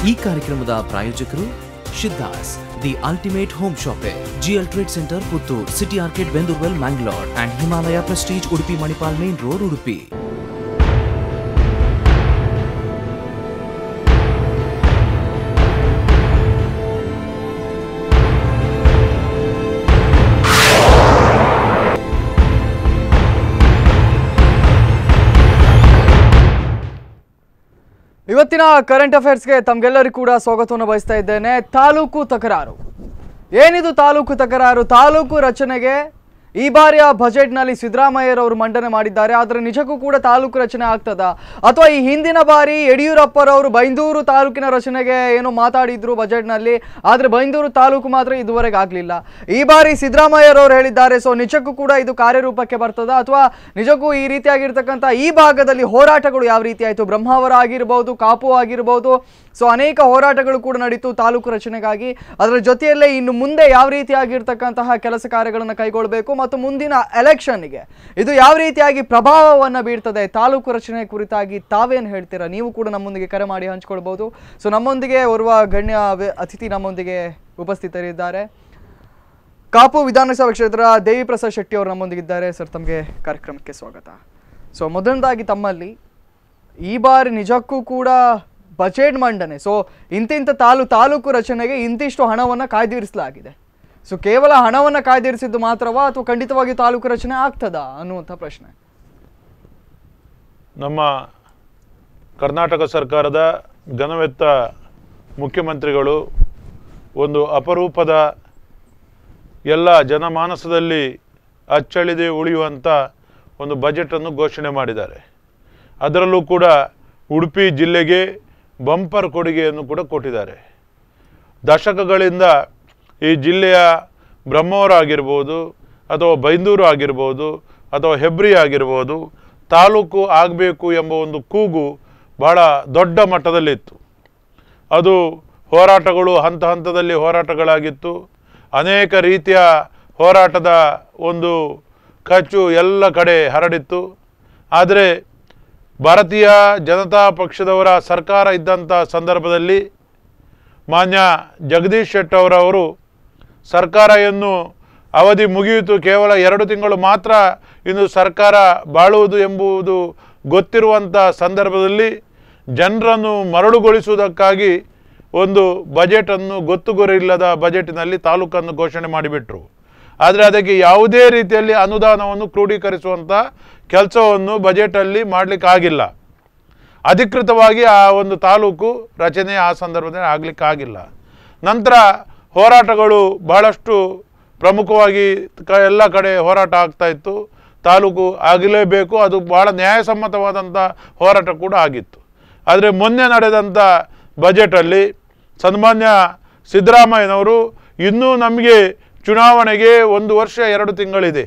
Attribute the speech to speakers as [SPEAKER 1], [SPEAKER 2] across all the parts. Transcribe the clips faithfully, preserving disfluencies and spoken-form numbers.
[SPEAKER 1] ಈ ಕಾರ್ಯಕ್ರಮದ ಪ್ರಾಯೋಜಕರು Shiddas the ultimate home shopping, GL trade centre Puttur, city orchid Bendurwell Mangalore and Himalaya prestige Udupi Manipal main road Udupi.
[SPEAKER 2] ಇವತ್ತಿನ current ಅಫೇರ್ಸ್ಗೆ ತಮಗೆಲ್ಲರಿಗೂ ಕೂಡ ಸ್ವಾಗತವನ್ನು ಬಯಸ್ತಾ ಇದ್ದೇನೆ. ತಾಲೂಕು ತಕರಾರು ಏನಿದು? ತಾಲೂಕು ತಕರಾರು ತಾಲೂಕು ರಚನೆಗೆ ಈ ಬಾರಿಯ ಬಜೆಟ್ನಲ್ಲಿ ಸಿದ್ದರಾಮಯ್ಯರವರು ಮಂಡನೆ ಮಾಡಿದ್ದಾರೆ. ಆದರೆ ನಿಜಕ್ಕೂ ಕೂಡ ತಾಲೂಕು ರಚನೆ ಆಗ್ತದಾ, ಅಥವಾ ಈ ಹಿಂದಿನ ಬಾರಿ ಯಡಿಯೂರಪ್ಪರವರು ಬೈಂದೂರು ತಾಲೂಕಿನ ರಚನೆಗೆ ಏನೋ ಮಾತಾಡಿದ್ರು ಬಜೆಟ್ನಲ್ಲಿ, ಆದರೆ ಬೈಂದೂರು ತಾಲೂಕು ಮಾತ್ರ ಇದುವರೆಗೆ ಆಗಲಿಲ್ಲ. ಈ ಬಾರಿ ಸಿದ್ದರಾಮಯ್ಯರವರು ಹೇಳಿದ್ದಾರೆ. ಸೊ ನಿಜಕ್ಕೂ ಕೂಡ ಇದು ಕಾರ್ಯರೂಪಕ್ಕೆ ಬರ್ತದಾ, ಅಥವಾ ನಿಜಕ್ಕೂ ಈ ರೀತಿಯಾಗಿರ್ತಕ್ಕಂಥ ಈ ಭಾಗದಲ್ಲಿ ಹೋರಾಟಗಳು ಯಾವ ರೀತಿ ಆಯಿತು? ಬ್ರಹ್ಮಾವರ ಆಗಿರ್ಬೋದು, ಕಾಪು ಆಗಿರ್ಬೋದು, ಸೊ ಅನೇಕ ಹೋರಾಟಗಳು ಕೂಡ ನಡೀತು ತಾಲೂಕು ರಚನೆಗಾಗಿ. ಅದರ ಜೊತೆಯಲ್ಲೇ ಇನ್ನು ಮುಂದೆ ಯಾವ ರೀತಿಯಾಗಿರ್ತಕ್ಕಂತಹ ಕೆಲಸ ಕಾರ್ಯಗಳನ್ನು ಕೈಗೊಳ್ಳಬೇಕು ಮತ್ತು ಮುಂದಿನ ಎಲೆಕ್ಷನ್ಗೆ ಇದು ಯಾವ ರೀತಿಯಾಗಿ ಪ್ರಭಾವವನ್ನು ಬೀರ್ತದೆ ತಾಲೂಕು ರಚನೆ ಕುರಿತಾಗಿ ತಾವೇನು ಹೇಳ್ತೀರಾ? ನೀವು ಕೂಡ ನಮ್ಮೊಂದಿಗೆ ಕರೆ ಮಾಡಿ ಹಂಚ್ಕೊಳ್ಬೋದು. ಸೊ ನಮ್ಮೊಂದಿಗೆ ಓರ್ವ ಗಣ್ಯ ಅತಿಥಿ ನಮ್ಮೊಂದಿಗೆ ಉಪಸ್ಥಿತರಿದ್ದಾರೆ. ಕಾಪು ವಿಧಾನಸಭಾ ಕ್ಷೇತ್ರ ದೇವಿ ಪ್ರಸಾದ್ ಶೆಟ್ಟಿ ಅವರು ನಮ್ಮೊಂದಿಗಿದ್ದಾರೆ. ಸರ್, ತಮಗೆ ಕಾರ್ಯಕ್ರಮಕ್ಕೆ ಸ್ವಾಗತ. ಸೊ ಮೊದಲನೇದಾಗಿ ತಮ್ಮಲ್ಲಿ ಈ ಬಾರಿ ನಿಜಕ್ಕೂ ಕೂಡ ಬಜೆಟ್ ಮಂಡನೆ, ಸೊ ಇಂತಿಂಥ ತಾಲೂ ತಾಲೂಕು ರಚನೆಗೆ ಇಂತಿಷ್ಟು ಹಣವನ್ನು ಕಾಯ್ದಿರಿಸಲಾಗಿದೆ. ಸೊ ಕೇವಲ ಹಣವನ್ನು ಕಾಯ್ದಿರಿಸಿದ್ದು ಮಾತ್ರವಾ, ಅಥವಾ ಖಂಡಿತವಾಗಿ ತಾಲೂಕು ರಚನೆ ಆಗ್ತದಾ ಅನ್ನುವಂಥ ಪ್ರಶ್ನೆ.
[SPEAKER 3] ನಮ್ಮ ಕರ್ನಾಟಕ ಸರ್ಕಾರದ ಘನವೆತ್ತ ಮುಖ್ಯಮಂತ್ರಿಗಳು ಒಂದು ಅಪರೂಪದ ಎಲ್ಲ ಜನಮಾನಸದಲ್ಲಿ ಅಚ್ಚಳಿದೆ ಉಳಿಯುವಂಥ ಒಂದು ಬಜೆಟನ್ನು ಘೋಷಣೆ ಮಾಡಿದ್ದಾರೆ. ಅದರಲ್ಲೂ ಕೂಡ ಉಡುಪಿ ಜಿಲ್ಲೆಗೆ ಬಂಪರ್ ಕೊಡುಗೆಯನ್ನು ಕೂಡ ಕೊಟ್ಟಿದ್ದಾರೆ. ದಶಕಗಳಿಂದ ಈ ಜಿಲ್ಲೆಯ ಬ್ರಹ್ಮಾವರ ಆಗಿರ್ಬೋದು, ಅಥವಾ ಬೈಂದೂರು ಆಗಿರ್ಬೋದು, ಅಥವಾ ಹೆಬ್ರಿ ಆಗಿರ್ಬೋದು, ತಾಲೂಕು ಆಗಬೇಕು ಎಂಬ ಒಂದು ಕೂಗು ಬಹಳ ದೊಡ್ಡ ಮಟ್ಟದಲ್ಲಿತ್ತು. ಅದು ಹೋರಾಟಗಳು ಹಂತ ಹಂತದಲ್ಲಿ ಹೋರಾಟಗಳಾಗಿತ್ತು. ಅನೇಕ ರೀತಿಯ ಹೋರಾಟದ ಒಂದು ಖರ್ಚು ಎಲ್ಲ ಕಡೆ ಹರಡಿತ್ತು. ಆದರೆ ಭಾರತೀಯ ಜನತಾ ಪಕ್ಷದವರ ಸರ್ಕಾರ ಇದ್ದಂಥ ಸಂದರ್ಭದಲ್ಲಿ ಮಾನ್ಯ ಜಗದೀಶ್ ಶೆಟ್ಟರ್ ಅವರವರು ಸರ್ಕಾರ ಏನು ಅವಧಿ ಮುಗಿಯಿತು, ಕೇವಲ ಎರಡು ತಿಂಗಳು ಮಾತ್ರ ಇನ್ನು ಸರ್ಕಾರ ಬಾಳುವುದು ಎಂಬುದು ಗೊತ್ತಿರುವಂಥ ಸಂದರ್ಭದಲ್ಲಿ ಜನರನ್ನು ಮರಳುಗೊಳಿಸುವುದಕ್ಕಾಗಿ ಒಂದು ಬಜೆಟನ್ನು ಗೊತ್ತುಗುರಿಲ್ಲದ ಬಜೆಟಿನಲ್ಲಿ ತಾಲೂಕನ್ನು ಘೋಷಣೆ ಮಾಡಿಬಿಟ್ರು. ಆದರೆ ಅದಕ್ಕೆ ಯಾವುದೇ ರೀತಿಯಲ್ಲಿ ಅನುದಾನವನ್ನು ಕ್ರೋಢೀಕರಿಸುವಂಥ ಕೆಲಸವನ್ನು ಬಜೆಟಲ್ಲಿ ಮಾಡಲಿಕ್ಕಾಗಿಲ್ಲ. ಅಧಿಕೃತವಾಗಿ ಆ ಒಂದು ತಾಲೂಕು ರಚನೆ ಆ ಸಂದರ್ಭದಲ್ಲಿ ಆಗಲಿಕ್ಕಾಗಿಲ್ಲ. ನಂತರ ಹೋರಾಟಗಳು ಬಹಳಷ್ಟು ಪ್ರಮುಖವಾಗಿ ಕ ಎಲ್ಲ ಕಡೆ ಹೋರಾಟ ಆಗ್ತಾಯಿತ್ತು. ತಾಲೂಕು ಆಗಲೇಬೇಕು, ಅದು ಭಾಳ ನ್ಯಾಯಸಮ್ಮತವಾದಂಥ ಹೋರಾಟ ಕೂಡ ಆಗಿತ್ತು. ಆದರೆ ಮೊನ್ನೆ ನಡೆದಂಥ ಬಜೆಟಲ್ಲಿ ಸನ್ಮಾನ್ಯ ಸಿದ್ದರಾಮಯ್ಯನವರು ಇನ್ನೂ ನಮಗೆ ಚುನಾವಣೆಗೆ ಒಂದು ವರ್ಷ ಎರಡು ತಿಂಗಳಿದೆ,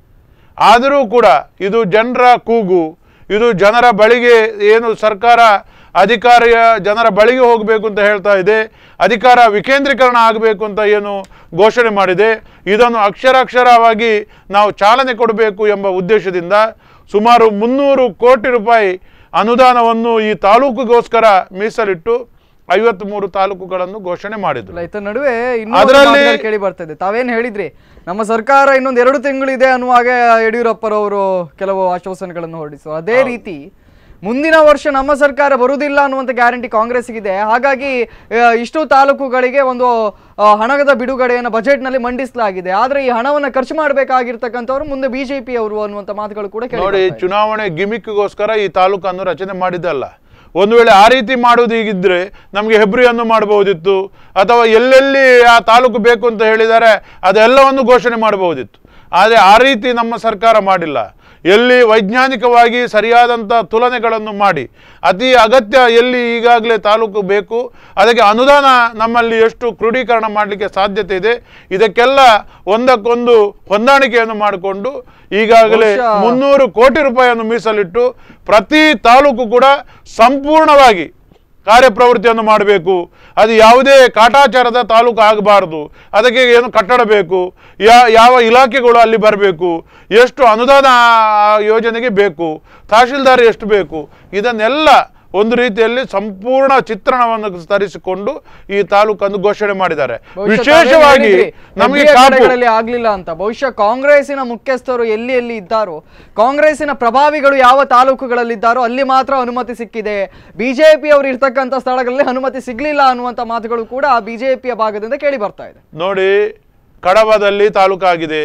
[SPEAKER 3] ಆದರೂ ಕೂಡ ಇದು ಜನರ ಕೂಗು, ಇದು ಜನರ ಬಳಿಗೆ ಏನು ಸರ್ಕಾರ ಅಧಿಕಾರಿಯ ಜನರ ಬಳಿಗೆ ಹೋಗಬೇಕು ಅಂತ ಹೇಳ್ತಾ ಇದೆ, ಅಧಿಕಾರ ವಿಕೇಂದ್ರೀಕರಣ ಆಗಬೇಕು ಅಂತ ಏನು ಘೋಷಣೆ ಮಾಡಿದೆ, ಇದನ್ನು ಅಕ್ಷರಾಕ್ಷರವಾಗಿ ನಾವು ಚಾಲನೆ ಕೊಡಬೇಕು ಎಂಬ ಉದ್ದೇಶದಿಂದ ಸುಮಾರು ಮುನ್ನೂರು ಕೋಟಿ ರೂಪಾಯಿ ಅನುದಾನವನ್ನು ಈ ತಾಲೂಕಿಗೋಸ್ಕರ ಮೀಸಲಿಟ್ಟು ಐವತ್ಮೂರು ತಾಲೂಕುಗಳನ್ನು ಘೋಷಣೆ ಮಾಡಿದ್ರು.
[SPEAKER 2] ಇದರ ನಡುವೆ ಅದರಲ್ಲಿ ಕೇಳಿ ಬರ್ತಾ ಇದೆ, ತಾವೇನು ಹೇಳಿದ್ರಿ ನಮ್ಮ ಸರ್ಕಾರ ಇನ್ನೊಂದು ಎರಡು ತಿಂಗಳಿದೆ ಅನ್ನುವಾಗ ಯಡಿಯೂರಪ್ಪರವರು ಕೆಲವು ಆಶ್ವಾಸನೆಗಳನ್ನು ಹೊರಡಿಸುವ, ಅದೇ ರೀತಿ ಮುಂದಿನ ವರ್ಷ ನಮ್ಮ ಸರ್ಕಾರ ಬರುವುದಿಲ್ಲ ಅನ್ನುವಂಥ ಗ್ಯಾರಂಟಿ ಕಾಂಗ್ರೆಸ್ಗಿದೆ. ಹಾಗಾಗಿ ಇಷ್ಟು ತಾಲೂಕುಗಳಿಗೆ ಒಂದು ಹಣದ ಬಿಡುಗಡೆಯನ್ನು ಬಜೆಟ್ನಲ್ಲಿ ಮಂಡಿಸಲಾಗಿದೆ. ಆದರೆ ಈ ಹಣವನ್ನು ಖರ್ಚು ಮಾಡಬೇಕಾಗಿರ್ತಕ್ಕಂಥವ್ರು ಮುಂದೆ ಬಿಜೆಪಿ ಅವರು ಅನ್ನುವಂಥ ಮಾತುಗಳು ಕೂಡ
[SPEAKER 3] ನೋಡಿ. ಚುನಾವಣೆ ಗಿಮಿಕ್ಗೋಸ್ಕರ ಈ ತಾಲೂಕನ್ನು ರಚನೆ ಮಾಡಿದ್ದಲ್ಲ. ಒಂದು ವೇಳೆ ಆ ರೀತಿ ಮಾಡೋದು ಹೀಗಿದ್ರೆ ನಮಗೆ ಹೆಬ್ರಿಯನ್ನು ಮಾಡಬಹುದಿತ್ತು, ಅಥವಾ ಎಲ್ಲೆಲ್ಲಿ ಆ ತಾಲೂಕು ಬೇಕು ಅಂತ ಹೇಳಿದ್ದಾರೆ ಅದೆಲ್ಲವನ್ನು ಘೋಷಣೆ ಮಾಡಬಹುದಿತ್ತು. ಆದರೆ ಆ ರೀತಿ ನಮ್ಮ ಸರ್ಕಾರ ಮಾಡಿಲ್ಲ. ಎಲ್ಲಿ ವೈಜ್ಞಾನಿಕವಾಗಿ ಸರಿಯಾದಂಥ ತುಲನೆಗಳನ್ನು ಮಾಡಿ ಅತಿ ಅಗತ್ಯ ಎಲ್ಲಿ ಈಗಾಗಲೇ ತಾಲೂಕು ಬೇಕು, ಅದಕ್ಕೆ ಅನುದಾನ ನಮ್ಮಲ್ಲಿ ಎಷ್ಟು ಕ್ರೋಢೀಕರಣ ಮಾಡಲಿಕ್ಕೆ ಸಾಧ್ಯತೆ ಇದೆ, ಇದಕ್ಕೆಲ್ಲ ಒಂದಕ್ಕೊಂದು ಹೊಂದಾಣಿಕೆಯನ್ನು ಮಾಡಿಕೊಂಡು ಈಗಾಗಲೇ ಮುನ್ನೂರು ಕೋಟಿ ರೂಪಾಯಿಯನ್ನು ಮೀಸಲಿಟ್ಟು ಪ್ರತಿ ತಾಲೂಕು ಕೂಡ ಸಂಪೂರ್ಣವಾಗಿ ಕಾರ್ಯಪ್ರವೃತ್ತಿಯನ್ನು ಮಾಡಬೇಕು. ಅದು ಯಾವುದೇ ಕಾಟಾಚಾರದ ತಾಲೂಕು ಆಗಬಾರ್ದು. ಅದಕ್ಕೆ ಏನು ಕಟ್ಟಡ ಬೇಕು, ಯಾ ಯಾವ ಇಲಾಖೆಗಳು ಅಲ್ಲಿ ಬರಬೇಕು, ಎಷ್ಟು ಅನುದಾನ ಯೋಜನೆಗೆ ಬೇಕು, ತಹಶೀಲ್ದಾರ್ ಎಷ್ಟು ಬೇಕು, ಇದನ್ನೆಲ್ಲ ಒಂದು ರೀತಿಯಲ್ಲಿ ಸಂಪೂರ್ಣ ಚಿತ್ರಣವನ್ನು ತರಿಸಿಕೊಂಡು ಈ ತಾಲೂಕನ್ನು ಘೋಷಣೆ ಮಾಡಿದ್ದಾರೆ. ವಿಶೇಷವಾಗಿ ನಮಗೆ
[SPEAKER 2] ಆಗ್ಲಿಲ್ಲ ಅಂತ ಬಹುಶಃ ಕಾಂಗ್ರೆಸ್ಸಿನ ಮುಖ್ಯಸ್ಥರು ಎಲ್ಲಿ ಎಲ್ಲಿ ಇದ್ದಾರೋ, ಕಾಂಗ್ರೆಸ್ಸಿನ ಪ್ರಭಾವಿಗಳು ಯಾವ ತಾಲೂಕುಗಳಲ್ಲಿ ಇದ್ದಾರೋ ಅಲ್ಲಿ ಮಾತ್ರ ಅನುಮತಿ ಸಿಕ್ಕಿದೆ, ಬಿಜೆಪಿ ಅವರು ಇರ್ತಕ್ಕಂಥ ಸ್ಥಳಗಳಲ್ಲಿ ಅನುಮತಿ ಸಿಗ್ಲಿಲ್ಲ ಅನ್ನುವಂತ ಮಾತುಗಳು ಕೂಡ ಬಿಜೆಪಿಯ ಭಾಗದಿಂದ ಕೇಳಿ ಬರ್ತಾ ಇದೆ.
[SPEAKER 3] ನೋಡಿ, ಕಡಬದಲ್ಲಿ ತಾಲೂಕಾಗಿದೆ,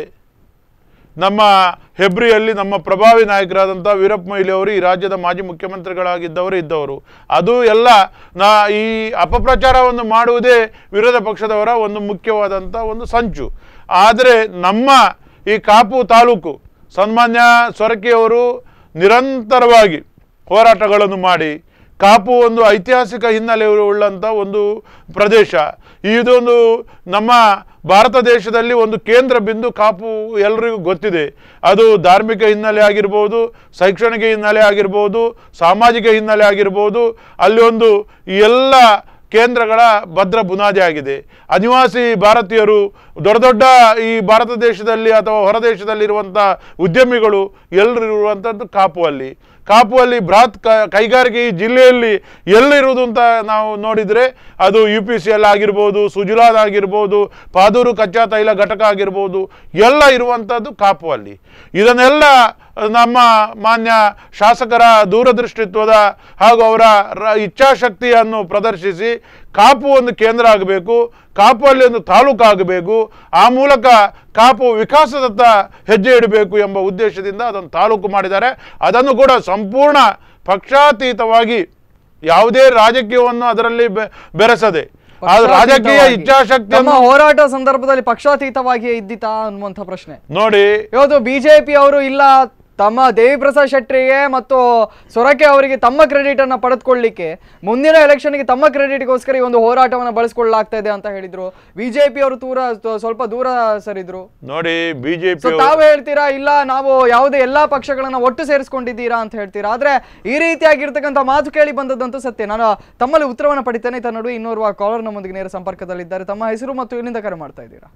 [SPEAKER 3] ನಮ್ಮ ಹೆಬ್ರಿಯಲ್ಲಿ ನಮ್ಮ ಪ್ರಭಾವಿ ನಾಯಕರಾದಂಥ ವೀರಪ್ಪ ಮೊಯ್ಲಿ ಅವರು ಈ ರಾಜ್ಯದ ಮಾಜಿ ಮುಖ್ಯಮಂತ್ರಿಗಳಾಗಿದ್ದವರು ಇದ್ದವರು. ಅದು ಎಲ್ಲ ನಾ ಈ ಅಪಪ್ರಚಾರವನ್ನು ಮಾಡುವುದೇ ವಿರೋಧ ಪಕ್ಷದವರ ಒಂದು ಮುಖ್ಯವಾದಂಥ ಒಂದು ಸಂಚು. ಆದರೆ ನಮ್ಮ ಈ ಕಾಪು ತಾಲೂಕು ಸನ್ಮಾನ್ಯ ಸೊರಕೆಯವರು ನಿರಂತರವಾಗಿ ಹೋರಾಟಗಳನ್ನು ಮಾಡಿ, ಕಾಪು ಒಂದು ಐತಿಹಾಸಿಕ ಹಿನ್ನೆಲೆ ಉಳ್ಳಂಥ ಒಂದು ಪ್ರದೇಶ, ಇದೊಂದು ನಮ್ಮ ಭಾರತ ದೇಶದಲ್ಲಿ ಒಂದು ಕೇಂದ್ರ ಬಿಂದು ಕಾಪು ಎಲ್ಲರಿಗೂ ಗೊತ್ತಿದೆ. ಅದು ಧಾರ್ಮಿಕ ಹಿನ್ನೆಲೆ ಆಗಿರ್ಬೋದು, ಶೈಕ್ಷಣಿಕ ಹಿನ್ನೆಲೆ ಆಗಿರ್ಬೋದು, ಸಾಮಾಜಿಕ ಹಿನ್ನೆಲೆ ಆಗಿರ್ಬೋದು, ಅಲ್ಲಿ ಒಂದು ಎಲ್ಲ ಕೇಂದ್ರಗಳ ಭದ್ರ ಬುನಾದಿ ಆಗಿದೆ. ಅನಿವಾಸಿ ಭಾರತೀಯರು, ದೊಡ್ಡ ದೊಡ್ಡ ಈ ಭಾರತ ದೇಶದಲ್ಲಿ ಅಥವಾ ಹೊರ ದೇಶದಲ್ಲಿರುವಂಥ ಉದ್ಯಮಿಗಳು ಎಲ್ಲರೂ ಇರುವಂಥದ್ದು ಕಾಪು ಅಲ್ಲಿ. ಕಾಪು ಅಲ್ಲಿ ಬೃಹತ್ ಕೈಗಾರಿಕೆ ಈ ಜಿಲ್ಲೆಯಲ್ಲಿ ಎಲ್ಲಿರುವುದು ಅಂತ ನಾವು ನೋಡಿದರೆ ಅದು ಯು ಪಿ ಸಿ ಎಲ್ ಆಗಿರ್ಬೋದು, ಸುಜಲಾನ್ ಆಗಿರ್ಬೋದು, ಪಾದೂರು ಕಚ್ಚಾ ತೈಲ ಘಟಕ ಆಗಿರ್ಬೋದು, ಎಲ್ಲ ಇರುವಂಥದ್ದು ಕಾಪು ಅಲ್ಲಿ. ಇದನ್ನೆಲ್ಲ ನಮ್ಮ ಮಾನ್ಯ ಶಾಸಕರ ದೂರದೃಷ್ಟಿತ್ವದ ಹಾಗೂ ಅವರ ಇಚ್ಛಾಶಕ್ತಿಯನ್ನು ಪ್ರದರ್ಶಿಸಿ ಕಾಪು ಒಂದು ಕೇಂದ್ರ ಆಗಬೇಕು, ಕಾಪು ಅಲ್ಲಿ ಒಂದು ತಾಲೂಕು ಆಗಬೇಕು, ಆ ಮೂಲಕ ಕಾಪು ವಿಕಾಸದತ್ತ ಹೆಜ್ಜೆ ಇಡಬೇಕು ಎಂಬ ಉದ್ದೇಶದಿಂದ ಅದನ್ನು ತಾಲೂಕು ಮಾಡಿದ್ದಾರೆ. ಅದನ್ನು ಕೂಡ ಸಂಪೂರ್ಣ ಪಕ್ಷಾತೀತವಾಗಿ ಯಾವುದೇ ರಾಜಕೀಯವನ್ನು ಅದರಲ್ಲಿ ಬೆರೆಸದೆ ರಾಜಕೀಯ ಇಚ್ಛಾಶಕ್ತಿ
[SPEAKER 2] ಹೋರಾಟ ಸಂದರ್ಭದಲ್ಲಿ ಪಕ್ಷಾತೀತವಾಗಿಯೇ ಇದ್ದಿತಾ ಅನ್ನುವಂಥ ಪ್ರಶ್ನೆ
[SPEAKER 3] ನೋಡಿ.
[SPEAKER 2] ಇವತ್ತು ಬಿಜೆಪಿ ಅವರು ಇಲ್ಲ ತಮ್ಮ ದೇವಿ ಪ್ರಸಾದ್ ಶೆಟ್ಟಿಗೆ ಮತ್ತು ಸೊರಕೆ ಅವರಿಗೆ ತಮ್ಮ ಕ್ರೆಡಿಟ್ ಅನ್ನ ಪಡೆದುಕೊಳ್ಳಲಿಕ್ಕೆ ಮುಂದಿನ ಎಲೆಕ್ಷನ್ಗೆ ತಮ್ಮ ಕ್ರೆಡಿಟ್ಗೋಸ್ಕರ ಈ ಒಂದು ಹೋರಾಟವನ್ನು ಬಳಸಿಕೊಳ್ಳಲಾಗ್ತಾ ಇದೆ ಅಂತ ಹೇಳಿದ್ರು. ಬಿಜೆಪಿ ಅವರು ದೂರ ಸ್ವಲ್ಪ ದೂರ ಸರಿದ್ರು
[SPEAKER 3] ನೋಡಿ. ಬಿಜೆಪಿ
[SPEAKER 2] ತಾವು ಹೇಳ್ತೀರಾ ಇಲ್ಲ ನಾವು ಯಾವುದೇ ಎಲ್ಲಾ ಪಕ್ಷಗಳನ್ನ ಒಟ್ಟು ಸೇರಿಸ್ಕೊಂಡಿದ್ದೀರಾ ಅಂತ ಹೇಳ್ತೀರಾ. ಆದ್ರೆ ಈ ರೀತಿಯಾಗಿರ್ತಕ್ಕಂಥ ಮಾತು ಕೇಳಿ ಬಂದದ್ದಂತೂ ಸತ್ಯ. ನಾನು ತಮ್ಮಲ್ಲಿ ಉತ್ತರವನ್ನು ಪಡಿತೇನೆ. ಇತ್ತ ನಡುವೆ ಇನ್ನೋರ್ವ ಕಾಲರ್ ನಮ್ಮೊಂದಿಗೆ ನೇರ ಸಂಪರ್ಕದಲ್ಲಿದ್ದಾರೆ. ತಮ್ಮ ಹೆಸರು ಮತ್ತು ಇಲ್ಲಿಂದ ಕರೆ ಮಾಡ್ತಾ ಇದ್ದೀರಾ?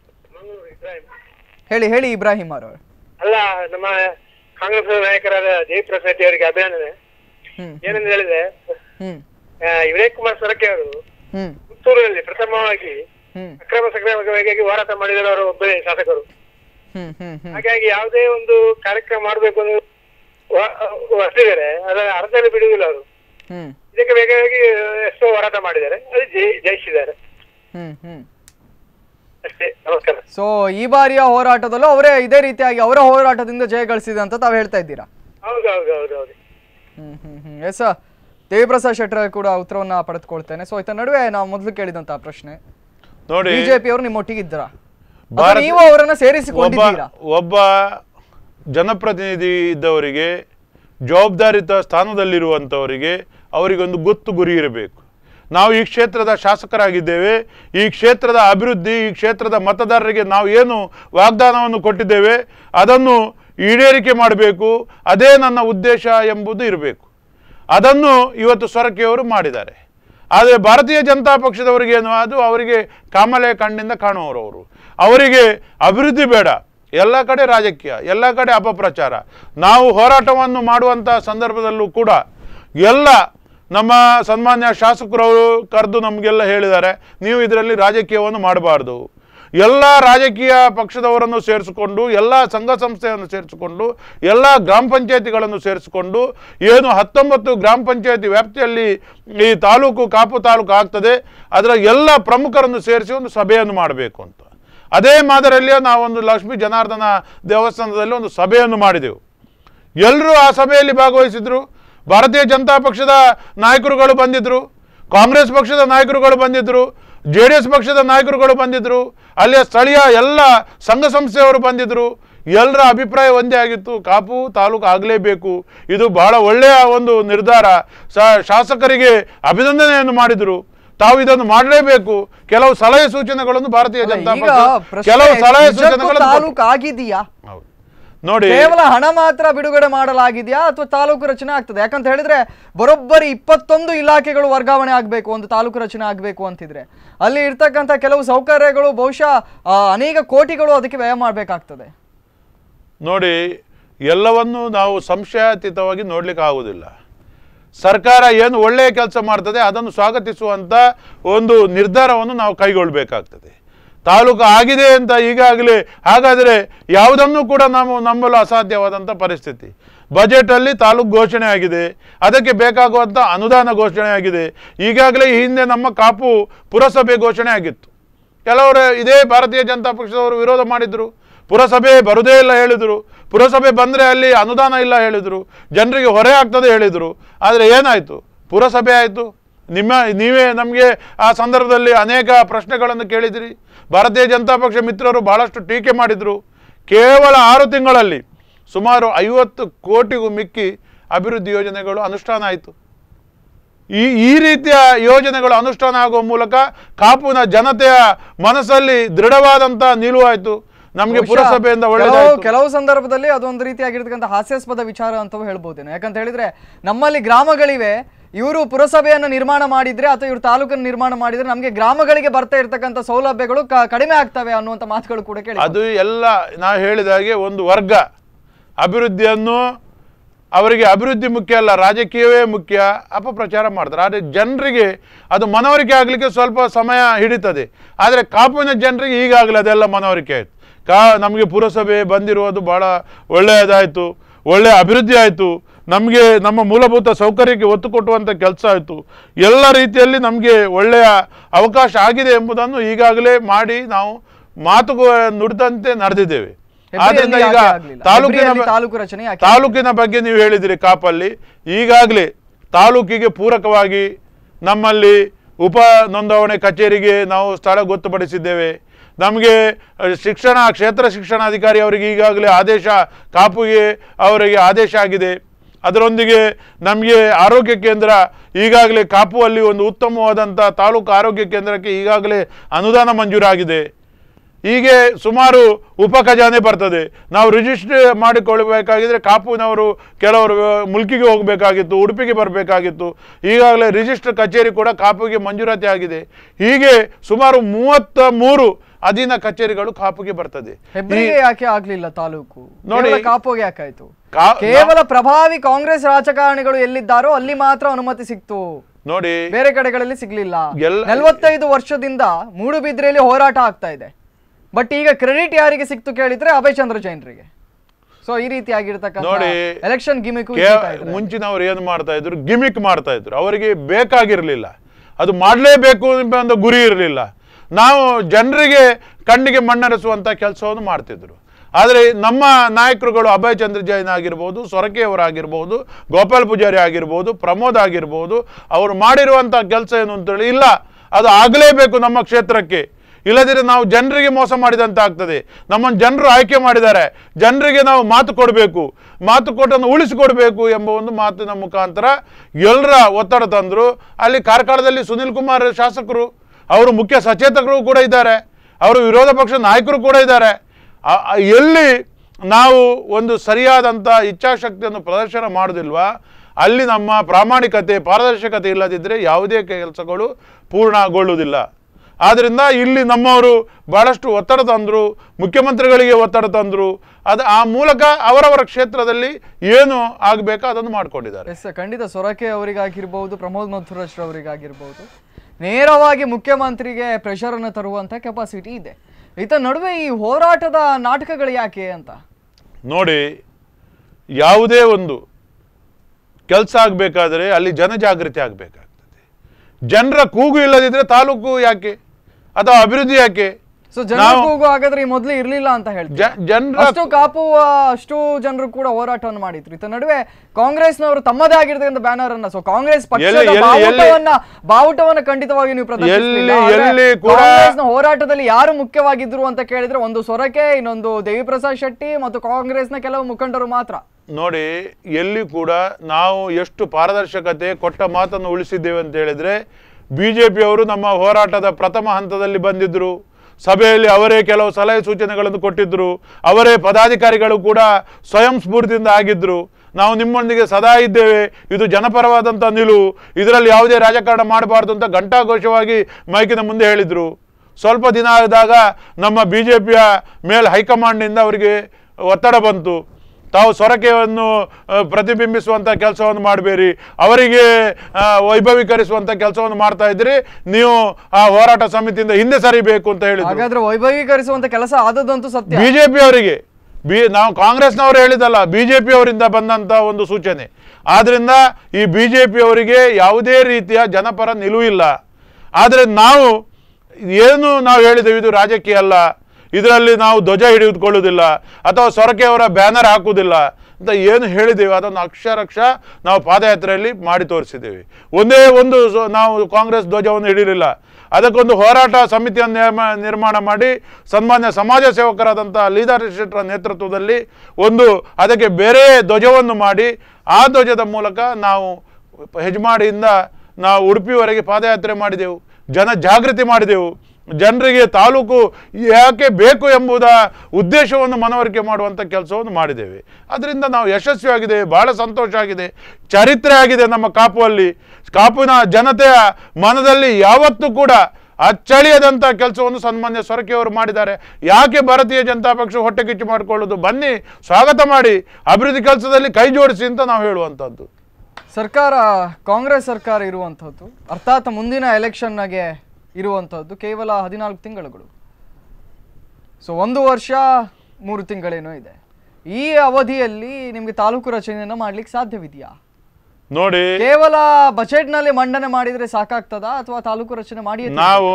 [SPEAKER 2] ಹೇಳಿ ಹೇಳಿ ಇಬ್ರಾಹಿಂ ಅವರು.
[SPEAKER 4] ಅಲ್ಲ, ನಮ್ಮ ಕಾಂಗ್ರೆಸ್ ನಾಯಕರಾದ ಜಯಪ್ರಸಾದ್ ಅವರಿಗೆ ಅಭಿನಂದನೆ. ಏನಂತ ಹೇಳಿದ್ರೆ, ವಿನಯ್ ಕುಮಾರ್ ಸೊರಕೆ ಅವರು ಪುತ್ತೂರಿನಲ್ಲಿ ಪ್ರಥಮವಾಗಿ ಅಕ್ರಮ ಸಕ್ರಮವಾಗಿ ಹೋರಾಟ ಮಾಡಿದರೆ ಅವರು ಒಬ್ಬರೇ ಶಾಸಕರು. ಹಾಗಾಗಿ ಯಾವುದೇ ಒಂದು ಕಾರ್ಯಕ್ರಮ ಮಾಡಬೇಕು ಅಂತ ಹೊರಟಿದ್ದಾರೆ, ಅದರ ಅರ್ಧದಲ್ಲಿ ಬಿಡುವುದಿಲ್ಲ ಅವರು. ಇದಕ್ಕೆ ಬೇಕಾಗಿ ಎಷ್ಟೋ ಹೋರಾಟ ಮಾಡಿದ್ದಾರೆ, ಅದು ಜಯಿಸಿದ್ದಾರೆ ಅಷ್ಟೇ. ನಮಸ್ಕಾರ.
[SPEAKER 2] ಸೊ ಈ ಬಾರಿಯ ಹೋರಾಟದಲ್ಲೂ ಅವರೇ ಇದೇ ರೀತಿಯಾಗಿ ಅವರ ಹೋರಾಟದಿಂದ ಜಯ ಗಳಿಸಿದೆ ಅಂತ ತಾವು ಹೇಳ್ತಾ ಇದ್ದೀರಾ?
[SPEAKER 4] ಹೌದು ಹೌದು ಹೌದು ಹೌದು.
[SPEAKER 2] ಹ್ಮ್ ಹ್ಮ್ ಹ್ಮ್ ಎಸ್ ದೇವಿಪ್ರಸಾದ್ ಶೆಟ್ಟರ್ ಕೂಡ ಉತ್ತರವನ್ನ ಪಡೆದುಕೊಳ್ತೇನೆ. ಸೊ ಇತ್ತ ನಡುವೆ ನಾವು ಮೊದಲು ಕೇಳಿದಂತ ಪ್ರಶ್ನೆ,
[SPEAKER 3] ನೋಡಿ,
[SPEAKER 2] ಬಿಜೆಪಿ ಅವರು ನಿಮ್ಮೊಟ್ಟಿಗಿದ್ದೀರಾ, ನೀವು ಅವರನ್ನ ಸೇರಿಸಿಕೊಂಡಿದ್ದೀರಾ?
[SPEAKER 3] ಒಬ್ಬ ಜನಪ್ರತಿನಿಧಿ ಇದ್ದವರಿಗೆ, ಜವಾಬ್ದಾರಿತ ಸ್ಥಾನದಲ್ಲಿರುವಂಥವರಿಗೆ ಅವರಿಗೊಂದು ಗೊತ್ತು ಗುರಿ ಇರಬೇಕು. ನಾವು ಈ ಕ್ಷೇತ್ರದ ಶಾಸಕರಾಗಿದ್ದೇವೆ, ಈ ಕ್ಷೇತ್ರದ ಅಭಿವೃದ್ಧಿ, ಈ ಕ್ಷೇತ್ರದ ಮತದಾರರಿಗೆ ನಾವು ಏನು ವಾಗ್ದಾನವನ್ನು ಕೊಟ್ಟಿದ್ದೇವೆ ಅದನ್ನು ಈಡೇರಿಕೆ ಮಾಡಬೇಕು, ಅದೇ ನನ್ನ ಉದ್ದೇಶ ಎಂಬುದು ಇರಬೇಕು. ಅದನ್ನು ಇವತ್ತು ಸೊರಕೆಯವರು ಮಾಡಿದ್ದಾರೆ. ಆದರೆ ಭಾರತೀಯ ಜನತಾ ಪಕ್ಷದವರಿಗೇನು, ಅದು ಅವರಿಗೆ ಕಾಮಲೆ ಕಣ್ಣಿಂದ ಕಾಣುವವರು. ಅವರಿಗೆ ಅಭಿವೃದ್ಧಿ ಬೇಡ, ಎಲ್ಲ ಕಡೆ ರಾಜಕೀಯ, ಎಲ್ಲ ಕಡೆ ಅಪಪ್ರಚಾರ. ನಾವು ಹೋರಾಟವನ್ನು ಮಾಡುವಂಥ ಸಂದರ್ಭದಲ್ಲೂ ಕೂಡ ಎಲ್ಲ ನಮ್ಮ ಸನ್ಮಾನ್ಯ ಶಾಸಕರವರು ಕರೆದು ನಮಗೆಲ್ಲ ಹೇಳಿದ್ದಾರೆ, ನೀವು ಇದರಲ್ಲಿ ರಾಜಕೀಯವನ್ನು ಮಾಡಬಾರ್ದು. ಎಲ್ಲ ರಾಜಕೀಯ ಪಕ್ಷದವರನ್ನು ಸೇರಿಸಿಕೊಂಡು, ಎಲ್ಲ ಸಂಘ ಸಂಸ್ಥೆಯನ್ನು ಸೇರಿಸಿಕೊಂಡು, ಎಲ್ಲ ಗ್ರಾಮ ಪಂಚಾಯತಿಗಳನ್ನು ಸೇರಿಸಿಕೊಂಡು, ಏನು ಹತ್ತೊಂಬತ್ತು ಗ್ರಾಮ ಪಂಚಾಯತಿ ವ್ಯಾಪ್ತಿಯಲ್ಲಿ ಈ ತಾಲೂಕು ಕಾಪು ತಾಲೂಕು ಆಗ್ತದೆ, ಅದರ ಎಲ್ಲ ಪ್ರಮುಖರನ್ನು ಸೇರಿಸಿ ಒಂದು ಸಭೆಯನ್ನು ಮಾಡಬೇಕು ಅಂತ. ಅದೇ ಮಾದರಿಯಲ್ಲಿಯೇ ನಾವೊಂದು ಲಕ್ಷ್ಮೀ ಜನಾರ್ದನ ದೇವಸ್ಥಾನದಲ್ಲಿ ಒಂದು ಸಭೆಯನ್ನು ಮಾಡಿದೆವು. ಎಲ್ಲರೂ ಆ ಸಭೆಯಲ್ಲಿ ಭಾಗವಹಿಸಿದ್ರು. ಭಾರತೀಯ ಜನತಾ ಪಕ್ಷದ ನಾಯಕರುಗಳು ಬಂದಿದ್ದರು, ಕಾಂಗ್ರೆಸ್ ಪಕ್ಷದ ನಾಯಕರುಗಳು ಬಂದಿದ್ದರು, ಜೆ ಡಿ ಎಸ್ ಪಕ್ಷದ ನಾಯಕರುಗಳು ಬಂದಿದ್ದರು, ಅಲ್ಲಿಯ ಸ್ಥಳೀಯ ಎಲ್ಲ ಸಂಘ ಸಂಸ್ಥೆಯವರು ಬಂದಿದ್ದರು. ಎಲ್ಲರ ಅಭಿಪ್ರಾಯ ಒಂದೇ ಆಗಿತ್ತು, ಕಾಪು ತಾಲೂಕು ಆಗಲೇಬೇಕು, ಇದು ಬಹಳ ಒಳ್ಳೆಯ ಒಂದು ನಿರ್ಧಾರ. ಶಾಸಕರಿಗೆ ಅಭಿನಂದನೆಯನ್ನು ಮಾಡಿದರು, ತಾವು ಇದನ್ನು ಮಾಡಲೇಬೇಕು. ಕೆಲವು ಸಲಹೆ ಸೂಚನೆಗಳನ್ನು ಭಾರತೀಯ ಜನತಾ ಪಕ್ಷ ಕೆಲವು ಸಲಹೆ ಸೂಚನೆಗಳನ್ನು
[SPEAKER 2] ಆಗಿದೆಯಾ
[SPEAKER 3] ನೋಡಿ,
[SPEAKER 2] ಕೇವಲ ಹಣ ಮಾತ್ರ ಬಿಡುಗಡೆ ಮಾಡಲಾಗಿದೆಯಾ ಅಥವಾ ತಾಲೂಕು ರಚನೆ ಆಗ್ತದೆ? ಯಾಕಂತ ಹೇಳಿದ್ರೆ ಬರೋಬ್ಬರಿ ಇಪ್ಪತ್ತೊಂದು ಇಲಾಖೆಗಳು ವರ್ಗಾವಣೆ ಆಗಬೇಕು, ಒಂದು ತಾಲೂಕು ರಚನೆ ಆಗಬೇಕು ಅಂತಿದ್ರೆ ಅಲ್ಲಿ ಇರ್ತಕ್ಕಂಥ ಕೆಲವು ಸೌಕರ್ಯಗಳು ಬಹುಶಃ ಅನೇಕ ಕೋಟಿಗಳು ಅದಕ್ಕೆ ವ್ಯಯ ಮಾಡಬೇಕಾಗ್ತದೆ.
[SPEAKER 3] ನೋಡಿ, ಎಲ್ಲವನ್ನೂ ನಾವು ಸಂಶಯಾತೀತವಾಗಿ ನೋಡ್ಲಿಕ್ಕೆ ಆಗುವುದಿಲ್ಲ. ಸರ್ಕಾರ ಏನು ಒಳ್ಳೆಯ ಕೆಲಸ ಮಾಡ್ತದೆ ಅದನ್ನು ಸ್ವಾಗತಿಸುವಂಥ ಒಂದು ನಿರ್ಧಾರವನ್ನು ನಾವು ಕೈಗೊಳ್ಳಬೇಕಾಗ್ತದೆ. ತಾಲೂಕು ಆಗಿದೆ ಅಂತ ಈಗಾಗಲೇ ಹಾಗಾದರೆ ಯಾವುದನ್ನು ಕೂಡ ನಾವು ನಂಬಲು ಅಸಾಧ್ಯವಾದಂಥ ಪರಿಸ್ಥಿತಿ. ಬಜೆಟಲ್ಲಿ ತಾಲೂಕು ಘೋಷಣೆ ಆಗಿದೆ, ಅದಕ್ಕೆ ಬೇಕಾಗುವಂಥ ಅನುದಾನ ಘೋಷಣೆ ಆಗಿದೆ. ಈಗಾಗಲೇ ಈ ಹಿಂದೆ ನಮ್ಮ ಕಾಪು ಪುರಸಭೆ ಘೋಷಣೆ ಆಗಿತ್ತು. ಕೆಲವರು ಇದೇ ಭಾರತೀಯ ಜನತಾ ಪಕ್ಷದವರು ವಿರೋಧ ಮಾಡಿದರು, ಪುರಸಭೆ ಬರುವುದೇ ಇಲ್ಲ ಹೇಳಿದರು, ಪುರಸಭೆ ಬಂದರೆ ಅಲ್ಲಿ ಅನುದಾನ ಇಲ್ಲ ಹೇಳಿದರು, ಜನರಿಗೆ ಹೊರೆ ಆಗ್ತದೆ ಹೇಳಿದರು. ಆದರೆ ಏನಾಯಿತು? ಪುರಸಭೆ ಆಯಿತು. ನಿಮ್ಮ ನೀವೇ ನಮಗೆ ಆ ಸಂದರ್ಭದಲ್ಲಿ ಅನೇಕ ಪ್ರಶ್ನೆಗಳನ್ನು ಕೇಳಿದಿರಿ. ಭಾರತೀಯ ಜನತಾ ಪಕ್ಷ ಮಿತ್ರರು ಭಾಳಷ್ಟು ಟೀಕೆ ಮಾಡಿದರು. ಕೇವಲ ಆರು ತಿಂಗಳಲ್ಲಿ ಸುಮಾರು ಐವತ್ತು ಕೋಟಿಗೂ ಮಿಕ್ಕಿ ಅಭಿವೃದ್ಧಿ ಯೋಜನೆಗಳು ಅನುಷ್ಠಾನ ಆಯಿತು. ಈ ಈ ರೀತಿಯ ಯೋಜನೆಗಳು ಅನುಷ್ಠಾನ ಆಗುವ ಮೂಲಕ ಕಾಪುವಿನ ಜನತೆಯ ಮನಸ್ಸಲ್ಲಿ ದೃಢವಾದಂಥ ನಿಲುವಾಯಿತು. ನಮಗೆ ಪುರಸಭೆಯಿಂದ ಒಳ್ಳೆಯದಾಯಿತು.
[SPEAKER 2] ಕೆಲವು ಸಂದರ್ಭದಲ್ಲಿ ಅದೊಂದು ರೀತಿಯಾಗಿರ್ತಕ್ಕಂಥ ಹಾಸ್ಯಾಸ್ಪದ ವಿಚಾರ ಅಂತವೂ ಹೇಳ್ಬೋದೇನೆ. ಯಾಕಂತ ಹೇಳಿದ್ರೆ ನಮ್ಮಲ್ಲಿ ಗ್ರಾಮಗಳಿವೆ, ಇವರು ಪುರಸಭೆಯನ್ನು ನಿರ್ಮಾಣ ಮಾಡಿದ್ರೆ ಅಥವಾ ಇವರು ತಾಲೂಕನ್ನು ನಿರ್ಮಾಣ ಮಾಡಿದ್ರೆ ನಮಗೆ ಗ್ರಾಮಗಳಿಗೆ ಬರ್ತಾ ಇರ್ತಕ್ಕಂಥ ಸೌಲಭ್ಯಗಳು ಕಡಿಮೆ ಆಗ್ತವೆ ಅನ್ನುವಂಥ ಮಾತುಗಳು ಕೂಡ ಕೇಳಿ.
[SPEAKER 3] ಅದು ಎಲ್ಲ ನಾವು ಹೇಳಿದಾಗೆ ಒಂದು ವರ್ಗ ಅಭಿವೃದ್ಧಿಯನ್ನು ಅವರಿಗೆ ಅಭಿವೃದ್ಧಿ ಮುಖ್ಯ ಅಲ್ಲ, ರಾಜಕೀಯವೇ ಮುಖ್ಯ ಅಪಪ್ರಚಾರ ಮಾಡ್ತಾರೆ. ಆದರೆ ಜನರಿಗೆ ಅದು ಮನವರಿಕೆ ಆಗಲಿಕ್ಕೆ ಸ್ವಲ್ಪ ಸಮಯ ಹಿಡಿತದೆ. ಆದರೆ ಕಾಪುವಿನ ಜನರಿಗೆ ಈಗಾಗಲೇ ಅದೆಲ್ಲ ಮನವರಿಕೆ ಆಯಿತು. ಕಾ ನಮಗೆ ಪುರಸಭೆ ಬಂದಿರುವುದು ಭಾಳ ಒಳ್ಳೆಯದಾಯಿತು, ಒಳ್ಳೆಯ ಅಭಿವೃದ್ಧಿ ಆಯಿತು, ನಮಗೆ ನಮ್ಮ ಮೂಲಭೂತ ಸೌಕರ್ಯಕ್ಕೆ ಒತ್ತು ಕೊಟ್ಟುವಂಥ ಕೆಲಸ ಆಯಿತು, ಎಲ್ಲ ರೀತಿಯಲ್ಲಿ ನಮಗೆ ಒಳ್ಳೆಯ ಅವಕಾಶ ಆಗಿದೆ ಎಂಬುದನ್ನು ಈಗಾಗಲೇ ಮಾಡಿ ನಾವು ಮಾತು ನುಡಿದಂತೆ ನಡೆದಿದ್ದೇವೆ. ಆದ್ದರಿಂದ ಈಗ ತಾಲೂಕಿನ ತಾಲೂಕಿನ ಬಗ್ಗೆ ನೀವು ಹೇಳಿದಿರಿ. ಕಾಪಲ್ಲಿ ಈಗಾಗಲೇ ತಾಲೂಕಿಗೆ ಪೂರಕವಾಗಿ ನಮ್ಮಲ್ಲಿ ಉಪ ನೋಂದಣಿ ಕಚೇರಿಗೆ ನಾವು ಸ್ಥಳ ಗೊತ್ತುಪಡಿಸಿದ್ದೇವೆ. ನಮಗೆ ಶಿಕ್ಷಣ ಕ್ಷೇತ್ರ ಶಿಕ್ಷಣಾಧಿಕಾರಿ ಅವರಿಗೆ ಈಗಾಗಲೇ ಆದೇಶ, ಕಾಪುಗೆ ಅವರಿಗೆ ಆದೇಶ ಆಗಿದೆ. ಅದರೊಂದಿಗೆ ನಮಗೆ ಆರೋಗ್ಯ ಕೇಂದ್ರ ಈಗಾಗಲೇ ಕಾಪುವಲ್ಲಿ ಒಂದು ಉತ್ತಮವಾದಂಥ ತಾಲೂಕು ಆರೋಗ್ಯ ಕೇಂದ್ರಕ್ಕೆ ಈಗಾಗಲೇ ಅನುದಾನ ಮಂಜೂರಾಗಿದೆ. ಹೀಗೆ ಸುಮಾರು ಉಪ ಖಜಾನೆ ಬರ್ತದೆ. ನಾವು ರಿಜಿಸ್ಟರ್ ಮಾಡಿಕೊಳ್ಳಬೇಕಾಗಿದ್ದರೆ ಕಾಪುವಿನವರು ಕೆಲವರು ಮುಲ್ಕಿಗೆ ಹೋಗಬೇಕಾಗಿತ್ತು, ಉಡುಪಿಗೆ ಬರಬೇಕಾಗಿತ್ತು. ಈಗಾಗಲೇ ರಿಜಿಸ್ಟರ್ ಕಚೇರಿ ಕೂಡ ಕಾಪುಗೆ ಮಂಜೂರಾತಿ ಆಗಿದೆ. ಹೀಗೆ ಸುಮಾರು ಮೂವತ್ತ ಮೂರು ಅಧೀನ ಕಚೇರಿಗಳು ಕಾಪುಗೆ ಬರ್ತದೆ.
[SPEAKER 2] ಯಾಕೆ ಆಗ್ಲಿಲ್ಲ ತಾಲೂಕು? ನೋಡಿ, ಕಾಪುಗೆ ಯಾಕಾಯ್ತು? ಕೇವಲ ಪ್ರಭಾವಿ ಕಾಂಗ್ರೆಸ್ ರಾಜಕಾರಣಿಗಳು ಎಲ್ಲಿದ್ದಾರೋ ಅಲ್ಲಿ ಮಾತ್ರ ಅನುಮತಿ ಸಿಕ್ತು. ನೋಡಿ, ಬೇರೆ ಕಡೆಗಳಲ್ಲಿ ಸಿಗ್ಲಿಲ್ಲ. ನಲವತ್ತೈದು ವರ್ಷದಿಂದ ಮೂಡುಬಿದ್ರೆಯಲ್ಲಿ ಹೋರಾಟ ಆಗ್ತಾ ಇದೆ. ಬಟ್ ಈಗ ಕ್ರೆಡಿಟ್ ಯಾರಿಗೆ ಸಿಕ್ತು ಕೇಳಿದ್ರೆ ಅಭಯ್ ಚಂದ್ರ ಜೈನ್ರಿಗೆ. ಸೊ ಈ ರೀತಿ ಆಗಿರ್ತಕ್ಕಂಥ ನೋಡಿ, ಎಲೆಕ್ಷನ್ ಗಿಮಿಕ್
[SPEAKER 3] ಮುಂಚಿನವರು ಏನು ಮಾಡ್ತಾ ಇದ್ರು, ಗಿಮಿಕ್ ಮಾಡ್ತಾ ಇದ್ರು. ಅವರಿಗೆ ಬೇಕಾಗಿರ್ಲಿಲ್ಲ, ಅದು ಮಾಡಲೇಬೇಕು ಎಂಬ ಗುರಿ ಇರಲಿಲ್ಲ. ನಾವು ಜನರಿಗೆ ಕಣ್ಣಿಗೆ ಮಣ್ಣರಿಸುವಂಥ ಕೆಲಸವನ್ನು ಮಾಡ್ತಿದ್ರು. ಆದರೆ ನಮ್ಮ ನಾಯಕರುಗಳು ಅಭಯ್ ಚಂದ್ರ ಜೈನ್ ಆಗಿರ್ಬೋದು, ಸೊರಕೆಯವರಾಗಿರ್ಬೋದು, ಗೋಪಾಲ್ ಪೂಜಾರಿ ಆಗಿರ್ಬೋದು, ಪ್ರಮೋದ್ ಆಗಿರ್ಬೋದು, ಅವರು ಮಾಡಿರುವಂಥ ಕೆಲಸ ಏನು ಅಂತೇಳಿ ಇಲ್ಲ, ಅದು ಆಗಲೇಬೇಕು ನಮ್ಮ ಕ್ಷೇತ್ರಕ್ಕೆ, ಇಲ್ಲದಿದ್ರೆ ನಾವು ಜನರಿಗೆ ಮೋಸ ಮಾಡಿದಂತೆ ಆಗ್ತದೆ. ನಮ್ಮನ್ನು ಜನರು ಆಯ್ಕೆ ಮಾಡಿದ್ದಾರೆ, ಜನರಿಗೆ ನಾವು ಮಾತು ಕೊಡಬೇಕು, ಮಾತು ಕೊಟ್ಟನ್ನು ಉಳಿಸಿಕೊಡ್ಬೇಕು ಎಂಬ ಒಂದು ಮಾತಿನ ಮುಖಾಂತರ ಎಲ್ಲರ ಒತ್ತಡ ತಂದರು. ಅಲ್ಲಿ ಕಾರ್ಕಳದಲ್ಲಿ ಸುನಿಲ್ ಕುಮಾರ್ ಶಾಸಕರು, ಅವರು ಮುಖ್ಯ ಸಚೇತಕರು ಕೂಡ ಇದ್ದಾರೆ, ಅವರು ವಿರೋಧ ಪಕ್ಷ ನಾಯಕರು ಕೂಡ ಇದ್ದಾರೆ. ಎಲ್ಲಿ ನಾವು ಒಂದು ಸರಿಯಾದಂಥ ಇಚ್ಛಾಶಕ್ತಿಯನ್ನು ಪ್ರದರ್ಶನ ಮಾಡೋದಿಲ್ವಾ, ಅಲ್ಲಿ ನಮ್ಮ ಪ್ರಾಮಾಣಿಕತೆ ಪಾರದರ್ಶಕತೆ ಇಲ್ಲದಿದ್ದರೆ ಯಾವುದೇ ಕೆಲಸಗಳು ಪೂರ್ಣಗೊಳ್ಳುವುದಿಲ್ಲ. ಆದ್ದರಿಂದ ಇಲ್ಲಿ ನಮ್ಮವರು ಭಾಳಷ್ಟು ಒತ್ತಡ ತಂದರು, ಮುಖ್ಯಮಂತ್ರಿಗಳಿಗೆ ಒತ್ತಡ ತಂದರು. ಅದು ಆ ಮೂಲಕ ಅವರವರ ಕ್ಷೇತ್ರದಲ್ಲಿ ಏನು ಆಗಬೇಕೋ ಅದನ್ನು ಮಾಡಿಕೊಂಡಿದ್ದಾರೆ.
[SPEAKER 2] ಎಸ್, ಖಂಡಿತ ಸೊರಕೆ ಅವರಿಗಾಗಿರ್ಬೋದು, ಪ್ರಮೋದ್ ಮಧುರಾಜ್ ಅವರಿಗಾಗಿರ್ಬೋದು, ನೇರವಾಗಿ ಮುಖ್ಯಮಂತ್ರಿಗೆ ಪ್ರೆಷರನ್ನು ತರುವಂಥ ಕೆಪಾಸಿಟಿ ಇದೆ. ಈತ ನಡುವೆ ಈ ಹೋರಾಟದ ನಾಟಕಗಳು ಯಾಕೆ ಅಂತ
[SPEAKER 3] ನೋಡಿ, ಯಾವುದೇ ಒಂದು ಕೆಲಸ ಆಗಬೇಕಾದ್ರೆ ಅಲ್ಲಿ ಜನಜಾಗೃತಿ ಆಗಬೇಕಾಗ್ತದೆ. ಜನರ ಕೂಗು ಇಲ್ಲದಿದ್ದರೆ ತಾಲೂಕು ಯಾಕೆ ಅಥವಾ ಅಭಿವೃದ್ಧಿ ಯಾಕೆ?
[SPEAKER 2] ಸೊ ಜನರ ಕೂಗು ಹಾಗಾದ್ರೆ ಈ ಮೊದಲು ಇರಲಿಲ್ಲ ಅಂತ ಹೇಳ್ತಾರೆ. ಅಷ್ಟು ಕಾಪು ಅಷ್ಟು ಜನರು ಕೂಡ ಹೋರಾಟವನ್ನು ಮಾಡಿದ್ರು. ಇತ್ತ ನಡುವೆ ಕಾಂಗ್ರೆಸ್ನವರು ತಮ್ಮದೇ ಆಗಿರ್ತಕ್ಕಂಥ ಬ್ಯಾನರ್ ಅನ್ನ, ಸೊ ಕಾಂಗ್ರೆಸ್ ಪಕ್ಷದ ಬಾವುಟವನ್ನ ಬಾವುಟವನ್ನ ಖಂಡಿತವಾಗಿ ನೀವು ಪ್ರದರ್ಶಿಸಲಿಲ್ಲ. ಕಾಂಗ್ರೆಸ್ನ ಹೋರಾಟದಲ್ಲಿ ಯಾರು ಮುಖ್ಯವಾಗಿದ್ರು ಅಂತ ಕೇಳಿದ್ರೆ ಒಂದು ಸೊರಕೆ, ಇನ್ನೊಂದು ದೇವಿಪ್ರಸಾದ್ ಶೆಟ್ಟಿ ಮತ್ತು ಕಾಂಗ್ರೆಸ್ನ ಕೆಲವು ಮುಖಂಡರು ಮಾತ್ರ.
[SPEAKER 3] ನೋಡಿ, ಎಲ್ಲಿ ಕೂಡ ನಾವು ಎಷ್ಟು ಪಾರದರ್ಶಕತೆ ಕೊಟ್ಟ ಮಾತನ್ನು ಉಳಿಸಿದ್ದೇವೆ ಅಂತ ಹೇಳಿದ್ರೆ, ಬಿಜೆಪಿ ಅವರು ನಮ್ಮ ಹೋರಾಟದ ಪ್ರಥಮ ಹಂತದಲ್ಲಿ ಬಂದಿದ್ರು, ಸಭೆಯಲ್ಲಿ ಅವರೇ ಕೆಲವು ಸಲಹೆ ಸೂಚನೆಗಳನ್ನು ಕೊಟ್ಟಿದ್ದರು, ಅವರೇ ಪದಾಧಿಕಾರಿಗಳು ಕೂಡ ಸ್ವಯಂ ಸ್ಫೂರ್ತಿಯಿಂದ ಆಗಿದ್ದರು. ನಾವು ನಿಮ್ಮೊಂದಿಗೆ ಸದಾ ಇದ್ದೇವೆ, ಇದು ಜನಪರವಾದಂಥ ನಿಲುವು, ಇದರಲ್ಲಿ ಯಾವುದೇ ರಾಜಕಾರಣ ಮಾಡಬಾರ್ದು ಅಂತ ಘಂಟಾಘೋಷವಾಗಿ ಮೈಕಿನ ಮುಂದೆ ಹೇಳಿದರು. ಸ್ವಲ್ಪ ದಿನ ಆದಾಗ ನಮ್ಮ ಬಿ ಜೆ ಪಿಯ ಮೇಲೆ ಹೈಕಮಾಂಡ್ನಿಂದ ಅವರಿಗೆ ಒತ್ತಡ ಬಂತು, ತಾವು ಸೊರಕೆಯನ್ನು ಪ್ರತಿಬಿಂಬಿಸುವಂಥ ಕೆಲಸವನ್ನು ಮಾಡಬೇಡಿ, ಅವರಿಗೆ ವೈಭವೀಕರಿಸುವಂಥ ಕೆಲಸವನ್ನು ಮಾಡ್ತಾ ಇದ್ರಿ, ನೀವು ಆ ಹೋರಾಟ ಸಮಿತಿಯಿಂದ ಹಿಂದೆ ಸರಿಬೇಕು ಅಂತ ಹೇಳಿದ್ರು.
[SPEAKER 2] ಹಾಗಾದ್ರೆ ವೈಭವೀಕರಿಸುವಂತ ಕೆಲಸ ಆದದಂತೂ ಸತ್ಯ.
[SPEAKER 3] ಬಿಜೆಪಿ ಅವರಿಗೆ ಬಿ ನಾವು ಕಾಂಗ್ರೆಸ್ನವರು ಹೇಳಿದಲ್ಲ, ಬಿಜೆಪಿ ಅವರಿಂದ ಬಂದಂತ ಒಂದು ಸೂಚನೆ. ಆದ್ರಿಂದ ಈ ಬಿಜೆಪಿ ಅವರಿಗೆ ಯಾವುದೇ ರೀತಿಯ ಜನಪರ ನಿಲುವಿಲ್ಲ. ಆದರೆ ನಾವು ಏನು ನಾವು ಹೇಳಿದೆವು, ಇದು ರಾಜಕೀಯ ಅಲ್ಲ, ಇದರಲ್ಲಿ ನಾವು ಧ್ವಜ ಹಿಡಿದುಕೊಳ್ಳುವುದಿಲ್ಲ ಅಥವಾ ಸೊರಕೆ ಅವರ ಬ್ಯಾನರ್ ಹಾಕುವುದಿಲ್ಲ ಅಂತ ಏನು ಹೇಳಿದ್ದೇವೆ ಅದನ್ನು ಅಕ್ಷರಕ್ಷ ನಾವು ಪಾದಯಾತ್ರೆಯಲ್ಲಿ ಮಾಡಿ ತೋರಿಸಿದ್ದೇವೆ. ಒಂದೇ ಒಂದು ನಾವು ಕಾಂಗ್ರೆಸ್ ಧ್ವಜವನ್ನು ಹಿಡಿಯಲಿಲ್ಲ, ಅದಕ್ಕೊಂದು ಹೋರಾಟ ಸಮಿತಿಯನ್ನು ನಿರ್ಮಾಣ ಮಾಡಿ ಸನ್ಮಾನ್ಯ ಸಮಾಜ ಸೇವಕರಾದಂಥ ಲೀಡರ್ ಶೆಟ್ಟರ ನೇತೃತ್ವದಲ್ಲಿ ಒಂದು ಅದಕ್ಕೆ ಬೇರೆ ಧ್ವಜವನ್ನು ಮಾಡಿ ಆ ಧ್ವಜದ ಮೂಲಕ ನಾವು ಹೆಜ್ಮಾಡಿಯಿಂದ ನಾವು ಉಡುಪಿವರೆಗೆ ಪಾದಯಾತ್ರೆ ಮಾಡಿದೆವು, ಜನ ಜಾಗೃತಿ ಮಾಡಿದೆವು, ಜನರಿಗೆ ತಾಲೂಕು ಯಾಕೆ ಬೇಕು ಎಂಬುದ ಉದ್ದೇಶವನ್ನು ಮನವರಿಕೆ ಮಾಡುವಂಥ ಕೆಲಸವನ್ನು ಮಾಡಿದ್ದೇವೆ. ಅದರಿಂದ ನಾವು ಯಶಸ್ವಿಯಾಗಿದ್ದೇವೆ, ಭಾಳ ಸಂತೋಷ ಆಗಿದೆ, ಚರಿತ್ರೆ ಆಗಿದೆ ನಮ್ಮ ಕಾಪುವಲ್ಲಿ. ಕಾಪುವಿನ ಜನತೆಯ ಮನದಲ್ಲಿ ಯಾವತ್ತೂ ಕೂಡ ಅಚ್ಚಳಿಯದಂಥ ಕೆಲಸವನ್ನು ಸನ್ಮಾನ್ಯ ಸೊರಕೆಯವರು ಮಾಡಿದ್ದಾರೆ. ಯಾಕೆ ಭಾರತೀಯ ಜನತಾ ಪಕ್ಷ ಹೊಟ್ಟೆ ಕಿಚ್ಚು ಮಾಡಿಕೊಳ್ಳೋದು? ಬನ್ನಿ, ಸ್ವಾಗತ ಮಾಡಿ, ಅಭಿವೃದ್ಧಿ ಕೆಲಸದಲ್ಲಿ ಕೈ ಜೋಡಿಸಿ ಅಂತ ನಾವು ಹೇಳುವಂಥದ್ದು.
[SPEAKER 2] ಸರ್ಕಾರ ಕಾಂಗ್ರೆಸ್ ಸರ್ಕಾರ ಇರುವಂಥದ್ದು, ಅರ್ಥಾತ್ ಮುಂದಿನ ಎಲೆಕ್ಷನ್ಗೆ ಇರುವಂಥದ್ದು ಕೇವಲ ಹದಿನಾಲ್ಕು ತಿಂಗಳುಗಳು. ಸೊ ಒಂದು ವರ್ಷ ಮೂರು ತಿಂಗಳೇನೋ ಇದೆ. ಈ ಅವಧಿಯಲ್ಲಿ ನಿಮಗೆ ತಾಲೂಕು ರಚನೆಯನ್ನು ಮಾಡ್ಲಿಕ್ಕೆ ಸಾಧ್ಯವಿದೆಯಾ?
[SPEAKER 3] ನೋಡಿ,
[SPEAKER 2] ಕೇವಲ ಬಜೆಟ್ ನಲ್ಲಿ ಮಂಡನೆ ಮಾಡಿದ್ರೆ ಸಾಕಾಗ್ತದಾ ಅಥವಾ ತಾಲೂಕು ರಚನೆ ಮಾಡಿ?
[SPEAKER 3] ನಾವು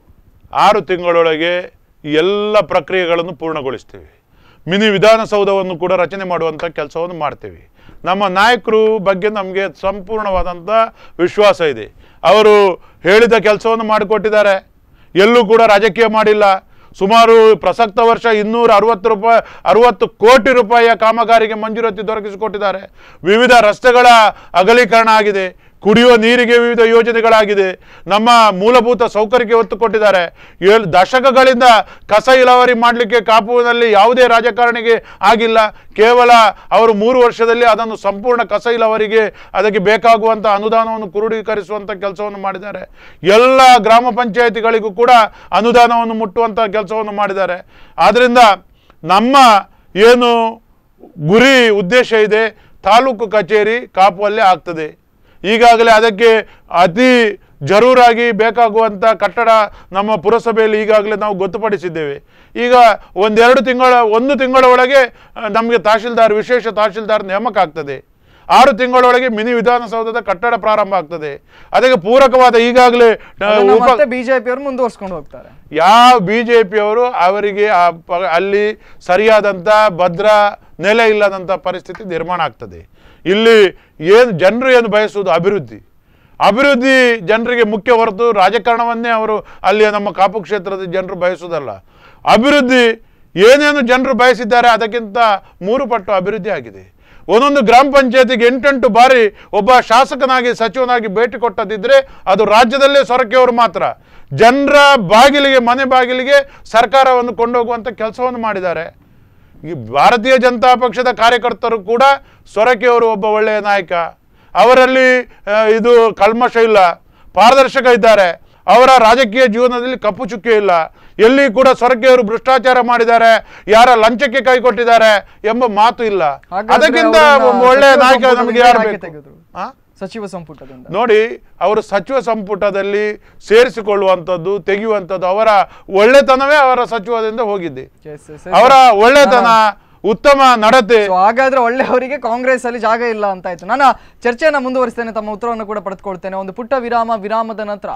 [SPEAKER 3] ಆರು ತಿಂಗಳೊಳಗೆ ಎಲ್ಲ ಪ್ರಕ್ರಿಯೆಗಳನ್ನು ಪೂರ್ಣಗೊಳಿಸ್ತೇವೆ. ಮಿನಿ ವಿಧಾನಸೌಧವನ್ನು ಕೂಡ ರಚನೆ ಮಾಡುವಂಥ ಕೆಲಸವನ್ನು ಮಾಡ್ತೇವೆ. ನಮ್ಮ ನಾಯಕರು ಬಗ್ಗೆ ನಮಗೆ ಸಂಪೂರ್ಣವಾದಂಥ ವಿಶ್ವಾಸ ಇದೆ. ಅವರು ಹೇಳಿದ ಕೆಲಸವನ್ನು ಮಾಡಿಕೊಟ್ಟಿದ್ದಾರೆ, ಎಲ್ಲೂ ಕೂಡ ರಾಜಕೀಯ ಮಾಡಿಲ್ಲ. ಸುಮಾರು ಪ್ರಸಕ್ತ ವರ್ಷ ಇನ್ನೂರ ಅರವತ್ತು ರೂಪಾಯಿ ಅರವತ್ತು ಕೋಟಿ ರೂಪಾಯಿಯ ಕಾಮಗಾರಿಗೆ ಮಂಜೂರಾತಿ ದೊರಕಿಸಿಕೊಟ್ಟಿದ್ದಾರೆ. ವಿವಿಧ ರಸ್ತೆಗಳ ಅಗಲೀಕರಣ ಆಗಿದೆ, ಕುಡಿಯುವ ನೀರಿಗೆ ವಿವಿಧ ಯೋಜನೆಗಳಾಗಿದೆ, ನಮ್ಮ ಮೂಲಭೂತ ಸೌಕರ್ಯಕ್ಕೆ ಒತ್ತು ಕೊಟ್ಟಿದ್ದಾರೆ. ಏಳು ದಶಕಗಳಿಂದ ಕಸ ಇಲಾವರಿ ಮಾಡಲಿಕ್ಕೆ ಕಾಪುವಿನಲ್ಲಿ ಯಾವುದೇ ರಾಜಕಾರಣಿಗೆ ಆಗಿಲ್ಲ. ಕೇವಲ ಅವರು ಮೂರು ವರ್ಷದಲ್ಲಿ ಅದನ್ನು ಸಂಪೂರ್ಣ ಕಸ ಇಲಾವರಿಗೆ ಅದಕ್ಕೆ ಬೇಕಾಗುವಂಥ ಅನುದಾನವನ್ನು ಕ್ರೋಢೀಕರಿಸುವಂಥ ಕೆಲಸವನ್ನು ಮಾಡಿದ್ದಾರೆ. ಎಲ್ಲ ಗ್ರಾಮ ಪಂಚಾಯಿತಿಗಳಿಗೂ ಕೂಡ ಅನುದಾನವನ್ನು ಮುಟ್ಟುವಂಥ ಕೆಲಸವನ್ನು ಮಾಡಿದ್ದಾರೆ. ಆದ್ದರಿಂದ ನಮ್ಮ ಏನು ಗುರಿ ಉದ್ದೇಶ ಇದೆ, ತಾಲೂಕು ಕಚೇರಿ ಕಾಪುವಲ್ಲೇ ಆಗ್ತದೆ. ಈಗಾಗಲೇ ಅದಕ್ಕೆ ಅತಿ ಜರೂರಾಗಿ ಬೇಕಾಗುವಂಥ ಕಟ್ಟಡ ನಮ್ಮ ಪುರಸಭೆಯಲ್ಲಿ ಈಗಾಗಲೇ ನಾವು ಗೊತ್ತುಪಡಿಸಿದ್ದೇವೆ. ಈಗ ಒಂದೆರಡು ತಿಂಗಳ ಒಂದು ತಿಂಗಳ ಒಳಗೆ ನಮಗೆ ತಹಶೀಲ್ದಾರ್ ವಿಶೇಷ ತಹಶೀಲ್ದಾರ್ ನೇಮಕ ಆಗ್ತದೆ. ಆರು ತಿಂಗಳೊಳಗೆ ಮಿನಿ ವಿಧಾನಸೌಧದ ಕಟ್ಟಡ ಪ್ರಾರಂಭ ಆಗ್ತದೆ. ಅದಕ್ಕೆ ಪೂರಕವಾದ ಈಗಾಗಲೇ
[SPEAKER 2] ಬಿಜೆಪಿಯವರು ಮುಂದುವರ್ಸ್ಕೊಂಡು ಹೋಗ್ತಾರೆ.
[SPEAKER 3] ಯಾವ ಬಿಜೆಪಿಯವರು ಅವರಿಗೆ ಅಲ್ಲಿ ಸರಿಯಾದಂಥ ಭದ್ರ ನೆಲೆ ಇಲ್ಲದಂಥ ಪರಿಸ್ಥಿತಿ ನಿರ್ಮಾಣ ಆಗ್ತದೆ. ಇಲ್ಲಿ ಏನು ಜನರು ಏನು ಬಯಸುವುದು ಅಭಿವೃದ್ಧಿ. ಅಭಿವೃದ್ಧಿ ಜನರಿಗೆ ಮುಖ್ಯ ಹೊರತು ರಾಜಕಾರಣವನ್ನೇ ಅವರು ಅಲ್ಲಿ ನಮ್ಮ ಕಾಪು ಕ್ಷೇತ್ರದ ಜನರು ಬಯಸುವುದಲ್ಲ. ಅಭಿವೃದ್ಧಿ ಏನೇನು ಜನರು ಬಯಸಿದ್ದಾರೆ ಅದಕ್ಕಿಂತ ಮೂರು ಪಟ್ಟು ಅಭಿವೃದ್ಧಿ ಆಗಿದೆ. ಒಂದೊಂದು ಗ್ರಾಮ ಪಂಚಾಯತಿಗೆ ಎಂಟೆಂಟು ಬಾರಿ ಒಬ್ಬ ಶಾಸಕನಾಗಿ ಸಚಿವನಾಗಿ ಭೇಟಿ ಕೊಟ್ಟದಿದ್ದರೆ ಅದು ರಾಜ್ಯದಲ್ಲೇ ಸೊರಕೆಯವರು ಮಾತ್ರ. ಜನರ ಬಾಗಿಲಿಗೆ ಮನೆ ಬಾಗಿಲಿಗೆ ಸರ್ಕಾರವನ್ನು ಕೊಂಡೋಗುವಂಥ ಕೆಲಸವನ್ನು ಮಾಡಿದ್ದಾರೆ. ಈ ಭಾರತೀಯ ಜನತಾ ಪಕ್ಷದ ಕಾರ್ಯಕರ್ತರು ಕೂಡ ಸೊರಕೆಯವರು ಒಬ್ಬ ಒಳ್ಳೆಯ ನಾಯಕ, ಅವರಲ್ಲಿ ಇದು ಕಲ್ಮಶ ಇಲ್ಲ, ಪಾರದರ್ಶಕ ಇದ್ದಾರೆ, ಅವರ ರಾಜಕೀಯ ಜೀವನದಲ್ಲಿ ಕಪ್ಪು ಚುಕ್ಕೆ ಇಲ್ಲ, ಎಲ್ಲಿ ಕೂಡ ಸೊರಕೆಯವರು ಭ್ರಷ್ಟಾಚಾರ ಮಾಡಿದ್ದಾರೆ, ಯಾರ ಲಂಚಕ್ಕೆ ಕೈ ಕೊಟ್ಟಿದ್ದಾರೆ ಎಂಬ ಮಾತು ಇಲ್ಲ. ಅದಕ್ಕಿಂತ ಒಬ್ಬ ಒಳ್ಳೆಯ ನಾಯಕ ನಮಗೆ ಯಾರು ಬೇಕು?
[SPEAKER 2] ಸಚಿವ ಸಂಪುಟದಿಂದ
[SPEAKER 3] ನೋಡಿ, ಅವರು ಸಚಿವ ಸಂಪುಟದಲ್ಲಿ ಸೇರಿಸಿಕೊಳ್ಳುವಂಥದ್ದು ತೆಗೆಯುವಂಥದ್ದು ಅವರ ಒಳ್ಳೆತನವೇ ಅವರ ಸಚಿವದಿಂದ ಹೋಗಿದ್ದೆ. ಅವರ ಒಳ್ಳೆತನ, ಉತ್ತಮ ನಡತೆ.
[SPEAKER 2] ಹಾಗಾದ್ರೆ ಒಳ್ಳೆಯವರಿಗೆ ಕಾಂಗ್ರೆಸ್ ಅಲ್ಲಿ ಜಾಗ ಇಲ್ಲ ಅಂತ ಆಯ್ತು. ನಾನು ಚರ್ಚೆಯನ್ನು ಮುಂದುವರಿಸ್ತೇನೆ, ತಮ್ಮ ಉತ್ತರವನ್ನು ಕೂಡ ಪಡೆದುಕೊಳ್ತೇನೆ. ಒಂದು ಪುಟ್ಟ ವಿರಾಮ, ವಿರಾಮದ ನಂತರ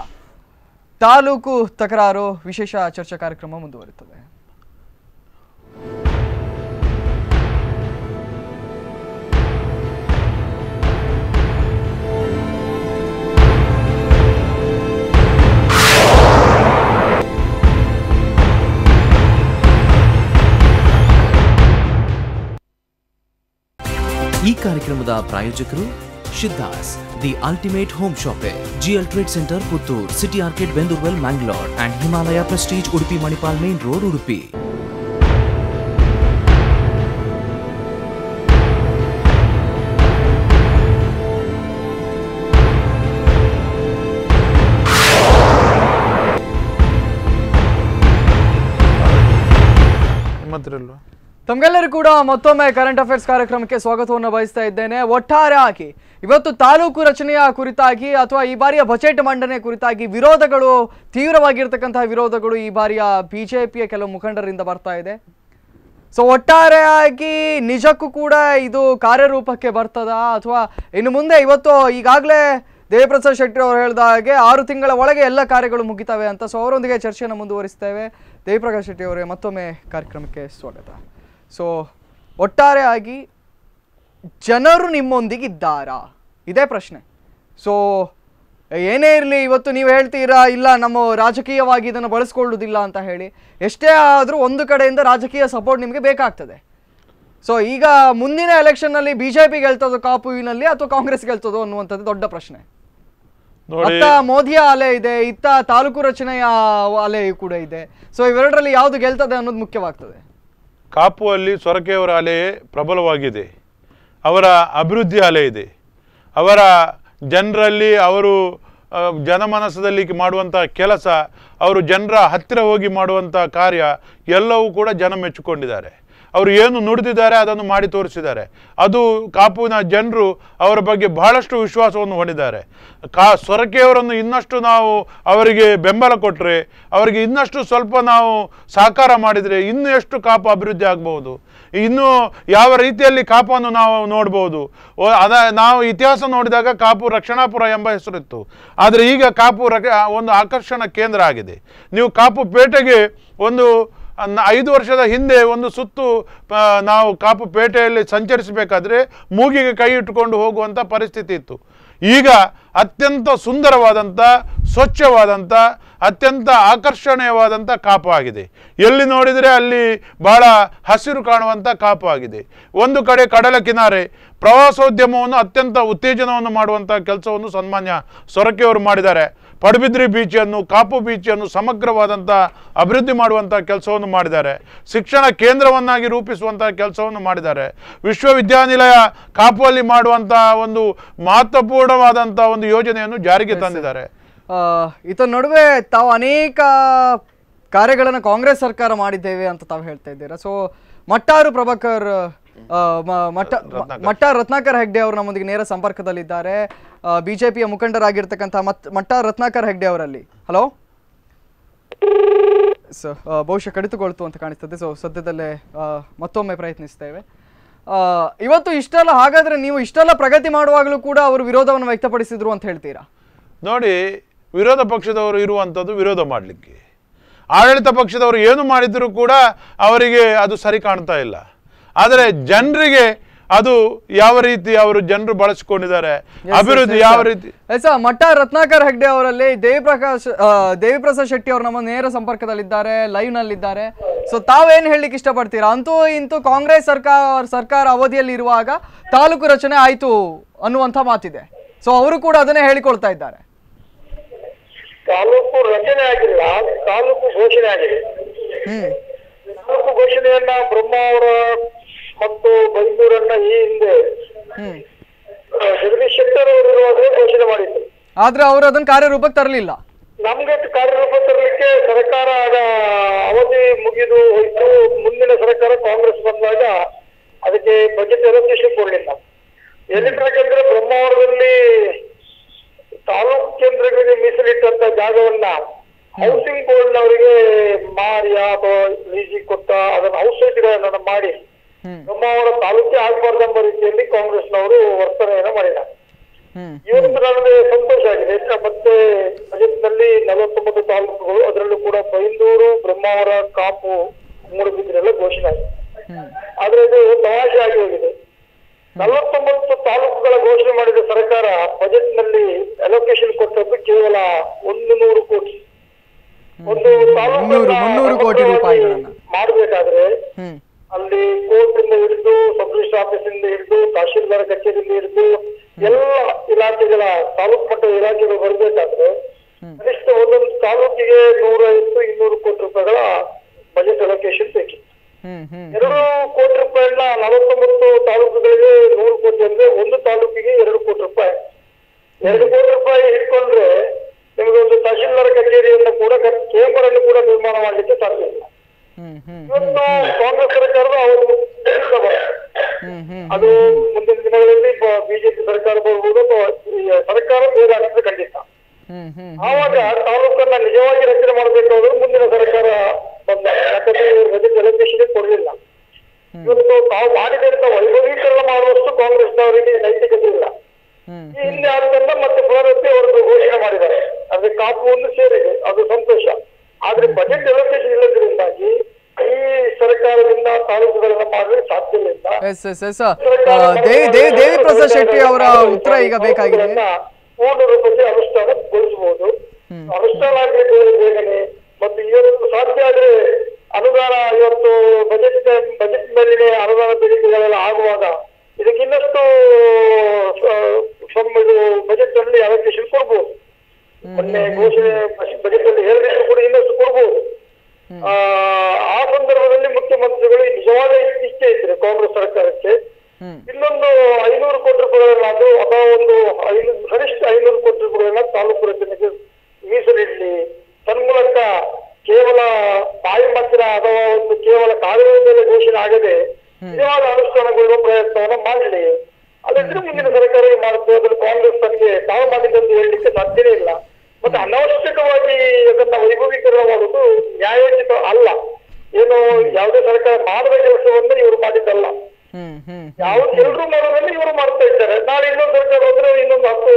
[SPEAKER 2] ತಾಲೂಕು ತಕರಾರು ವಿಶೇಷ ಚರ್ಚಾ ಕಾರ್ಯಕ್ರಮ ಮುಂದುವರಿಯುತ್ತದೆ.
[SPEAKER 1] ಈ ಕಾರ್ಯಕ್ರಮದ ಪ್ರಾಯೋಜಕರು Shiddas the ultimate home shoppe, GL trade centre Puttur, city orchid Bendurwell Mangalore and Himalaya prestige Udupi Manipal main road Udupi.
[SPEAKER 3] ಮಾತ್ರ
[SPEAKER 2] ತಮಗೆಲ್ಲರೂ ಕೂಡ ಮತ್ತೊಮ್ಮೆ ಕರೆಂಟ್ ಅಫೇರ್ಸ್ ಕಾರ್ಯಕ್ರಮಕ್ಕೆ ಸ್ವಾಗತವನ್ನು ಬಯಸ್ತಾ ಇದ್ದೇನೆ. ಒಟ್ಟಾರೆ ಆಗಿ ಇವತ್ತು ತಾಲೂಕು ರಚನೆಯ ಕುರಿತಾಗಿ ಅಥವಾ ಈ ಬಾರಿಯ ಬಜೆಟ್ ಮಂಡನೆ ಕುರಿತಾಗಿ ವಿರೋಧಗಳು ತೀವ್ರವಾಗಿರ್ತಕ್ಕಂತಹ ವಿರೋಧಗಳು ಈ ಬಾರಿಯ ಬಿಜೆಪಿಯ ಕೆಲವು ಮುಖಂಡರಿಂದ ಬರ್ತಾ ಇದೆ. ಸೊ ಒಟ್ಟಾರೆಯಾಗಿ ನಿಜಕ್ಕೂ ಕೂಡ ಇದು ಕಾರ್ಯರೂಪಕ್ಕೆ ಬರ್ತದಾ ಅಥವಾ ಇನ್ನು ಮುಂದೆ ಇವತ್ತು ಈಗಾಗಲೇ ದೇವಿಪ್ರಸಾದ್ ಶೆಟ್ಟಿ ಅವರು ಹೇಳಿದ ಹಾಗೆ ಆರು ತಿಂಗಳ ಒಳಗೆ ಎಲ್ಲ ಕಾರ್ಯಗಳು ಮುಗಿತವೆ ಅಂತ. ಸೊ ಅವರೊಂದಿಗೆ ಚರ್ಚೆಯನ್ನು ಮುಂದುವರಿಸ್ತೇವೆ. ದೇವಿಪ್ರಕಾಶ್ ಶೆಟ್ಟಿ ಅವರೇ, ಮತ್ತೊಮ್ಮೆ ಕಾರ್ಯಕ್ರಮಕ್ಕೆ ಸ್ವಾಗತ. ಸೊ ಒಟ್ಟಾರೆಯಾಗಿ ಜನರು ನಿಮ್ಮೊಂದಿಗಿದ್ದಾರಾ ಇದೇ ಪ್ರಶ್ನೆ. ಸೊ ಏನೇ ಇರಲಿ, ಇವತ್ತು ನೀವು ಹೇಳ್ತೀರಾ ಇಲ್ಲ ನಮ್ಮ ರಾಜಕೀಯವಾಗಿ ಇದನ್ನು ಬಳಸ್ಕೊಳ್ಳೋದಿಲ್ಲ ಅಂತ ಹೇಳಿ. ಎಷ್ಟೇ ಆದರೂ ಒಂದು ಕಡೆಯಿಂದ ರಾಜಕೀಯ ಸಪೋರ್ಟ್ ನಿಮಗೆ ಬೇಕಾಗ್ತದೆ. ಸೊ ಈಗ ಮುಂದಿನ ಎಲೆಕ್ಷನ್ನಲ್ಲಿ ಬಿ ಜೆ ಪಿ ಗೆಲ್ತದೋ ಕಾಪುವಿನಲ್ಲಿ ಅಥವಾ ಕಾಂಗ್ರೆಸ್ ಗೆಲ್ತದೋ ಅನ್ನುವಂಥದ್ದು ದೊಡ್ಡ ಪ್ರಶ್ನೆ. ಅತ್ತ ಮೋದಿಯ ಅಲೆ ಇದೆ, ಇತ್ತ ತಾಲೂಕು ರಚನೆಯ ಅಲೆ ಕೂಡ ಇದೆ. ಸೊ ಇವೆರಡರಲ್ಲಿ ಯಾವುದು ಗೆಲ್ತದೆ ಅನ್ನೋದು ಮುಖ್ಯವಾಗ್ತದೆ.
[SPEAKER 3] ಕಾಪು ಅಲ್ಲಿ ಸೊರಕೆಯವರ ಅಲೆ ಪ್ರಬಲವಾಗಿದೆ, ಅವರ ಅಭಿವೃದ್ಧಿ ಅಲೆ ಇದೆ, ಅವರ ಜನರಲ್ಲಿ ಅವರು ಜನಮನಸ್ಸದಲ್ಲಿ ಮಾಡುವಂಥ ಕೆಲಸ, ಅವರು ಜನರ ಹತ್ತಿರ ಹೋಗಿ ಮಾಡುವಂಥ ಕಾರ್ಯ ಎಲ್ಲವೂ ಕೂಡ ಜನ ಮೆಚ್ಚಿಕೊಂಡಿದ್ದಾರೆ. ಅವರು ಏನು ನುಡಿದಿದ್ದಾರೆ ಅದನ್ನು ಮಾಡಿ ತೋರಿಸಿದ್ದಾರೆ. ಅದು ಕಾಪುವಿನ ಜನರು ಅವರ ಬಗ್ಗೆ ಬಹಳಷ್ಟು ವಿಶ್ವಾಸವನ್ನು ಹೊಂದಿದ್ದಾರೆ. ಕಾ ಸೊರಕೆಯವರನ್ನು ಇನ್ನಷ್ಟು ನಾವು ಅವರಿಗೆ ಬೆಂಬಲ ಕೊಟ್ಟರೆ, ಅವರಿಗೆ ಇನ್ನಷ್ಟು ಸ್ವಲ್ಪ ನಾವು ಸಹಕಾರ ಮಾಡಿದರೆ ಇನ್ನೂ ಎಷ್ಟು ಕಾಪು ಅಭಿವೃದ್ಧಿ ಆಗ್ಬೋದು, ಇನ್ನೂ ಯಾವ ರೀತಿಯಲ್ಲಿ ಕಾಪನ್ನು ನಾವು ನೋಡ್ಬೋದು. ಅದ ನಾವು ಇತಿಹಾಸ ನೋಡಿದಾಗ ಕಾಪು ರಕ್ಷಣಾಪುರ ಎಂಬ ಹೆಸರಿತ್ತು, ಆದರೆ ಈಗ ಕಾಪು ರಕ್ಷ ಒಂದು ಆಕರ್ಷಣಾ ಕೇಂದ್ರ ಆಗಿದೆ. ನೀವು ಕಾಪು ಪೇಟೆಗೆ ಒಂದು ಐದು ವರ್ಷದ ಹಿಂದೆ ಒಂದು ಸುತ್ತು ನಾವು ಕಾಪು ಪೇಟೆಯಲ್ಲಿ ಸಂಚರಿಸಬೇಕಾದ್ರೆ ಮೂಗಿಗೆ ಕೈ ಇಟ್ಟುಕೊಂಡು ಹೋಗುವಂಥ ಪರಿಸ್ಥಿತಿ ಇತ್ತು. ಈಗ ಅತ್ಯಂತ ಸುಂದರವಾದಂಥ, ಸ್ವಚ್ಛವಾದಂಥ, ಅತ್ಯಂತ ಆಕರ್ಷಣೀಯವಾದಂಥ ಕಾಪು ಆಗಿದೆ. ಎಲ್ಲಿ ನೋಡಿದರೆ ಅಲ್ಲಿ ಬಹಳ ಹಸಿರು ಕಾಣುವಂಥ ಕಾಪು ಆಗಿದೆ. ಒಂದು ಕಡೆ ಕಡಲ ಕಿನಾರೆ, ಪ್ರವಾಸೋದ್ಯಮವನ್ನು ಅತ್ಯಂತ ಉತ್ತೇಜನವನ್ನು ಮಾಡುವಂಥ ಕೆಲಸವನ್ನು ಸನ್ಮಾನ್ಯ ಸೊರಕೆಯವರು ಮಾಡಿದ್ದಾರೆ. ಪಡುಬಿದ್ರಿ ಬೀಚನ್ನು, ಕಾಪು ಬೀಚನ್ನು ಸಮಗ್ರವಾದಂಥ ಅಭಿವೃದ್ಧಿ ಮಾಡುವಂಥ ಕೆಲಸವನ್ನು ಮಾಡಿದ್ದಾರೆ. ಶಿಕ್ಷಣ ಕೇಂದ್ರವನ್ನಾಗಿ ರೂಪಿಸುವಂಥ ಕೆಲಸವನ್ನು ಮಾಡಿದ್ದಾರೆ. ವಿಶ್ವವಿದ್ಯಾನಿಲಯ ಕಾಪುವಲ್ಲಿ ಮಾಡುವಂಥ ಒಂದು ಮಹತ್ವಪೂರ್ಣವಾದಂಥ ಒಂದು ಯೋಜನೆಯನ್ನು ಜಾರಿಗೆ ತಂದಿದ್ದಾರೆ.
[SPEAKER 2] ಇದರ ನಡುವೆ ತಾವು ಅನೇಕ ಕಾರ್ಯಗಳನ್ನು ಕಾಂಗ್ರೆಸ್ ಸರ್ಕಾರ ಮಾಡಿದ್ದೇವೆ ಅಂತ ತಾವು ಹೇಳ್ತಾ ಇದ್ದೀರಾ. ಸೊ ಮಟ್ಟಾರು ಪ್ರಭಾಕರ್ ಮಟ್ಟ ಮಟ್ಟಾರ್ ರತ್ನಾಕರ್ ಹೆಗ್ಡೆ ಅವರು ನಮ್ಮೊಂದಿಗೆ ನೇರ ಸಂಪರ್ಕದಲ್ಲಿದ್ದಾರೆ. ಬಿಜೆಪಿಯ ಮುಖಂಡರಾಗಿರ್ತಕ್ಕಂಥ ಮತ್ ಮಟ್ಟಾರ್ ರತ್ನಾಕರ್ ಹೆಗ್ಡೆ ಅವರಲ್ಲಿ. ಹಲೋ ಸೊ ಬಹುಶಃ ಕಡಿತುಕೊಳ್ತು ಅಂತ ಕಾಣಿಸ್ತದೆ. ಸೊ ಸದ್ಯದಲ್ಲೇ ಮತ್ತೊಮ್ಮೆ ಪ್ರಯತ್ನಿಸ್ತೇವೆ. ಇವತ್ತು ಇಷ್ಟೆಲ್ಲ, ಹಾಗಾದ್ರೆ ನೀವು ಇಷ್ಟೆಲ್ಲ ಪ್ರಗತಿ ಮಾಡುವಾಗಲೂ ಕೂಡ ಅವರು ವಿರೋಧವನ್ನು ವ್ಯಕ್ತಪಡಿಸಿದ್ರು ಅಂತ ಹೇಳ್ತೀರಾ?
[SPEAKER 3] ನೋಡಿ, ವಿರೋಧ ಪಕ್ಷದವರು ಇರುವಂಥದ್ದು ವಿರೋಧ ಮಾಡಲಿಕ್ಕೆ. ಆಡಳಿತ ಪಕ್ಷದವರು ಏನು ಮಾಡಿದರೂ ಕೂಡ ಅವರಿಗೆ ಅದು ಸರಿ ಕಾಣ್ತಾ ಇಲ್ಲ. ಆದರೆ ಜನರಿಗೆ ಅದು ಯಾವ ರೀತಿ ಅವರು ಜನರು ಬಳಸಿಕೊಂಡಿದ್ದಾರೆ, ಅಭಿವೃದ್ಧಿ ಯಾವ ರೀತಿ.
[SPEAKER 2] ಮಟ್ಟಾರ್ ರತ್ನಾಕರ್ ಹೆಗ್ಡೆ ಅವರಲ್ಲಿ ದೇವಿಪ್ರಕಾಶ್ ದೇವಿಪ್ರಸಾದ್ ಶೆಟ್ಟಿ ಅವರು ನಮ್ಮ ನೇರ ಸಂಪರ್ಕದಲ್ಲಿದ್ದಾರೆ, ಲೈವ್ ನಲ್ಲಿದ್ದಾರೆ. ಸೊ ತಾವೇನು ಹೇಳಲಿಕ್ಕೆ ಇಷ್ಟಪಡ್ತೀರಾ? ಅಂತೂ ಇಂತೂ ಕಾಂಗ್ರೆಸ್ ಸರ್ಕಾರ ಸರ್ಕಾರ ಅವಧಿಯಲ್ಲಿ ಇರುವಾಗ ತಾಲೂಕು ರಚನೆ ಆಯ್ತು ಅನ್ನುವಂಥ ಮಾತಿದೆ. ಸೊ ಅವರು ಕೂಡ ಅದನ್ನೇ ಹೇಳಿಕೊಳ್ತಾ ಇದ್ದಾರೆ.
[SPEAKER 4] ತಾಲೂಕು ರಚನೆ ಆಗಿಲ್ಲ, ತಾಲೂಕು ಘೋಷಣೆ ಆಗಿದೆ. ತಾಲೂಕು ಘೋಷಣೆಯನ್ನ ಬ್ರಹ್ಮ ಅವರ ಮತ್ತು ಬೈಂದೂರನ್ನ ಈ ಹಿಂದೆ ಜಗದೀಶ್ ಶೆಟ್ಟರ್ ಅವರು ಘೋಷಣೆ ಮಾಡಿದ್ರು.
[SPEAKER 2] ಆದ್ರೆ ಅವರು ಅದನ್ನ ಕಾರ್ಯರೂಪಕ್ಕೆ ತರಲಿಲ್ಲ.
[SPEAKER 4] ನಮ್ಗೆ ಕಾರ್ಯರೂಪ ತರಲಿಕ್ಕೆ ಸರ್ಕಾರ ಅವಧಿ ಮುಗಿದು ಹೋಯ್ತು. ಮುಂದಿನ ಸರ್ಕಾರ ಕಾಂಗ್ರೆಸ್ ಬಂದಾಗ ಅದಕ್ಕೆ ಬಜೆಟ್ ಅಲೋಕೇಶನ್ ಕೊಡ್ಲಿಲ್ಲ. ಎಲ್ಲಿಂದ್ರೆ ಬ್ರಹ್ಮಾವರದಲ್ಲಿ ತಾಲೂಕು ಕೇಂದ್ರಗಳಿಗೆ ಮೀಸಲಿಟ್ಟಂತ ಜಾಗವನ್ನ ಹೌಸಿಂಗ್ ಬೋರ್ಡ್ ನವರಿಗೆ ಮಾರಿ ಅಥವಾ ಲೀಸಿಗೆ ಕೊಟ್ಟ ಅದನ್ನ ಔಷಧಿಗಳನ್ನ ಮಾಡಿ ಬ್ರಹ್ಮಾವರ ತಾಲೂಕೇ ಆಗಬಾರ್ದೆಂಬ ರೀತಿಯಲ್ಲಿ ಕಾಂಗ್ರೆಸ್ನವರು ವರ್ತನೆಯನ್ನ ಮಾಡಿದ್ದಾರೆ. ಇವತ್ತು ನನಗೆ ಸಂತೋಷ ಆಗಿದೆ. ಮತ್ತೆ ಬಜೆಟ್ ನಲ್ಲಿ ನಲವತ್ತೊಂಬತ್ತು ತಾಲೂಕುಗಳು, ಅದರಲ್ಲೂ ಕೂಡ ಬೈಂದೂರು, ಬ್ರಹ್ಮಾವರ, ಕಾಪು, ಮೂಡುಬಿದ್ರೆಲ್ಲ ಘೋಷಣೆ ಆಗಿದೆ. ಆದ್ರೆ ಇದು ತಮಾಷೆ ಆಗಿ ಹೋಗಿದೆ. ನಲವತ್ತೊಂಬತ್ತು ತಾಲೂಕುಗಳ ಘೋಷಣೆ ಮಾಡಿದ ಸರ್ಕಾರ ಬಜೆಟ್ ನಲ್ಲಿ ಅಲೋಕೇಶನ್ ಕೊಟ್ಟದ್ದು ಕೇವಲ ಒಂದು ನೂರು ಕೋಟಿ. ಒಂದು ತಾಲೂಕು
[SPEAKER 2] ಕೋಟಿ ರೂಪಾಯಿಗಳನ್ನ
[SPEAKER 4] ಮಾಡಬೇಕಾದ್ರೆ ಅಲ್ಲಿ ಕೋರ್ಟ್ ಇಂದ ಹಿಡಿದು, ಸಬ್ ರಿಜಿಸ್ಟರ್ ಆಫೀಸ್ ಇಂದ ಹಿಡಿದು, ತಹಶೀಲ್ದಾರ್ ಕಚೇರಿಯಿಂದ ಹಿಡಿದು ಎಲ್ಲ ಇಲಾಖೆಗಳ ತಾಲೂಕು ಮಟ್ಟದ ಇಲಾಖೆಗಳು ಬರಬೇಕಾದ್ರೆ ಕನಿಷ್ಠ ಒಂದೊಂದು ತಾಲೂಕಿಗೆ ನೂರೈವತ್ತು ಇನ್ನೂರು ಕೋಟಿ ರೂಪಾಯಿಗಳ ಬಜೆಟ್ ಅಲೋಕೇಶನ್ ಬೇಕಿತ್ತು. ಎರಡು ಕೋಟಿ ರೂಪಾಯಿನ ನಲವತ್ತೊಂಬತ್ತು ತಾಲೂಕುಗಳಿಗೆ ನೂರು ಕೋಟಿ ಅಂದ್ರೆ ಒಂದು ತಾಲೂಕಿಗೆ ಎರಡು ಕೋಟಿ ರೂಪಾಯಿ. ಎರಡು ಕೋಟಿ ರೂಪಾಯಿ ಇಟ್ಕೊಂಡ್ರೆ ನಿಮಗೆ ಒಂದು ತಹಶೀಲ್ದಾರ್ ಕಚೇರಿಯನ್ನು ಕೂಡ ಚೇಂಬರ್ ಅನ್ನು ಕೂಡ ನಿರ್ಮಾಣ ಮಾಡಲಿಕ್ಕೆ ಸಾಧ್ಯ ಇಲ್ಲ. ಇವತ್ತು ಕಾಂಗ್ರೆಸ್ ಸರ್ಕಾರದ ಅವರು ಅದು ಮುಂದಿನ ದಿನಗಳಲ್ಲಿ ಬಿಜೆಪಿ ಸರ್ಕಾರ ಬರ್ಬೋದು ಅಥವಾ ಸರ್ಕಾರ ಬೇರೆ ಆಗ್ತದೆ ಖಂಡಿತ. ಆವಾಗ ತಾಲೂಕನ್ನ ನಿಜವಾಗಿ ರಚನೆ ಮಾಡಬೇಕಾದ್ರೆ ಮುಂದಿನ ಸರ್ಕಾರ ಬಂದ, ಯಾಕಂದ್ರೆ ಬಜೆಟ್ ಅಲೋಕೇಶನ್ ಕೊಡಲಿಲ್ಲ. ಇವತ್ತು ತಾವು ಮಾಡಿದಂತ ವೈಭವೀಕರಣ ಮಾಡುವಷ್ಟು ಕಾಂಗ್ರೆಸ್ನವರಿಗೆ ನೈತಿಕತೆ ಇಲ್ಲ. ಈ ಹಿಂದೆ ಆದ್ರಿಂದ ಮತ್ತೆ ಪುನರತ್ತಿ ಅವರದ್ದು ಘೋಷಣೆ ಮಾಡಿದ್ದಾರೆ, ಅದ್ರ ಕಾಪು ಒಂದು ಸೇರಿದೆ, ಅದು ಸಂತೋಷ. ಆದ್ರೆ ಬಜೆಟ್ ಅಲೋಕೇಶನ್ ಇಲ್ಲದ್ರಿಂದಾಗಿ ಈ ಸರ್ಕಾರದಿಂದ ತಾಲೂಕುಗಳನ್ನ ಮಾಡಲು ಸಾಧ್ಯವಿಲ್ಲ.
[SPEAKER 2] ದೇವಿ ಪ್ರಸಾದ್ ಶೆಟ್ಟಿ ಅವರ ಉತ್ತರ ಈಗ ಬೇಕಾಗಿದೆ.
[SPEAKER 4] ಪೂರ್ಣ ರೂಪದಲ್ಲಿ ಅನುಷ್ಠಾನಗೊಳಿಸಬಹುದು. ಅನುಷ್ಠಾನ ಆಗಬೇಕು ಬೇಗನೆ. ಮತ್ತು ಇವತ್ತು ಸಾಧ್ಯ ಆದ್ರೆ ಅನುದಾನ, ಇವತ್ತು ಬಜೆಟ್ ಬಜೆಟ್ ಮೇಲಿನ ಅನುದಾನ ಬೇಡಿಕೆಗಳೆಲ್ಲ ಆಗುವಾಗ ಇದಕ್ಕೆ ಇನ್ನಷ್ಟು ಇದು ಬಜೆಟ್ ಅಲ್ಲಿ ಅಲೋಕೇಶನ್ ಕೊಡ್ಬೋದು. ಮೊನ್ನೆ ಘೋಷಣೆ ಬಜೆಟ್ ಅಲ್ಲಿ ಹೇಳಿದ್ರು ಕೂಡ ಇನ್ನಷ್ಟು ಕೊಡ್ಬೋದು. ಆ ಸಂದರ್ಭದಲ್ಲಿ ಮುಖ್ಯಮಂತ್ರಿಗಳು ನಿಜವಾದ ಇಚ್ಛೆ ಇದ್ರೆ ಕಾಂಗ್ರೆಸ್ ಸರ್ಕಾರಕ್ಕೆ ಇನ್ನೊಂದು ಐನೂರು ಕೋಟಿ ರೂಪಾಯಿಗಳನ್ನಾದ್ರೂ ಅಥವಾ ಒಂದು ಐನೂರು ಕನಿಷ್ಠ ಐನೂರು ಕೋಟಿ ರೂಪಾಯಿಗಳನ್ನ ತಾಲೂಕು ರಚನೆಗೆ ಮೀಸಲಿಡ್ಲಿ. ತನ್ಮೂಲಕ ಕೇವಲ ಬಾಯಿ ಮಾತ್ರ ಅಥವಾ ಒಂದು ಕೇವಲ ಕಾಗದದ ಮೇಲೆ ಘೋಷಣೆ ಆಗದೆ ನಿಜವಾದ ಅನುಷ್ಠಾನಗೊಳ್ಳುವ ಪ್ರಯತ್ನವನ್ನ ಮಾಡಲಿ. ಅದಿದ್ರೆ ಮುಂದಿನ ಸರ್ಕಾರ ಮಾಡುತ್ತೆ. ಅದ್ರ ಕಾಂಗ್ರೆಸ್ ತನಗೆ ತಾವು ಮಾಡಿದಂತ ಹೇಳಲಿಕ್ಕೆ ಸಾಧ್ಯನೇ ಇಲ್ಲ. ಮತ್ತೆ ಅನಾವಶ್ಯಕವಾಗಿ ಅದನ್ನ ವೈಭವೀಕರಣ ಮಾಡುವುದು ನ್ಯಾಯೋಚಿತ ಅಲ್ಲ. ಏನು ಯಾವುದೇ ಸರ್ಕಾರ ಮಾಡದ ಕೆಲಸವನ್ನ ಇವರು ಮಾಡಿದ್ದಲ್ಲ. ಯಾವ್ದು ಎಲ್ರು ಮಾಡೋದನ್ನ ಇವರು ಮಾಡ್ತಾ ಇದ್ದಾರೆ. ನಾಳೆ ಇನ್ನೊಂದು ಸರ್ಕಾರ ಬಂದ್ರೆ ಇನ್ನೊಂದು ಹತ್ತು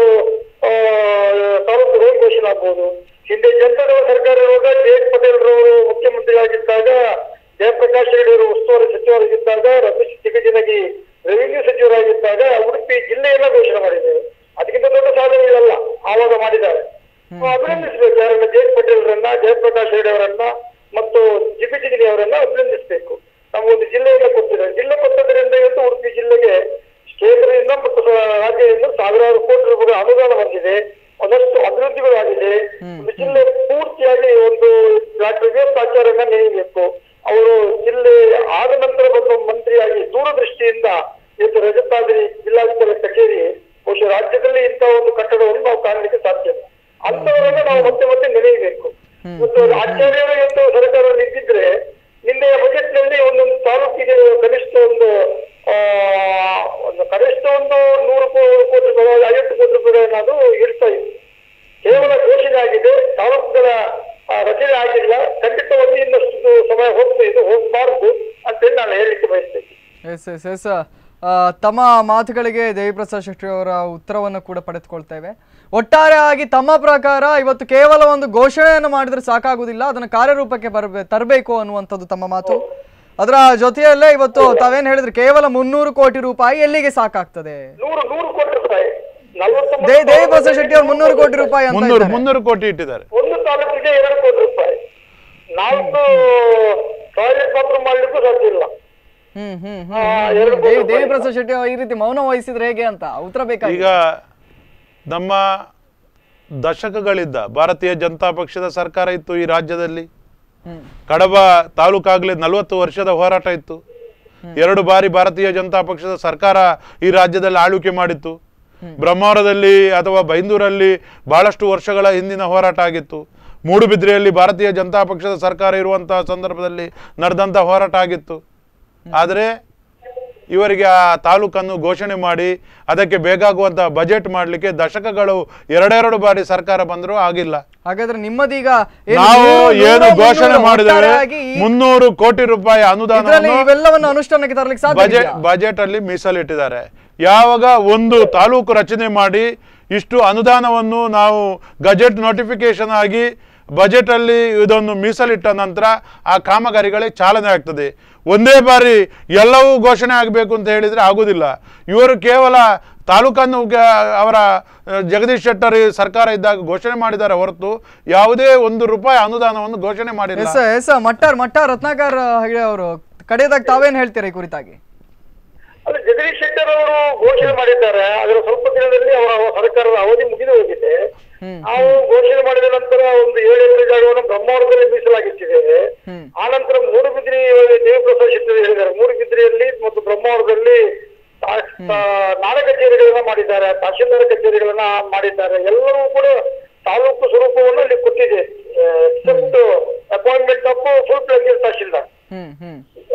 [SPEAKER 4] ತಾಲೂಕುಗಳು ಘೋಷಣೆ ಆಗ್ಬೋದು. ಹಿಂದೆ ಜನತಾದಳ ಸರ್ಕಾರ ಇರುವಾಗ ಜಯಂತ್ ಪಟೇಲ್ ರವರು ಮುಖ್ಯಮಂತ್ರಿ ಆಗಿದ್ದಾಗ, ಜಯಪ್ರಕಾಶ್ ರೆಡ್ಡಿ ಅವರು ಉಸ್ತುವಾರಿ ಸಚಿವರಾಗಿದ್ದಾಗ, ರಮೇಶ್ ಜಿಗಜಿಣಗಿ ರೆವಿನ್ಯೂ ಸಚಿವರಾಗಿದ್ದಾಗ ಉಡುಪಿ ಜಿಲ್ಲೆಯನ್ನ ಘೋಷಣೆ ಮಾಡಿದ್ದೇವೆ. ಅದಕ್ಕಿಂತ ದೊಡ್ಡ ಸಾಧನೆ ಇಲ್ಲ, ಆವಾಗ ಮಾಡಿದ್ದಾರೆ. ಅಭಿನಂದಿಸಬೇಕು ಯಾರನ್ನ, ಜಯಂತ್ ಪಟೇಲ್ ರನ್ನ, ಜಯಪ್ರಕಾಶ್ ರೆಡ್ಡಿ ಅವರನ್ನ ಮತ್ತು ಜಿಗಜಿಣಗಿ ಅವರನ್ನ ಅಭಿನಂದಿಸಬೇಕು. ನಮಗೊಂದು ಜಿಲ್ಲೆಯನ್ನ ಕೊಟ್ಟಿದ್ದಾರೆ. ಜಿಲ್ಲೆ ಕೊಟ್ಟದ್ರಿಂದ ಇವತ್ತು ಉಡುಪಿ ಜಿಲ್ಲೆಗೆ ಕೇಂದ್ರದಿಂದ ಮತ್ತು ರಾಜ್ಯದಿಂದ ಸಾವಿರಾರು ಕೋಟಿ ರೂಪಾಯಿ ಅನುದಾನ ಬಂದಿದೆ. ಒಂದಷ್ಟು ಅಭಿವೃದ್ಧಿಗಳು ಆಗಿದೆ. ಒಂದು ಜಿಲ್ಲೆ ಪೂರ್ತಿಯಾಗಿ ಒಂದು ಡಾಕ್ಟರ್ ವಿ ಎಸ್ ಆಚಾರ್ಯನ ನೆನೆಯಬೇಕು. ಅವರು ಜಿಲ್ಲೆ ಆದ ನಂತರ ಬಂದ ಮಂತ್ರಿಯಾಗಿ ದೂರದೃಷ್ಟಿಯಿಂದ ಇವತ್ತು ರಜತಾದ್ರಿ ಜಿಲ್ಲಾಧಿಕಾರಿ ಕಚೇರಿ ಬಹುಶಃ ರಾಜ್ಯದಲ್ಲಿ ಇಂತಹ ಒಂದು ಕಟ್ಟಡವನ್ನು ನಾವು ಕಾಣಲಿಕ್ಕೆ ಸಾಧ್ಯ. ಅಂತವರನ್ನ ನಾವು ಮತ್ತೆ ಮತ್ತೆ ನೆನೆಯಬೇಕು. ಇವತ್ತು ಆಚಾರ್ಯರು ಇವತ್ತು ಸರ್ಕಾರದಲ್ಲಿ ಇದ್ದಿದ್ರೆ ನಿನ್ನೆ ಬಜೆಟ್ ನಲ್ಲಿ ಒಂದೊಂದು ತಾಲೂಕಿಗೆ ಕನಿಷ್ಠ ಒಂದು ಒಂದು ಕನಿಷ್ಠ ಒಂದು ನೂರು ಕೋಟಿ ರೂಪಾಯಿ, ಐವತ್ತು ಕೋಟಿ ರೂಪಾಯಿಗಳನ್ನಾದ್ರೂ ಇಡ್ತಾ ಇತ್ತು. ಕೇವಲ ಘೋಷಣೆ ಆಗಿದೆ, ತಾಲೂಕುಗಳ ರಚನೆ ಆಗಿಲ್ಲ. ಖಂಡಿತವಾಗಿ ಇನ್ನಷ್ಟು ಸಮಯ ಹೋಗ್ತಾ ಇದು ಹೋಗಬಾರದು ಅಂತೇಳಿ ನಾನು ಹೇಳಲಿಕ್ಕೆ ಬಯಸ್ತೇನೆ.
[SPEAKER 2] ಎಸ್ ಎಸ್ ಎಸ್ ತಮ್ಮ ಮಾತುಗಳಿಗೆ ದೇವಿಪ್ರಸಾದ್ ಶೆಟ್ಟಿ ಅವರ ಉತ್ತರವನ್ನು ಕೂಡ ಪಡೆದುಕೊಳ್ತೇವೆ. ಒಟ್ಟಾರೆಯಾಗಿ ತಮ್ಮ ಪ್ರಕಾರ ಇವತ್ತು ಕೇವಲ ಒಂದು ಘೋಷಣೆಯನ್ನು ಮಾಡಿದ್ರೆ ಸಾಕಾಗುವುದಿಲ್ಲ, ಅದನ್ನು ಕಾರ್ಯರೂಪಕ್ಕೆ ಬರಬೇ ತರಬೇಕು ಅನ್ನುವಂಥದ್ದು ತಮ್ಮ ಮಾತು. ಅದರ ಜೊತೆಯಲ್ಲೇ ಇವತ್ತು ತಾವೇನ್ ಹೇಳಿದ್ರೆ ಕೇವಲ ಮುನ್ನೂರು ಕೋಟಿ ರೂಪಾಯಿ ಎಲ್ಲಿಗೆ ಸಾಕಾಗ್ತದೆ? ದೇವಿಪ್ರಸಾದ್ ಶೆಟ್ಟಿ ಅವರು ಮುನ್ನೂರು ಕೋಟಿ ರೂಪಾಯಿ ಅಂತ
[SPEAKER 3] ಮುನ್ನೂರು ಕೋಟಿ ಇಟ್ಟಿದ್ದಾರೆ.
[SPEAKER 4] ಒಂದು ತಾಲೂಕಿಗೆ ಎರಡು ಕೋಟಿ ರೂಪಾಯಿ, ನಾಲ್ಕು ಟಾಯ್ಲೆಟ್ ಮಾತ್ರ ಮಾಡ್ಲಿಕ್ಕೂ ಸಾಧ್ಯ ಇಲ್ಲ.
[SPEAKER 2] ಹ್ಮ್ ಹ್ಮ್ ಹ್ಮ್ ದೇವಿಪ್ರಸಾದ್ ಶೆಟ್ಟಿ ಈ ರೀತಿ ಮೌನ ವಹಿಸಿದ್ರೆ ಹೇಗೆ ಅಂತ ಉತ್ತರ ಬೇಕಾಗಿ.
[SPEAKER 3] ಈಗ ನಮ್ಮ ದಶಕಗಳಿಂದ ಭಾರತೀಯ ಜನತಾ ಪಕ್ಷದ ಸರ್ಕಾರ ಇತ್ತು ಈ ರಾಜ್ಯದಲ್ಲಿ. ಕಡಬ ತಾಲೂಕಾಗ್ಲಿ ನಲವತ್ತು ವರ್ಷದ ಹೋರಾಟ ಇತ್ತು. ಎರಡು ಬಾರಿ ಭಾರತೀಯ ಜನತಾ ಪಕ್ಷದ ಸರ್ಕಾರ ಈ ರಾಜ್ಯದಲ್ಲಿ ಆಳ್ವಿಕೆ ಮಾಡಿತ್ತು. ಬ್ರಹ್ಮಾವರದಲ್ಲಿ ಅಥವಾ ಬೈಂದೂರಲ್ಲಿ ಬಹಳಷ್ಟು ವರ್ಷಗಳ ಹಿಂದಿನ ಹೋರಾಟ ಆಗಿತ್ತು. ಮೂಡುಬಿದ್ರೆಯಲ್ಲಿ ಭಾರತೀಯ ಜನತಾ ಪಕ್ಷದ ಸರ್ಕಾರ ಇರುವಂತಹ ಸಂದರ್ಭದಲ್ಲಿ ನಡೆದಂಥ ಹೋರಾಟ ಆಗಿತ್ತು. ಆದರೆ ಇವರಿಗೆ ಆ ತಾಲೂಕನ್ನು ಘೋಷಣೆ ಮಾಡಿ ಅದಕ್ಕೆ ಬೇಕಾಗುವಂತಹ ಬಜೆಟ್ ಮಾಡಲಿಕ್ಕೆ ದಶಕಗಳು ಎರಡೆರಡು ಬಾರಿ ಸರ್ಕಾರ ಬಂದರೂ ಆಗಿಲ್ಲ.
[SPEAKER 2] ಹಾಗಾದ್ರೆ ನಿಮ್ಮದೀಗ
[SPEAKER 3] ನಾವು ಏನು ಘೋಷಣೆ ಮಾಡಿದ್ದೇವೆ ಮುನ್ನೂರು ಕೋಟಿ ರೂಪಾಯಿ ಅನುದಾನ
[SPEAKER 2] ಅನುಷ್ಠಾನಕ್ಕೆ ತರಲಿಕ್ಕೆ
[SPEAKER 3] ಬಜೆಟ್ ಬಜೆಟ್ ಅಲ್ಲಿ ಮೀಸಲಿಟ್ಟಿದ್ದಾರೆ. ಯಾವಾಗ ಒಂದು ತಾಲೂಕು ರಚನೆ ಮಾಡಿ ಇಷ್ಟು ಅನುದಾನವನ್ನು ನಾವು ಗಜೆಟ್ ನೋಟಿಫಿಕೇಶನ್ ಆಗಿ ಬಜೆಟ್ ಅಲ್ಲಿ ಇದನ್ನು ಮೀಸಲಿಟ್ಟ ನಂತರ ಆ ಕಾಮಗಾರಿಗಳಿಗೆ ಚಾಲನೆ ಆಗ್ತದೆ. ಒಂದೇ ಬಾರಿ ಎಲ್ಲವೂ ಘೋಷಣೆ ಆಗಬೇಕು ಅಂತ ಹೇಳಿದರೆ ಆಗುವುದಿಲ್ಲ. ಇವರು ಕೇವಲ ತಾಲೂಕನ್ನು ಅವರ ಜಗದೀಶ್ ಶೆಟ್ಟರ್ ಸರ್ಕಾರ ಇದ್ದಾಗ ಘೋಷಣೆ ಮಾಡಿದ್ದಾರೆ ಹೊರತು ಯಾವುದೇ ಒಂದು ರೂಪಾಯಿ ಅನುದಾನವನ್ನು ಘೋಷಣೆ ಮಾಡಿಲ್ಲ.
[SPEAKER 2] ಮಟ್ಟಾರ್ ಮಟ್ಟಾರ್ ರತ್ನಾಕರ್ ಅವರು ಕಡೆಯದಾಗ ತಾವೇನು ಹೇಳ್ತೀರಾ ಈ ಕುರಿತಾಗಿ?
[SPEAKER 4] ಅದು ಜಗದೀಶ್ ಶೆಟ್ಟರ್ ಅವರು ಘೋಷಣೆ ಮಾಡಿದ್ದಾರೆ. ಅದರ ಸ್ವಲ್ಪ ದಿನದಲ್ಲಿ ಅವರ ಸರ್ಕಾರದ ಅವಧಿ ಮುಗಿದು ಹೋಗಿದೆ. ನಾವು ಘೋಷಣೆ ಮಾಡಿದ ನಂತರ ಒಂದು ಏಳು ಎಕರೆ ಜಾಗವನ್ನು ಬ್ರಹ್ಮಾವರದಲ್ಲಿ ಮೀಸಲಾಗಿಟ್ಟಿದ್ದೇವೆ. ಆ ನಂತರ ಮೂಡುಬಿದ್ರಿ ದೇವಿಪ್ರಸಾದ್ ಶೆಟ್ಟಿ ಹೇಳಿದ್ದಾರೆ, ಮೂಡುಬಿದ್ರಿಯಲ್ಲಿ ಮತ್ತು ಬ್ರಹ್ಮಾವರದಲ್ಲಿ ನಾಡ ಕಚೇರಿಗಳನ್ನ ಮಾಡಿದ್ದಾರೆ, ತಹಶೀಲ್ದಾರ್ ಕಚೇರಿಗಳನ್ನ ಮಾಡಿದ್ದಾರೆ. ಎಲ್ಲರೂ ಕೂಡ ತಾಲೂಕು ಸ್ವರೂಪವನ್ನು ಅಲ್ಲಿ ಕೊಟ್ಟಿದೆ, except appointment of full place tahsildar.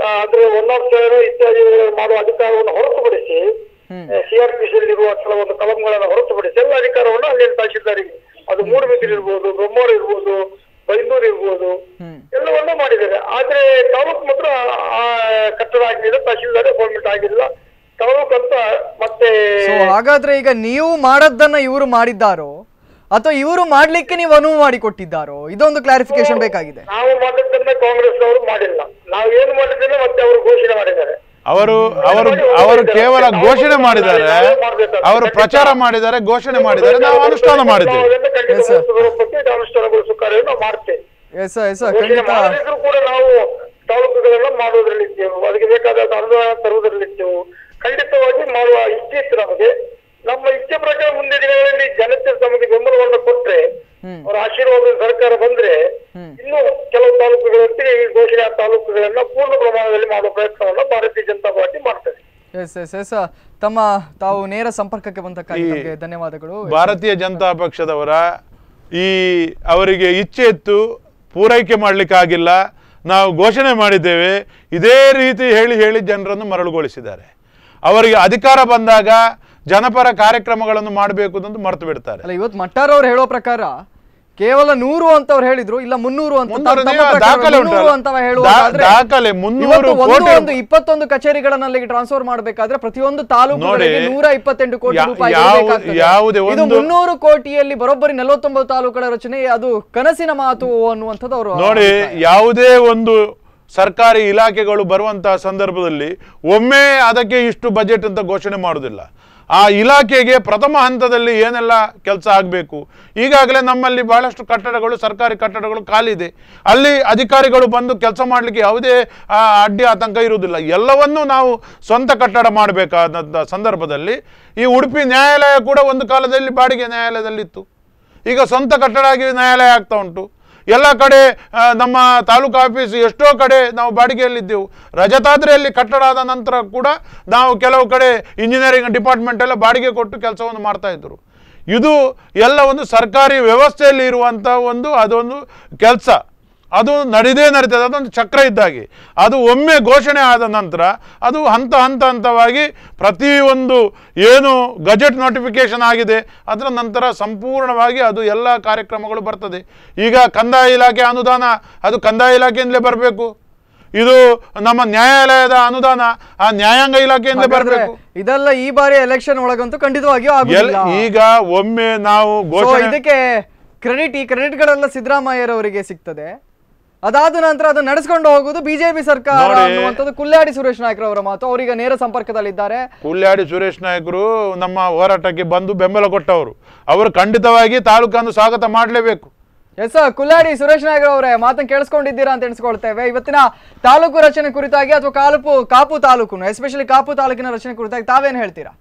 [SPEAKER 4] ಅಂದ್ರೆ ಒನ್ ಆಫ್ ಇತ್ಯಾದಿ ಮಾಡುವ ಅಧಿಕಾರವನ್ನು ಹೊರತುಪಡಿಸಿ ಸಿಆರ್ಪಿಸಿಯಲ್ಲಿರುವ ಕೆಲವೊಂದು ಕಲಂಗಳನ್ನು ಹೊರತುಪಡಿಸಿ ಎಲ್ಲ ಅಧಿಕಾರವನ್ನು ಅಲ್ಲಿನ ತಹಶೀಲ್ದಾರಿಗೆ, ಅದು ಮೂಡುಬಿದಿರೆ ಇರ್ಬೋದು, ಬ್ರಹ್ಮೂರು ಇರ್ಬೋದು, ಬೈಂದೂರು ಇರ್ಬೋದು, ಎಲ್ಲವನ್ನೂ ಮಾಡಿದ್ದಾರೆ. ಆದ್ರೆ ತಾಲೂಕು ಮಾತ್ರ ಆ ಕಟ್ಟಡ ಆಗಿಲ್ಲ, ತಹಶೀಲ್ದಾರ್ ಅಪಾಯಿಂಟ್ಮೆಂಟ್ ಆಗಿಲ್ಲ ತಾಲೂಕು ಅಂತ. ಮತ್ತೆ
[SPEAKER 2] ಹಾಗಾದ್ರೆ ಈಗ ನೀವು ಮಾಡದ್ದನ್ನ ಇವರು ಮಾಡಿದ್ದಾರೋ ಅಥವಾ ಇವರು ಮಾಡ್ಲಿಕ್ಕೆ ನೀವು ಅನುವು ಮಾಡಿ ಕೊಟ್ಟಿದ್ದಾರೋ, ಇದೊಂದು ಕ್ಲಾರಿಫಿಕೇಶನ್ ಬೇಕಾಗಿದೆ.
[SPEAKER 4] ನಾವು ಮಾಡಿದ್ದನ್ನ ಕಾಂಗ್ರೆಸ್ ಅವರು ಮಾಡಿಲ್ಲ, ನಾವು ಏನು ಮಾಡಿದ್ದೇನೆ ಮತ್ತೆ ಅವರು ಘೋಷಣೆ ಮಾಡಿದ್ದಾರೆ.
[SPEAKER 3] ಅವರು ಅವರು ಅವರು ಕೇವಲ ಘೋಷಣೆ ಮಾಡಿದ್ದಾರೆ, ಅವರು ಪ್ರಚಾರ ಮಾಡಿದ್ದಾರೆ, ಘೋಷಣೆ ಮಾಡಿದ್ದಾರೆ, ನಾವು ಅನುಷ್ಠಾನ ಮಾಡಿದ್ದೇವೆ.
[SPEAKER 4] ಅನುಷ್ಠಾನಗೊಳಿಸುವ ಕಾರ್ಯವನ್ನು ನಾವು ಮಾಡ್ತೇವೆ.
[SPEAKER 2] ಖಂಡಿತ
[SPEAKER 4] ಕೂಡ ನಾವು ತಾಲೂಕುಗಳನ್ನ ಮಾಡುವುದರಲ್ಲಿದ್ದೆವು, ಅದಕ್ಕೆ ಬೇಕಾದ ಅನುದಾನ ತರುವುದರಲ್ಲಿದ್ದೆವು. ಖಂಡಿತವಾಗಿ ಮಾಡುವ ಇಚ್ಛೆ ಇತ್ತು ನಮಗೆ. ನಮ್ಮ ಇಚ್ಛೆ ಪ್ರಕಾರ ಮುಂದಿನ ದಿನಗಳಲ್ಲಿ ಜನತೆ ತಮಗೆ ಬೆಂಬಲವನ್ನು ಕೊಟ್ರೆ, ಅವರ ಆಶೀರ್ವಾದ ಸರ್ಕಾರ ಬಂದ್ರೆ ಇನ್ನು ಕೆಲವು ತಾಲೂಕುಗಳೊಟ್ಟಿಗೆ ಈ ಘೋಷಣೆ ತಾಲೂಕುಗಳನ್ನ ಪೂರ್ಣ ಪ್ರಮಾಣದಲ್ಲಿ ಮಾಡುವ ಪ್ರಯತ್ನವನ್ನು ಭಾರತೀಯ ಜನತಾ ಪಾರ್ಟಿ ಮಾಡ್ತದೆ.
[SPEAKER 2] ಎಸ್ ಎಸ್ ಎಸ್ ತಮ್ಮ ತಾವು ನೇರ ಸಂಪರ್ಕಕ್ಕೆ ಬಂದಕ್ಕಾಗಿ ಧನ್ಯವಾದಗಳು.
[SPEAKER 3] ಭಾರತೀಯ ಜನತಾ ಪಕ್ಷದವರ ಈ ಅವರಿಗೆ ಇಚ್ಛೆ ಇತ್ತು, ಪೂರೈಕೆ ಮಾಡ್ಲಿಕ್ಕೆ ಆಗಿಲ್ಲ, ನಾವು ಘೋಷಣೆ ಮಾಡಿದ್ದೇವೆ, ಇದೇ ರೀತಿ ಹೇಳಿ ಹೇಳಿ ಜನರನ್ನು ಮರಳುಗೊಳಿಸಿದ್ದಾರೆ. ಅವರಿಗೆ ಅಧಿಕಾರ ಬಂದಾಗ ಜನಪರ ಕಾರ್ಯಕ್ರಮಗಳನ್ನು ಮಾಡಬೇಕು ಅಂತ ಮರೆತು ಬಿಡ್ತಾರೆ.
[SPEAKER 2] ಅಲ್ಲ, ಇವತ್ತು ಮಟ್ಟಾರ್ ಅವ್ರು ಹೇಳೋ ಪ್ರಕಾರ ಕೇವಲ ನೂರು ಅಂತ ಅವ್ರು ಹೇಳಿದ್ರು, ಇಲ್ಲ ಮುನ್ನೂರು ಅಂತ ಇಪ್ಪತ್ತೊಂದು ಕಚೇರಿಗಳನ್ನ ಟ್ರಾನ್ಸ್ಫರ್ ಮಾಡಬೇಕಾದ್ರೆ ಪ್ರತಿಯೊಂದು ತಾಲೂಕುಗಳಿಗೆ ನೂರ ಇಪ್ಪತ್ತೆಂಟು ಕೋಟಿ ರೂಪಾಯಿ ಇದು ಮುನ್ನೂರು ಕೋಟಿಯಲ್ಲಿ ಬರೋಬ್ಬರಿ ನಲವತ್ತೊಂಬತ್ತು ತಾಲೂಕುಗಳ ರಚನೆ, ಅದು ಕನಸಿನ ಮಾತು ಅನ್ನುವಂಥದ್ದು ಅವರು
[SPEAKER 3] ನೋಡಿ. ಯಾವುದೇ ಒಂದು ಸರ್ಕಾರಿ ಇಲಾಖೆಗಳು ಬರುವಂತಹ ಸಂದರ್ಭದಲ್ಲಿ ಒಮ್ಮೆ ಅದಕ್ಕೆ ಇಷ್ಟು ಬಜೆಟ್ ಅಂತ ಘೋಷಣೆ ಮಾಡುವುದಿಲ್ಲ. ಆ ಇಲಾಖೆಗೆ ಪ್ರಥಮ ಹಂತದಲ್ಲಿ ಏನೆಲ್ಲ ಕೆಲಸ ಆಗಬೇಕು, ಈಗಾಗಲೇ ನಮ್ಮಲ್ಲಿ ಬಹಳಷ್ಟು ಕಟ್ಟಡಗಳು, ಸರ್ಕಾರಿ ಕಟ್ಟಡಗಳು ಖಾಲಿ ಇದೆ. ಅಲ್ಲಿ ಅಧಿಕಾರಿಗಳು ಬಂದು ಕೆಲಸ ಮಾಡಲಿಕ್ಕೆ ಯಾವುದೇ ಅಡ್ಡಿ ಆತಂಕ ಇರುವುದಿಲ್ಲ. ಎಲ್ಲವನ್ನೂ ನಾವು ಸ್ವಂತ ಕಟ್ಟಡ ಮಾಡಬೇಕಾದಂಥ ಸಂದರ್ಭದಲ್ಲಿ ಈ ಉಡುಪಿ ನ್ಯಾಯಾಲಯ ಕೂಡ ಒಂದು ಕಾಲದಲ್ಲಿ ಬಾಡಿಗೆ ನ್ಯಾಯಾಲಯದಲ್ಲಿತ್ತು, ಈಗ ಸ್ವಂತ ಕಟ್ಟಡ ಆಗಿ ನ್ಯಾಯಾಲಯ ಆಗ್ತಾ ಉಂಟು. ಎಲ್ಲ ಕಡೆ ನಮ್ಮ ತಾಲೂಕು ಆಫೀಸ್ ಎಷ್ಟೋ ಕಡೆ ನಾವು ಬಾಡಿಗೆಯಲ್ಲಿದ್ದೆವು. ರಜತಾದ್ರಿಯಲ್ಲಿ ಕಟ್ಟಡ ಆದ ನಂತರ ಕೂಡ ನಾವು ಕೆಲವು ಕಡೆ ಇಂಜಿನಿಯರಿಂಗ್ ಡಿಪಾರ್ಟ್ಮೆಂಟ್ ಎಲ್ಲ ಬಾಡಿಗೆ ಕೊಟ್ಟು ಕೆಲಸವನ್ನು ಮಾಡ್ತಾ ಇದ್ದರು. ಇದು ಎಲ್ಲ ಒಂದು ಸರ್ಕಾರಿ ವ್ಯವಸ್ಥೆಯಲ್ಲಿ ಇರುವಂಥ ಒಂದು ಅದೊಂದು ಕೆಲಸ, ಅದು ನಡೀದೇ ನಡೀತದೆ. ಅದೊಂದು ಚಕ್ರ ಇದ್ದಾಗೆ. ಅದು ಒಮ್ಮೆ ಘೋಷಣೆ ಆದ ನಂತರ ಅದು ಹಂತ ಹಂತ ಹಂತವಾಗಿ ಪ್ರತಿಯೊಂದು ಏನು ಗಜೆಟ್ ನೋಟಿಫಿಕೇಶನ್ ಆಗಿದೆ ಅದರ ನಂತರ ಸಂಪೂರ್ಣವಾಗಿ ಅದು ಎಲ್ಲ ಕಾರ್ಯಕ್ರಮಗಳು ಬರ್ತದೆ. ಈಗ ಕಂದಾಯ ಇಲಾಖೆ ಅನುದಾನ ಅದು ಕಂದಾಯ ಇಲಾಖೆಯಿಂದಲೇ ಬರಬೇಕು. ಇದು ನಮ್ಮ ನ್ಯಾಯಾಲಯದ ಅನುದಾನ ಆ ನ್ಯಾಯಾಂಗ ಇಲಾಖೆಯಿಂದಲೇ ಬರಬೇಕು.
[SPEAKER 2] ಇದೆಲ್ಲ ಈ ಬಾರಿ ಎಲೆಕ್ಷನ್ ಒಳಗಂತೂ ಖಂಡಿತವಾಗಿಯೂ ಆಗುವುದಿಲ್ಲ.
[SPEAKER 3] ಈಗ ಒಮ್ಮೆ ನಾವು ಘೋಷಣೆ
[SPEAKER 2] ಇದಕ್ಕೆ ಕ್ರೆಡಿಟ್ ಈ ಕ್ರೆಡಿಟ್ಗಳೆಲ್ಲ ಸಿದ್ದರಾಮಯ್ಯರವರಿಗೆ ಸಿಗ್ತದೆ. ಅದಾದ ನಂತರ ಅದನ್ನ ನಡೆಸ್ಕೊಂಡು ಹೋಗುವುದು ಬಿಜೆಪಿ ಸರ್ಕಾರ ಅನ್ನುವಂಥದ್ದು ಕುಲ್ಯಾಡಿ ಸುರೇಶ್ ನಾಯ್ಕರವರ ಮಾತು. ಅವರೀಗ ನೇರ ಸಂಪರ್ಕದಲ್ಲಿದ್ದಾರೆ.
[SPEAKER 3] ಕುಲ್ಯಾಡಿ ಸುರೇಶ್ ನಾಯ್ಕರು ನಮ್ಮ ಹೋರಾಟಕ್ಕೆ ಬಂದು ಬೆಂಬಲ ಕೊಟ್ಟವರು, ಅವರು ಖಂಡಿತವಾಗಿ ತಾಲೂಕನ್ನು ಸ್ವಾಗತ ಮಾಡಲೇಬೇಕು.
[SPEAKER 2] ಎಸ್ ಕುಲ್ಯಾಡಿ ಸುರೇಶ್ ನಾಯ್ಕರ್ ಅವರೇ, ಮಾತನ್ನು ಕೇಳಿಸ್ಕೊಂಡಿದ್ದೀರಾ ಅಂತ ಎಣಿಸ್ಕೊಳ್ತೇವೆ. ಇವತ್ತಿನ ತಾಲೂಕು ರಚನೆ ಕುರಿತಾಗಿ ಅಥವಾ ಕಾಲುಪು ಕಾಪು ತಾಲೂಕು ಎಸ್ಪೆಷಲಿ ಕಾಪು ತಾಲೂಕಿನ ರಚನೆ ಕುರಿತಾಗಿ ತಾವೇನು ಹೇಳ್ತೀರಾ?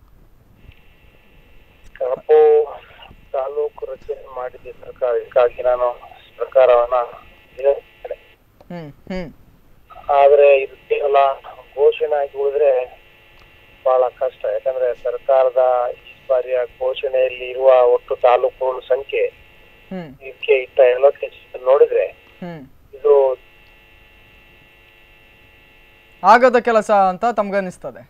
[SPEAKER 5] ಕಾಪು ತಾಲೂಕು ರಚನೆ ಮಾಡಿದ ಸರ್ಕಾರ, ಇದಕ್ಕಾಗಿ ನಾನು ಸರ್ಕಾರವನ್ನ ಆದ್ರೆ ಇದು ಕೇವಲ ಘೋಷಣೆ ಆಗಿ ಉಳಿದ್ರೆ ಬಹಳ ಕಷ್ಟ. ಯಾಕಂದ್ರೆ ಸರ್ಕಾರದ ಈ ಬಾರಿಯ ಘೋಷಣೆಯಲ್ಲಿ ಇರುವ ಒಟ್ಟು ತಾಲೂಕುಗಳ ಸಂಖ್ಯೆ ಇದಕ್ಕೆ ಇಟ್ಟ ಎಲೋಕೇಶನ್ ನೋಡಿದ್ರೆ ಇದು
[SPEAKER 2] ಆಗದ ಕೆಲಸ ಅಂತ ತಮ್ಗನಿಸ್ತದೆ.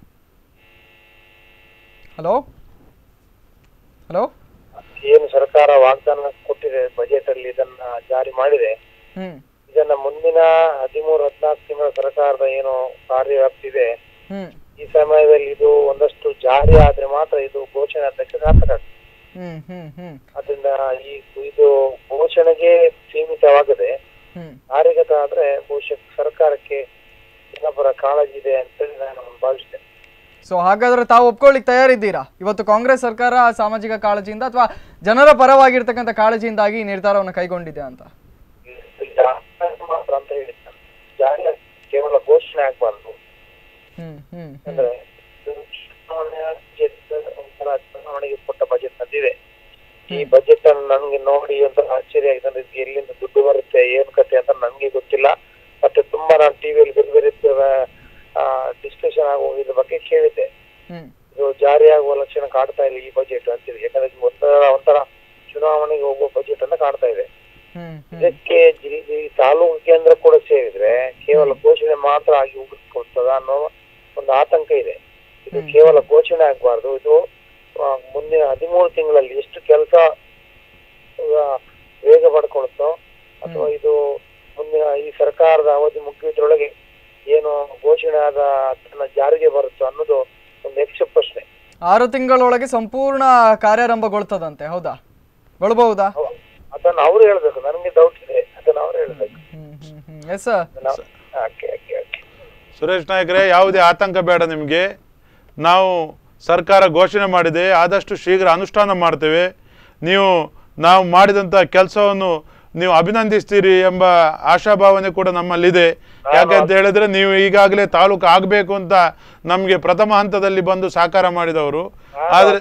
[SPEAKER 2] ಹಲೋ ಹಲೋ
[SPEAKER 5] ಏನು ಸರ್ಕಾರ ವಾಗ್ದಾನ ಕೊಟ್ಟಿದೆ ಬಜೆಟ್ ಅಲ್ಲಿ ಇದನ್ನ ಜಾರಿ ಮಾಡಿದೆ, ಇದನ್ನ ಮುಂದಿನ ಹದಿಮೂರು ಹದಿನಾಲ್ಕು ತಿಂಗಳ ಸರ್ಕಾರದ ಏನು ಕಾರ್ಯವ್ಯಾಪ್ತಿ ಇದೆ ಈ ಸಮಯದಲ್ಲಿ ಇದು ಒಂದಷ್ಟು ಜಾರಿ ಆದ್ರೆ ಮಾತ್ರ ಇದು ಘೋಷಣೆ ಅದಕ್ಕೆ ಸಾರ್ಥಕ ಆಗ್ತದೆ. ಅದರಿಂದ ಈ ಇದು ಘೋಷಣೆಗೆ ಸೀಮಿತವಾಗದೆ ಕಾರ್ಯಗತ ಆದ್ರೆ ಬಹುಶಃ ಸರ್ಕಾರಕ್ಕೆ ಜನಪರ ಕಾಳಜಿ ಇದೆ ಅಂತೇಳಿ ನಾನು ಭಾವಿಸ್ತೇನೆ.
[SPEAKER 2] ಸೊ ಹಾಗಾದ್ರೆ ತಾವು ಒಪ್ಕೊಳ್ಳಿಕ್ ತಯಾರಿದ್ದೀರಾ ಇವತ್ತು ಕಾಂಗ್ರೆಸ್ ಸರ್ಕಾರ ಸಾಮಾಜಿಕ ಕಾಳಜಿಯಿಂದ ಅಥವಾ ಜನರ ಪರವಾಗಿರ್ತಕ್ಕಂಥ ಕಾಳಜಿಯಿಂದಾಗಿ ನಿರ್ಧಾರವನ್ನು ಕೈಗೊಂಡಿದೆ ಅಂತ?
[SPEAKER 5] ಮಾತ್ರ ಅಂತ ಹೇಳಿದ್ದಾರೆ, ಜಾರಿ ಕೇವಲ ಘೋಷಣೆ ಆಗ್ಬಾರ್ದು. ಅಂದ್ರೆ ಚುನಾವಣೆಗೆ ಕೊಟ್ಟ ಬಜೆಟ್ ನಂದಿದೆ. ಈ ಬಜೆಟ್ ಅನ್ನು ನನ್ಗೆ ನೋಡಿ ಒಂಥರ ಆಶ್ಚರ್ಯ ಆಗಿದೆ. ಎಲ್ಲಿಂದ ದುಡ್ಡು ಬರುತ್ತೆ ಏನ್ ಕತೆ ಅಂತ ನನ್ಗೆ ಗೊತ್ತಿಲ್ಲ. ಮತ್ತೆ ತುಂಬಾ ನಾನು ಟಿವಿಯಲ್ಲಿ ಬೇರೆ ಬೇರೆ ಡಿಸ್ಕಷನ್ ಆಗುವ ಇದ್ರ ಬಗ್ಗೆ ಕೇಳಿದ್ದೆ. ಇದು ಜಾರಿ ಆಗುವ ಲಕ್ಷಣ ಕಾಡ್ತಾ ಇಲ್ಲ ಈ ಬಜೆಟ್ ಅಂತಿದೆ. ಯಾಕಂದ್ರೆ ಒಂಥರ ಒಂಥರ ಚುನಾವಣೆಗೆ ಹೋಗುವ ಬಜೆಟ್ ಅನ್ನ ಕಾಡ್ತಾ ಇದೆ. ಇದಕ್ಕೆ ತಾಲೂಕು ಕೇಂದ್ರ ಕೂಡ ಸೇರಿದ್ರೆ ಕೇವಲ ಘೋಷಣೆ ಮಾತ್ರ ಆಗಿ ಉಗಿಸ್ಕೊಳ್ತದ ಅನ್ನೋ ಒಂದು ಆತಂಕ ಇದೆ. ಇದು ಕೇವಲ ಘೋಷಣೆ ಆಗ್ಬಾರ್ದು. ಇದು ಮುಂದಿನ ಹದಿಮೂರು ತಿಂಗಳಲ್ಲಿ ಎಷ್ಟು ಕೆಲಸ ವೇಗ ಪಡ್ಕೊಳುತ್ತೋ ಅಥವಾ ಇದು ಮುಂದಿನ ಈ ಸರ್ಕಾರದ ಅವಧಿ ಮುಗಿಯೋದ್ರೊಳಗೆ ಏನು ಘೋಷಣೆ ಆದ ಅದನ್ನ ಜಾರಿಗೆ ಬರುತ್ತೋ ಅನ್ನೋದು ಒಂದು ಯಕ್ಷ ಪ್ರಶ್ನೆ.
[SPEAKER 2] ಆರು ತಿಂಗಳೊಳಗೆ ಸಂಪೂರ್ಣ ಕಾರ್ಯಾರಂಭಗೊಳ್ತದಂತೆ, ಹೌದಾ? ಗೊಳ್ಬಹುದಾ?
[SPEAKER 5] ಅದನ್ನ ಅವ್ರು ಹೇಳ್ಬೇಕು, ನನಗೆ ಡೌಟ್ ಇದೆ, ಅದನ್ನ ಅವ್ರು ಹೇಳ್ಬೇಕು.
[SPEAKER 3] ಸುರೇಶ್ ನಾಯ್ಕರೇ, ಯಾವುದೇ ಆತಂಕ ಬೇಡ ನಿಮಗೆ. ನಾವು ಸರ್ಕಾರ ಘೋಷಣೆ ಮಾಡಿದೆ, ಆದಷ್ಟು ಶೀಘ್ರ ಅನುಷ್ಠಾನ ಮಾಡ್ತೇವೆ. ನೀವು ನಾವು ಮಾಡಿದಂಥ ಕೆಲಸವನ್ನು ನೀವು ಅಭಿನಂದಿಸ್ತೀರಿ ಎಂಬ ಆಶಾಭಾವನೆ ಕೂಡ ನಮ್ಮಲ್ಲಿದೆ. ಯಾಕಂತ ಹೇಳಿದ್ರೆ ನೀವು ಈಗಾಗಲೇ ತಾಲೂಕು ಆಗಬೇಕು ಅಂತ ನಮಗೆ ಪ್ರಥಮ ಹಂತದಲ್ಲಿ ಬಂದು ಸಾಕಾರ ಮಾಡಿದವರು. ಆದ್ರೆ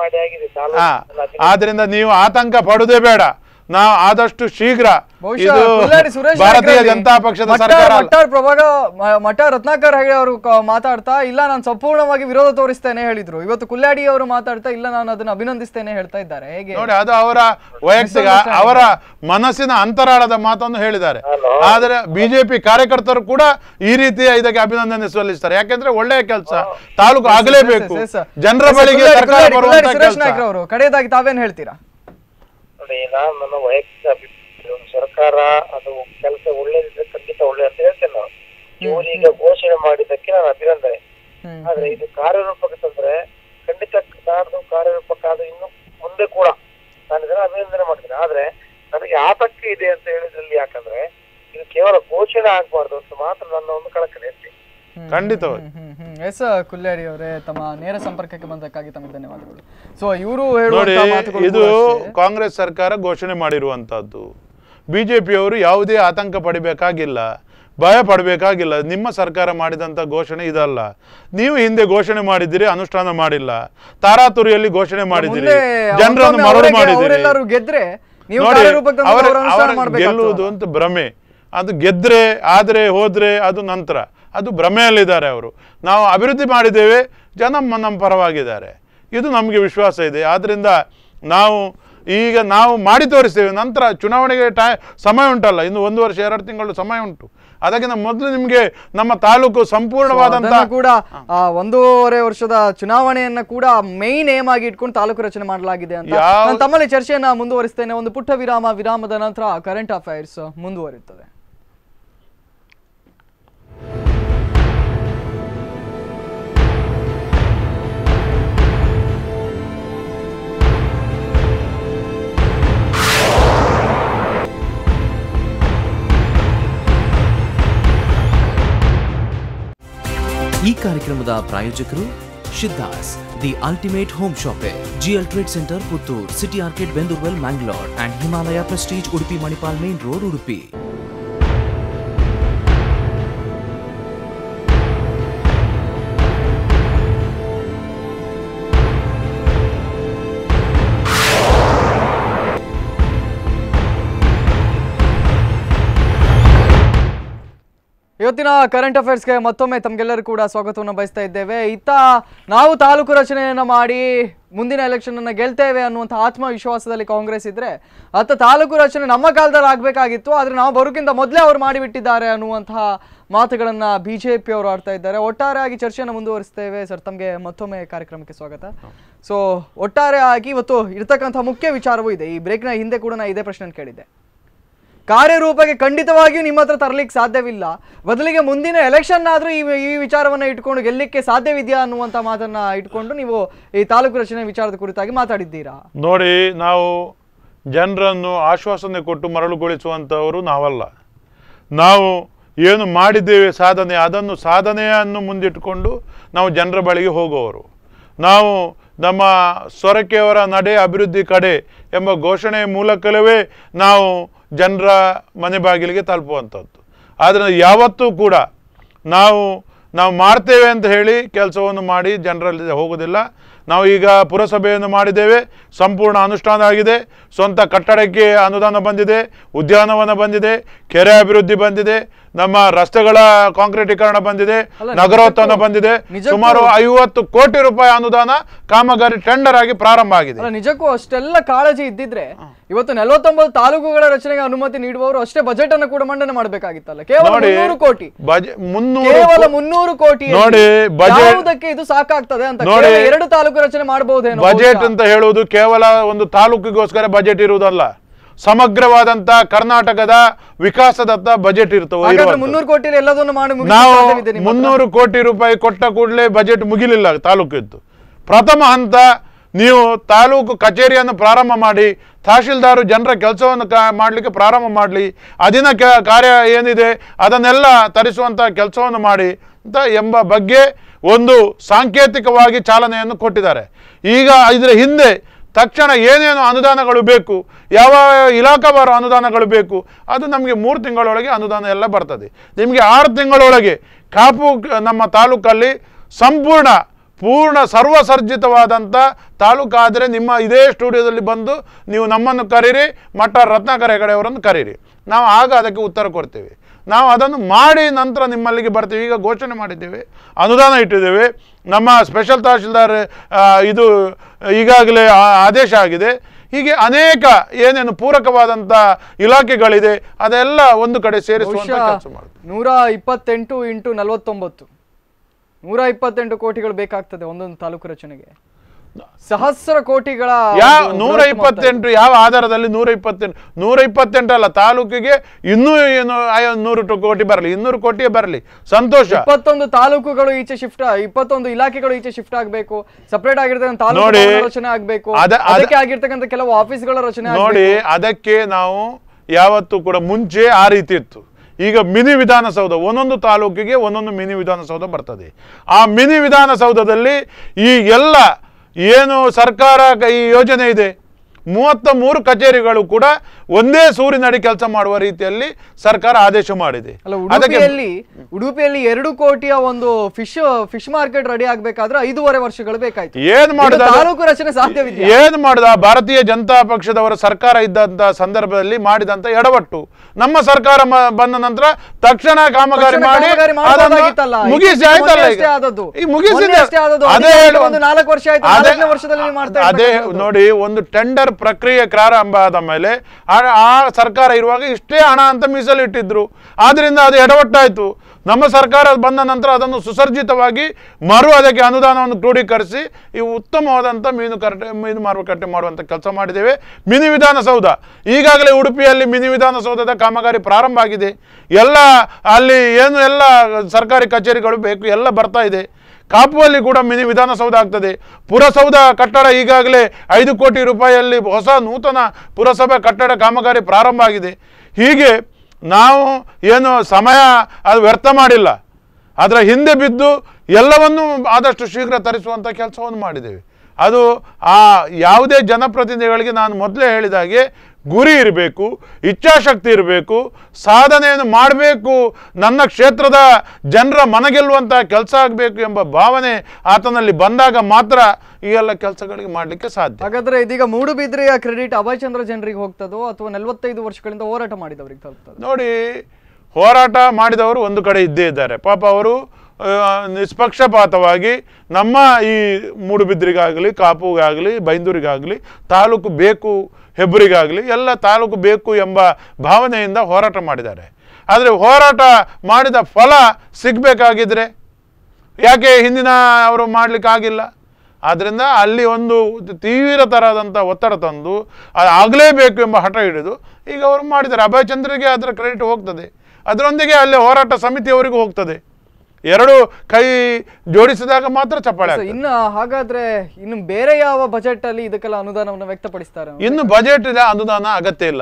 [SPEAKER 3] ಹಾ ಆದ್ರಿಂದ ನೀವು ಆತಂಕ ಪಡುವುದೇ ಬೇಡ. ನಾವು ಆದಷ್ಟು ಶೀಘ್ರ ಇದು ಭಾರತೀಯ ಜನತಾ ಪಕ್ಷದ ಸರ್ಕಾರ.
[SPEAKER 2] ಪ್ರಭಾಗ ಮಠ ರತ್ನಾಕರ್ ಹೆಗಡೆ ಅವರು ಮಾತಾಡ್ತಾ ಇಲ್ಲ ನಾನು ಸಂಪೂರ್ಣವಾಗಿ ವಿರೋಧ ತೋರಿಸ್ತೇನೆ ಹೇಳಿದ್ರು. ಇವತ್ತು ಕುಲ್ಲಾಡಿ ಅವರು ಮಾತಾಡ್ತಾ ಇಲ್ಲ ನಾನು ಅದನ್ನ ಅಭಿನಂದಿಸ್ತೇನೆ ಹೇಳ್ತಾ ಇದ್ದಾರೆ. ಹೇಗೆ
[SPEAKER 3] ನೋಡಿ, ಅದು ಅವರ ವೈಯಕ್ತಿಕ ಅವರ ಮನಸ್ಸಿನ ಅಂತರಾಳದ ಮಾತನ್ನು ಹೇಳಿದ್ದಾರೆ. ಆದ್ರೆ ಬಿಜೆಪಿ ಕಾರ್ಯಕರ್ತರು ಕೂಡ ಈ ರೀತಿಯ ಇದಕ್ಕೆ ಅಭಿನಂದನೆ ಸಲ್ಲಿಸ್ತಾರೆ. ಯಾಕೆಂದ್ರೆ ಒಳ್ಳೆಯ ಕೆಲಸ, ತಾಲೂಕು ಆಗಲೇಬೇಕು, ಜನರ ಬಳಿಗೆ ಸರ್ಕಾರ ಬರುವಂತ ಕೆಲಸ.
[SPEAKER 2] ಕಡೆಯದಾಗಿ ತಾವೇನ್ ಹೇಳ್ತೀರಾ?
[SPEAKER 5] ನಾನು ನನ್ನ ವೈಯಕ್ತಿಕ ಅಭಿಪ್ರಾಯ, ಸರ್ಕಾರ ಅದು ಕೆಲಸ ಒಳ್ಳೇದಿದ್ರೆ ಖಂಡಿತ ಒಳ್ಳೆ ಅಂತ ಹೇಳ್ತೇನೆ. ನಾವು ಇವರೀಗ ಘೋಷಣೆ ಮಾಡಿದ್ದಕ್ಕೆ ನಾನು ಅಭಿನಂದನೆ. ಆದ್ರೆ ಇದು ಕಾರ್ಯರೂಪಕ್ಕೆ ತಂದ್ರೆ ಖಂಡಿತ ನಾನು ಕಾರ್ಯರೂಪಕ್ಕಾದ ಇನ್ನು ಮುಂದೆ ಕೂಡ ನಾನು ಇದನ್ನ ಅಭಿನಂದನೆ ಮಾಡ್ತೇನೆ. ಆದ್ರೆ ನನಗೆ ಆತಂಕ ಇದೆ ಅಂತ ಹೇಳಿದ್ರಲ್ಲಿ, ಯಾಕಂದ್ರೆ ಇದು ಕೇವಲ ಘೋಷಣೆ ಆಗ್ಬಾರ್ದು ಅಂತ ಮಾತ್ರ ನನ್ನ ಒಂದು ಕಳಕಳಿ ಇರ್ತೀನಿ.
[SPEAKER 3] ಖಂಡಿತವಾಗಿ.
[SPEAKER 2] ಎಸ್ ಕುಲ್ಲಾಡಿ ಅವರೇ, ತಮ್ಮ ನೇರ ಸಂಪರ್ಕಕ್ಕೆ ಬಂದಕ್ಕಾಗಿ ತಮಗೆ ಧನ್ಯವಾದಗಳು. ಸೊ ಇವರು
[SPEAKER 3] ನೋಡಿ, ಇದು ಕಾಂಗ್ರೆಸ್ ಸರ್ಕಾರ ಘೋಷಣೆ ಮಾಡಿರುವಂತಹದ್ದು. ಬಿಜೆಪಿಯವರು ಯಾವುದೇ ಆತಂಕ ಪಡಿಬೇಕಾಗಿಲ್ಲ, ಭಯ ಪಡಬೇಕಾಗಿಲ್ಲ. ನಿಮ್ಮ ಸರ್ಕಾರ ಮಾಡಿದಂತ ಘೋಷಣೆ ಇದಲ್ಲ. ನೀವು ಹಿಂದೆ ಘೋಷಣೆ ಮಾಡಿದ್ದೀರಿ, ಅನುಷ್ಠಾನ ಮಾಡಿಲ್ಲ. ತಾರಾತುರಿಯಲ್ಲಿ ಘೋಷಣೆ ಮಾಡಿದ್ದೀರಿ, ಜನರನ್ನು ಮರಳು ಮಾಡಿದ್ದೀರಿ. ನೋಡಿ, ಅವರ ಗೆಲ್ಲುವುದು ಅಂತ ಭ್ರಮೆ. ಅದು ಗೆದ್ರೆ ಆದ್ರೆ ಹೋದ್ರೆ ಅದು ನಂತರ, ಅದು ಭ್ರಮೆಯಲ್ಲಿದ್ದಾರೆ ಅವರು. ನಾವು ಅಭಿವೃದ್ಧಿ ಮಾಡಿದ್ದೇವೆ, ಜನ ನಮ್ಮ ಪರವಾಗಿದ್ದಾರೆ, ಇದು ನಮಗೆ ವಿಶ್ವಾಸ ಇದೆ. ಆದ್ದರಿಂದ ನಾವು ಈಗ ನಾವು ಮಾಡಿ ತೋರಿಸ್ತೇವೆ. ನಂತರ ಚುನಾವಣೆಗೆ ಟೈ ಸಮಯ ಉಂಟಲ್ಲ, ಇನ್ನು ಒಂದು ವರ್ಷ ಎರಡು ತಿಂಗಳು ಸಮಯ ಉಂಟು. ಅದಕ್ಕಿಂತ ಮೊದಲು ನಿಮಗೆ ನಮ್ಮ ತಾಲೂಕು ಸಂಪೂರ್ಣವಾದಂತ
[SPEAKER 2] ಕೂಡ ಒಂದೂವರೆ ವರ್ಷದ ಚುನಾವಣೆಯನ್ನ ಕೂಡ ಮೈನ್ ಏಮ್ ಆಗಿ ಇಟ್ಕೊಂಡು ತಾಲೂಕು ರಚನೆ ಮಾಡಲಾಗಿದೆ ಅಂತ ನಾನು ತಮ್ಮಲ್ಲಿ ಚರ್ಚೆಯನ್ನ ಮುಂದುವರಿಸ್ತೇನೆ. ಒಂದು ಪುಟ್ಟ ವಿರಾಮ, ವಿರಾಮದ ನಂತರ ಕರೆಂಟ್ ಅಫೈರ್ಸ್ ಮುಂದುವರಿಯುತ್ತದೆ.
[SPEAKER 1] ಈ ಕಾರ್ಯಕ್ರಮದ ಪ್ರಾಯೋಜಕರು Shiddas the ultimate home shoppe, GL trade centre Puttur, city orchid Bendurwell Mangalore and Himalaya prestige Udupi Manipal main road Udupi.
[SPEAKER 2] ಇವತ್ತಿನ ಕರೆಂಟ್ ಅಫೇರ್ಸ್ಗೆ ಮತ್ತೊಮ್ಮೆ ತಮಗೆಲ್ಲರೂ ಕೂಡ ಸ್ವಾಗತವನ್ನು ಬಯಸ್ತಾ ಇದ್ದೇವೆ. ಇತ್ತ ನಾವು ತಾಲೂಕು ರಚನೆಯನ್ನು ಮಾಡಿ ಮುಂದಿನ ಎಲೆಕ್ಷನ್ ಅನ್ನು ಗೆಲ್ತೇವೆ ಅನ್ನುವಂಥ ಆತ್ಮವಿಶ್ವಾಸದಲ್ಲಿ ಕಾಂಗ್ರೆಸ್ ಇದ್ರೆ, ಅತ್ತ ತಾಲೂಕು ರಚನೆ ನಮ್ಮ ಕಾಲದಲ್ಲಿ ಆಗಬೇಕಾಗಿತ್ತು, ಆದರೆ ನಾವು ಬರೋಕ್ಕಿಂತ ಮೊದಲೇ ಅವರು ಮಾಡಿಬಿಟ್ಟಿದ್ದಾರೆ ಅನ್ನುವಂತಹ ಮಾತುಗಳನ್ನು ಬಿ ಜೆ ಪಿ ಅವರು ಆಡ್ತಾ ಇದ್ದಾರೆ. ಒಟ್ಟಾರೆಯಾಗಿ ಚರ್ಚೆಯನ್ನು ಮುಂದುವರಿಸ್ತೇವೆ. ಸರ್, ತಮಗೆ ಮತ್ತೊಮ್ಮೆ ಕಾರ್ಯಕ್ರಮಕ್ಕೆ ಸ್ವಾಗತ. ಸೊ ಒಟ್ಟಾರೆ ಆಗಿ ಇವತ್ತು ಇರ್ತಕ್ಕಂಥ ಮುಖ್ಯ ವಿಚಾರವೂ ಇದೆ. ಈ ಬ್ರೇಕ್ನ ಹಿಂದೆ ಕೂಡ ನಾನು ಇದೇ ಪ್ರಶ್ನೆ ಕೇಳಿದ್ದೆ. ಕಾರ್ಯರೂಪಕ್ಕೆ ಖಂಡಿತವಾಗಿಯೂ ನಿಮ್ಮ ಹತ್ರ ತರಲಿಕ್ಕೆ ಸಾಧ್ಯವಿಲ್ಲ, ಬದಲಿಗೆ ಮುಂದಿನ ಎಲೆಕ್ಷನ್ ಆದರೂ ಈ ಈ ವಿಚಾರವನ್ನು ಇಟ್ಕೊಂಡು ಗೆಲ್ಲಲಿಕ್ಕೆ ಸಾಧ್ಯವಿದೆಯಾ ಅನ್ನುವಂಥ ಮಾತನ್ನು ಇಟ್ಕೊಂಡು ನೀವು ಈ ತಾಲೂಕು ರಚನೆ ವಿಚಾರದ ಕುರಿತಾಗಿ ಮಾತಾಡಿದ್ದೀರಾ?
[SPEAKER 3] ನೋಡಿ, ನಾವು ಜನರನ್ನು ಆಶ್ವಾಸನೆ ಕೊಟ್ಟು ಮರಳುಗೊಳಿಸುವಂಥವರು ನಾವಲ್ಲ. ನಾವು ಏನು ಮಾಡಿದ್ದೇವೆ ಸಾಧನೆ, ಅದನ್ನು ಸಾಧನೆಯನ್ನು ಮುಂದಿಟ್ಟುಕೊಂಡು ನಾವು ಜನರ ಬಳಿಗೆ ಹೋಗುವವರು. ನಾವು ನಮ್ಮ ಸೊರಕೆಯವರ ನಡೆ ಅಭಿವೃದ್ಧಿ ಕಡೆ ಎಂಬ ಘೋಷಣೆಯ ಮೂಲಕವೇ ನಾವು ಜನರ ಮನೆ ಬಾಗಿಲಿಗೆ ತಲುಪುವಂಥದ್ದು. ಆದರೆ ಯಾವತ್ತೂ ಕೂಡ ನಾವು ನಾವು ಮಾಡ್ತೇವೆ ಅಂತ ಹೇಳಿ ಕೆಲಸವನ್ನು ಮಾಡಿ ಜನರಲ್ಲಿ ಹೋಗೋದಿಲ್ಲ. ನಾವು ಈಗ ಪುರಸಭೆಯನ್ನು ಮಾಡಿದ್ದೇವೆ, ಸಂಪೂರ್ಣ ಅನುಷ್ಠಾನ ಆಗಿದೆ. ಸ್ವಂತ ಕಟ್ಟಡಕ್ಕೆ ಅನುದಾನ ಬಂದಿದೆ, ಉದ್ಯಾನವನ ಬಂದಿದೆ, ಕೆರೆ ಅಭಿವೃದ್ಧಿ ಬಂದಿದೆ, ನಮ್ಮ ರಸ್ತೆಗಳ ಕಾಂಕ್ರೀಟೀಕರಣ ಬಂದಿದೆ, ನಗರೋತ್ಥಾನ ಬಂದಿದೆ. ಸುಮಾರು ಐವತ್ತು ಕೋಟಿ ರೂಪಾಯಿ ಅನುದಾನ ಕಾಮಗಾರಿ ಟೆಂಡರ್ ಆಗಿ ಪ್ರಾರಂಭ ಆಗಿದೆ.
[SPEAKER 2] ನಿಜಕ್ಕೂ ಅಷ್ಟೆಲ್ಲ ಕಾಳಜಿ ಇದ್ದಿದ್ರೆ ಇವತ್ತು ನಲವತ್ತೊಂಬತ್ತು ತಾಲೂಕುಗಳ ರಚನೆಗೆ ಅನುಮತಿ ನೀಡುವವರು ಅಷ್ಟೇ ಬಜೆಟ್ ಅನ್ನು ಕೂಡ ಮಂಡನೆ ಮಾಡಬೇಕಾಗಿತ್ತಲ್ಲ. ಕೇವಲ ಮುನ್ನೂರು ಕೋಟಿ ಕೇವಲ ಮುನ್ನೂರು ಕೋಟಿ
[SPEAKER 3] ನೋಡಿ,
[SPEAKER 2] ಯಾವುದಕ್ಕೆ ಇದು ಸಾಕಾಗ್ತದೆ ಅಂತ ಎರಡು ತಾಲೂಕು ರಚನೆ ಮಾಡಬಹುದೇನೋ.
[SPEAKER 3] ಬಜೆಟ್ ಅಂತ ಹೇಳುವುದು ಕೇವಲ ಒಂದು ತಾಲೂಕಿಗೋಸ್ಕರ ಬಜೆಟ್ ಇರುವುದಲ್ಲ, ಸಮಗ್ರವಾದಂತ ಕರ್ನಾಟಕದ ವಿಕಾಸದತ್ತ ಬಜೆಟ್ ಇರ್ತವೆ.
[SPEAKER 2] ಮುನ್ನೂರು ಕೋಟಿ ಎಲ್ಲದನ್ನು ಮಾಡಿ
[SPEAKER 3] ನಾವು ಮುನ್ನೂರು ಕೋಟಿ ರೂಪಾಯಿ ಕೊಟ್ಟ ಕೂಡಲೇ ಬಜೆಟ್ ಮುಗಿಲಿಲ್ಲ ತಾಲೂಕಿದ್ದು. ಪ್ರಥಮ ಹಂತ ನೀವು ತಾಲೂಕು ಕಚೇರಿಯನ್ನು ಪ್ರಾರಂಭ ಮಾಡಿ, ತಹಶೀಲ್ದಾರು ಜನರ ಕೆಲಸವನ್ನು ಮಾಡಲಿಕ್ಕೆ ಪ್ರಾರಂಭ ಮಾಡಲಿ, ಅದಿನ ಕಾರ್ಯ ಏನಿದೆ ಅದನ್ನೆಲ್ಲ ತರಿಸುವಂಥ ಕೆಲಸವನ್ನು ಮಾಡಿ ಅಂತ ಎಂಬ ಬಗ್ಗೆ ಒಂದು ಸಾಂಕೇತಿಕವಾಗಿ ಚಾಲನೆಯನ್ನು ಕೊಟ್ಟಿದ್ದಾರೆ. ಈಗ ಇದರ ಹಿಂದೆ ತಕ್ಷಣ ಏನೇನು ಅನುದಾನಗಳು ಬೇಕು, ಯಾವ ಇಲಾಖಾವಾರು ಅನುದಾನಗಳು ಬೇಕು, ಅದು ನಮಗೆ ಮೂರು ತಿಂಗಳೊಳಗೆ ಅನುದಾನ ಎಲ್ಲ ಬರ್ತದೆ. ನಿಮಗೆ ಆರು ತಿಂಗಳೊಳಗೆ ಕಾಪು ನಮ್ಮ ತಾಲೂಕಲ್ಲಿ ಸಂಪೂರ್ಣ ಪೂರ್ಣ ಸರ್ವಸರ್ಜಿತವಾದಂಥ ತಾಲೂಕಾದರೆ ನಿಮ್ಮ ಇದೇ ಸ್ಟುಡಿಯೋದಲ್ಲಿ ಬಂದು ನೀವು ನಮ್ಮನ್ನು ಕರೀರಿ, ಮಠ ರತ್ನಾಕರ ಹೆಗಡೆಯವರನ್ನು ಕರೀರಿ, ನಾವು ಆಗ ಅದಕ್ಕೆ ಉತ್ತರ ಕೊಡ್ತೇವೆ. ನಾವು ಅದನ್ನು ಮಾಡಿ ನಂತರ ನಿಮ್ಮಲ್ಲಿಗೆ ಬರ್ತೀವಿ. ಈಗ ಘೋಷಣೆ ಮಾಡಿದ್ದೇವೆ, ಅನುದಾನ ಇಟ್ಟಿದ್ದೇವೆ. ನಮ್ಮ ಸ್ಪೆಷಲ್ ತಹಶೀಲ್ದಾರ್ ಇದು ಈಗಾಗಲೇ ಆದೇಶ ಆಗಿದೆ. ಹೀಗೆ ಅನೇಕ ಏನೇನು ಪೂರಕವಾದಂಥ ಇಲಾಖೆಗಳಿದೆ ಅದೆಲ್ಲ ಒಂದು ಕಡೆ ಸೇರಿಸುವಂಥ ಕೆಲಸ ಮಾಡ್ತೀವಿ.
[SPEAKER 2] ನೂರ ಇಪ್ಪತ್ತೆಂಟು ಇಂಟು ನಲವತ್ತೊಂಬತ್ತು ನೂರ ಇಪ್ಪತ್ತೆಂಟು ಕೋಟಿಗಳು ಬೇಕಾಗ್ತದೆ ಒಂದೊಂದು ತಾಲೂಕು ರಚನೆಗೆ. ಸಹಸ್ರ ಕೋಟಿಗಳ
[SPEAKER 3] ಯಾವ ನೂರ ಇಪ್ಪತ್ತೆಂಟು ಯಾವ ಆಧಾರದಲ್ಲಿ ನೂರ ಇಪ್ಪತ್ತೆಂಟು ನೂರ ಇಪ್ಪತ್ತೆಂಟು ಅಲ್ಲ, ತಾಲೂಕಿಗೆ ಇನ್ನೂ ಏನು ನೂರು ಕೋಟಿ ಬರಲಿ, ಇನ್ನೂರು ಕೋಟಿಯೇ ಬರಲಿ, ಸಂತೋಷ.
[SPEAKER 2] ಇಪ್ಪತ್ತೊಂದು ತಾಲೂಕುಗಳು ಈಚೆ ಶಿಫ್ಟ್, ಇಪ್ಪತ್ತೊಂದು ಇಲಾಖೆಗಳು ಈಚೆ ಶಿಫ್ಟ್ ಆಗಬೇಕು, ಸಪರೇಟ್ ಆಗಿರ್ತಕ್ಕಂಥ ತಾಲೂಕು ರಚನೆ ಆಗಬೇಕು, ಅದಕ್ಕೆ ಆಗಿರ್ತಕ್ಕಂಥ ಕೆಲವು ಆಫೀಸ್ಗಳ ರಚನೆ
[SPEAKER 3] ನೋಡಿ. ಅದಕ್ಕೆ ನಾವು ಯಾವತ್ತೂ ಕೂಡ ಮುಂಚೆ ಆ ರೀತಿ ಇತ್ತು. ಈಗ ಮಿನಿ ವಿಧಾನಸೌಧ, ಒಂದೊಂದು ತಾಲೂಕಿಗೆ ಒಂದೊಂದು ಮಿನಿ ವಿಧಾನಸೌಧ ಬರ್ತದೆ. ಆ ಮಿನಿ ವಿಧಾನಸೌಧದಲ್ಲಿ ಈ ಎಲ್ಲ ಏನು ಸರ್ಕಾರ ಈ ಯೋಜನೆ ಇದೆ, ಮೂವತ್ತ ಮೂರು ಕಚೇರಿಗಳು ಕೂಡ ಒಂದೇ ಸೂರಿನಡಿ ಕೆಲಸ ಮಾಡುವ ರೀತಿಯಲ್ಲಿ ಸರ್ಕಾರ ಆದೇಶ ಮಾಡಿದೆ.
[SPEAKER 2] ಉಡುಪಿಯಲ್ಲಿ ಉಡುಪಿಯಲ್ಲಿ ಎರಡು ಕೋಟಿಯ ಒಂದು ಫಿಶ್ ಫಿಶ್ ಮಾರ್ಕೆಟ್ ರೆಡಿ ಆಗ್ಬೇಕಾದ್ರೆ ಐದೂವರೆ ವರ್ಷಗಳು ಬೇಕಾಯ್ತು.
[SPEAKER 3] ಏನ್ ಮಾಡಿದ
[SPEAKER 2] ತಾಲೂಕು ರಚನೆ ಸಾಧ್ಯವಿದೆ?
[SPEAKER 3] ಏನ್ ಮಾಡಿದ ಭಾರತೀಯ ಜನತಾ ಪಕ್ಷದವರ ಸರ್ಕಾರ ಇದ್ದಂತ ಸಂದರ್ಭದಲ್ಲಿ ಮಾಡಿದಂತ ಎಡವಟ್ಟು ನಮ್ಮ ಸರ್ಕಾರ ಬಂದ ನಂತರ ತಕ್ಷಣ ಕಾಮಗಾರಿ ಮಾಡಿ ಮುಗಿಸಿ ಆಯ್ತಲ್ಲ. ಈಗ ಮುಗಿಸಿದೆ. ಅದೇ ಅದೇ ನೋಡಿ, ಒಂದು ಟೆಂಡರ್ ಪ್ರಕ್ರಿಯೆ ಪ್ರಾರಂಭ ಆದ ಮೇಲೆ ಆ ಸರ್ಕಾರ ಇರುವಾಗ ಇಷ್ಟೇ ಹಣ ಅಂತ ಮೀಸಲಿಟ್ಟಿದ್ರು. ಆದ್ರಿಂದ ಅದು ಎಡವಟ್ಟಾಯ್ತು. ನಮ್ಮ ಸರ್ಕಾರ ಬಂದ ನಂತರ ಅದನ್ನು ಸುಸರ್ಜಿತವಾಗಿ ಮರು ಅದಕ್ಕೆ ಅನುದಾನವನ್ನು ಕ್ರೋಢೀಕರಿಸಿ ಈ ಉತ್ತಮವಾದಂಥ ಮೀನು ಕಟ್ಟೆ ಮೀನು ಮಾರುಕಟ್ಟೆ ಮಾಡುವಂಥ ಕೆಲಸ ಮಾಡಿದ್ದೇವೆ. ಮಿನಿ ವಿಧಾನಸೌಧ ಈಗಾಗಲೇ ಉಡುಪಿಯಲ್ಲಿ ಮಿನಿ ವಿಧಾನಸೌಧದ ಕಾಮಗಾರಿ ಪ್ರಾರಂಭ ಆಗಿದೆ. ಎಲ್ಲ ಅಲ್ಲಿ ಏನು ಎಲ್ಲ ಸರ್ಕಾರಿ ಕಚೇರಿಗಳು ಬೇಕು ಎಲ್ಲ ಬರ್ತಾ ಇದೆ. ಕಾಪುವಲ್ಲಿ ಕೂಡ ಮಿನಿ ವಿಧಾನಸೌಧ ಆಗ್ತದೆ. ಪುರಸೌಧ ಕಟ್ಟಡ ಈಗಾಗಲೇ ಐದು ಕೋಟಿ ರೂಪಾಯಿಯಲ್ಲಿ ಹೊಸ ನೂತನ ಪುರಸಭೆ ಕಟ್ಟಡ ಕಾಮಗಾರಿ ಪ್ರಾರಂಭ ಆಗಿದೆ. ಹೀಗೆ ನಾವು ಏನು ಸಮಯ ಅದು ವ್ಯರ್ಥ ಮಾಡಿಲ್ಲ, ಅದರ ಹಿಂದೆ ಬಿದ್ದು ಎಲ್ಲವನ್ನೂ ಆದಷ್ಟು ಶೀಘ್ರ ತರಿಸುವಂಥ ಕೆಲಸವನ್ನು ಮಾಡಿದ್ದೇವೆ. ಅದು ಆ ಯಾವುದೇ ಜನಪ್ರತಿನಿಧಿಗಳಿಗೆ ನಾನು ಮೊದಲೇ ಹೇಳಿದಾಗೆ ಗುರಿ ಇರಬೇಕು, ಇಚ್ಛಾಶಕ್ತಿ ಇರಬೇಕು, ಸಾಧನೆಯನ್ನು ಮಾಡಬೇಕು, ನನ್ನ ಕ್ಷೇತ್ರದ ಜನರ ಮನಗೆಲ್ಲುವಂಥ ಕೆಲಸ ಆಗಬೇಕು ಎಂಬ ಭಾವನೆ ಆತನಲ್ಲಿ ಬಂದಾಗ ಮಾತ್ರ ಈ ಎಲ್ಲ ಕೆಲಸಗಳಿಗೆ ಮಾಡಲಿಕ್ಕೆ ಸಾಧ್ಯ.
[SPEAKER 2] ಹಾಗಾದ್ರೆ ಇದೀಗ ಮೂಡುಬಿದ್ರೆಯ ಕ್ರೆಡಿಟ್ ಅಭಯ್ ಚಂದ್ರ ಜನರಿಗೆ ಹೋಗ್ತದೋ ಅಥವಾ ನಲವತ್ತೈದು ವರ್ಷಗಳಿಂದ ಹೋರಾಟ ಮಾಡಿದವರಿಗೆ ತಲುಪ್ತದೆ?
[SPEAKER 3] ನೋಡಿ, ಹೋರಾಟ ಮಾಡಿದವರು ಒಂದು ಕಡೆ ಇದ್ದೇ ಇದ್ದಾರೆ. ಪಾಪ ಅವರು ನಿಷ್ಪಕ್ಷಪಾತವಾಗಿ ನಮ್ಮ ಈ ಮೂಡುಬಿದ್ರಿಗಾಗಲಿ, ಕಾಪುಗಾಗಲಿ, ಬೈಂದೂರಿಗಾಗಲಿ ತಾಲೂಕು ಬೇಕು, ಹೆಬ್ಬರಿಗಾಗಲಿ ಎಲ್ಲ ತಾಲೂಕು ಬೇಕು ಎಂಬ ಭಾವನೆಯಿಂದ ಹೋರಾಟ ಮಾಡಿದ್ದಾರೆ. ಆದರೆ ಹೋರಾಟ ಮಾಡಿದ ಫಲ ಸಿಗಬೇಕಾಗಿದ್ರೆ ಯಾಕೆ ಹಿಂದಿನ ಅವರು ಮಾಡಲಿಕ್ಕಾಗಿಲ್ಲ? ಆದ್ದರಿಂದ ಅಲ್ಲಿ ಒಂದು ತೀವ್ರ ಥರದಂಥ ಒತ್ತಡ ತಂದು ಅದು ಆಗಲೇಬೇಕು ಎಂಬ ಹಠ ಹಿಡಿದು ಈಗ ಅವರು ಮಾಡಿದ್ದಾರೆ. ಅಭಯ್ ಚಂದ್ರಿಗೆ ಅದರ ಕ್ರೆಡಿಟ್ ಹೋಗ್ತದೆ, ಅದರೊಂದಿಗೆ ಅಲ್ಲಿ ಹೋರಾಟ ಸಮಿತಿಯವರಿಗೂ ಹೋಗ್ತದೆ. ಎರಡು ಕೈ ಜೋಡಿಸಿದಾಗ ಮಾತ್ರ ಚಪ್ಪಾಳೆ.
[SPEAKER 2] ಇನ್ನು ಹಾಗಾದ್ರೆ ಇನ್ನು ಬೇರೆ ಯಾವ ಬಜೆಟ್ ಅಲ್ಲಿ ಇದಕ್ಕೆಲ್ಲ ಅನುದಾನವನ್ನು ವ್ಯಕ್ತಪಡಿಸ್ತಾರೆ?
[SPEAKER 3] ಇನ್ನು ಬಜೆಟ್ ಅನುದಾನ ಅಗತ್ಯ ಇಲ್ಲ.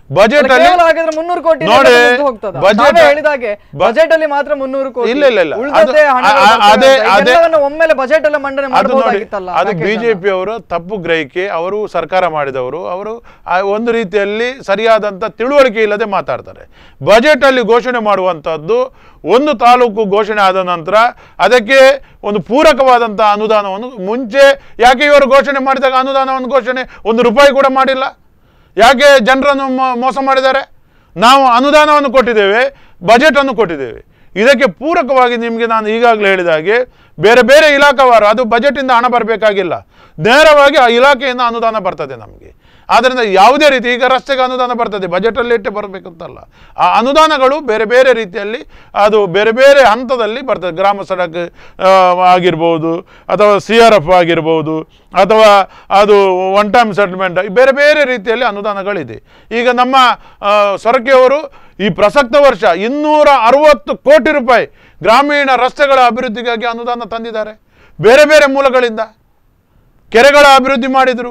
[SPEAKER 3] ಬಜೆಟ್ ಅಲ್ಲಿ
[SPEAKER 2] ಹಾಗಾದ್ರೆ ಮುನ್ನೂರು ಕೋಟಿ
[SPEAKER 3] ನೋಡಿ
[SPEAKER 2] ಹೋಗ್ತದ
[SPEAKER 3] ಬಜೆಟ್
[SPEAKER 2] ಹೇಳಿದಾಗೆ ಬಜೆಟ್ ಅಲ್ಲಿ ಮಾತ್ರ ಮುನ್ನೂರು ಕೋಟಿ
[SPEAKER 3] ಇಲ್ಲ ಇಲ್ಲ ಇಲ್ಲ
[SPEAKER 2] ಉಳಿದದ್ದೇ ಹಣ
[SPEAKER 3] ಅದೇ ಅದೇ
[SPEAKER 2] ಒಮ್ಮೆಲೆ ಬಜೆಟ್ ಎಲ್ಲ ಮಂಡನೆ ಮಾಡಬಹುದಾಗಿತ್ತಲ್ಲ.
[SPEAKER 3] ಅದು ಬಿಜೆಪಿ ಅವರ ತಪ್ಪು ಗ್ರಹಿಕೆ. ಅವರು ಸರ್ಕಾರ ಮಾಡಿದವರು, ಅವರು ಒಂದು ರೀತಿಯಲ್ಲಿ ಸರಿಯಾದಂತ ತಿಳುವಳಿಕೆ ಇಲ್ಲದೆ ಮಾತಾಡ್ತಾರೆ. ಬಜೆಟ್ ಅಲ್ಲಿ ಘೋಷಣೆ ಮಾಡುವಂತದ್ದು ಒಂದು ತಾಲೂಕು ಘೋಷಣೆ ಆದ ನಂತರ ಅದಕ್ಕೆ ಒಂದು ಪೂರಕವಾದಂತಹ ಅನುದಾನವನ್ನು ಮುಂಚೆ ಯಾಕೆ ಇವರು ಘೋಷಣೆ ಮಾಡಿದಾಗ ಅನುದಾನವನ್ನು ಘೋಷಣೆ ಒಂದು ರೂಪಾಯಿ ಕೂಡ ಮಾಡಿಲ್ಲ? ಯಾಕೆ ಜನರನ್ನು ಮೋಸ ಮಾಡಿದ್ದಾರೆ? ನಾವು ಅನುದಾನವನ್ನು ಕೊಟ್ಟಿದ್ದೇವೆ, ಬಜೆಟ್ ಅನ್ನು ಕೊಟ್ಟಿದ್ದೇವೆ. ಇದಕ್ಕೆ ಪೂರಕವಾಗಿ ನಿಮಗೆ ನಾನು ಈಗಾಗಲೇ ಹೇಳಿದ ಹಾಗೆ ಬೇರೆ ಬೇರೆ ಇಲಾಖಾವಾರು ಅದು ಬಜೆಟಿಂದ ಹಣ ಬರಬೇಕಾಗಿಲ್ಲ, ನೇರವಾಗಿ ಆ ಇಲಾಖೆಯಿಂದ ಅನುದಾನ ಬರ್ತದೆ ನಮಗೆ. ಆದ್ದರಿಂದ ಯಾವುದೇ ರೀತಿ ಈಗ ರಸ್ತೆಗೆ ಅನುದಾನ ಬರ್ತದೆ, ಬಜೆಟಲ್ಲಿ ಇಟ್ಟೆ ಬರಬೇಕಂತಲ್ಲ. ಆ ಅನುದಾನಗಳು ಬೇರೆ ಬೇರೆ ರೀತಿಯಲ್ಲಿ ಅದು ಬೇರೆ ಬೇರೆ ಹಂತದಲ್ಲಿ ಬರ್ತದೆ. ಗ್ರಾಮ ಸಡಕ್ ಆಗಿರ್ಬೋದು, ಅಥವಾ ಸಿ ಆರ್ ಎಫ್ ಆಗಿರ್ಬೋದು, ಅಥವಾ ಅದು ಒನ್ ಟೈಮ್ ಸೆಟಲ್ಮೆಂಟ್, ಬೇರೆ ಬೇರೆ ರೀತಿಯಲ್ಲಿ ಅನುದಾನಗಳಿದೆ. ಈಗ ನಮ್ಮ ಸೊರಕೆಯವರು ಈ ಪ್ರಸಕ್ತ ವರ್ಷ ಇನ್ನೂರ ಅರವತ್ತು ಕೋಟಿ ರೂಪಾಯಿ ಗ್ರಾಮೀಣ ರಸ್ತೆಗಳ ಅಭಿವೃದ್ಧಿಗಾಗಿ ಅನುದಾನ ತಂದಿದ್ದಾರೆ. ಬೇರೆ ಬೇರೆ ಮೂಲಗಳಿಂದ ಕೆರೆಗಳ ಅಭಿವೃದ್ಧಿ ಮಾಡಿದರು,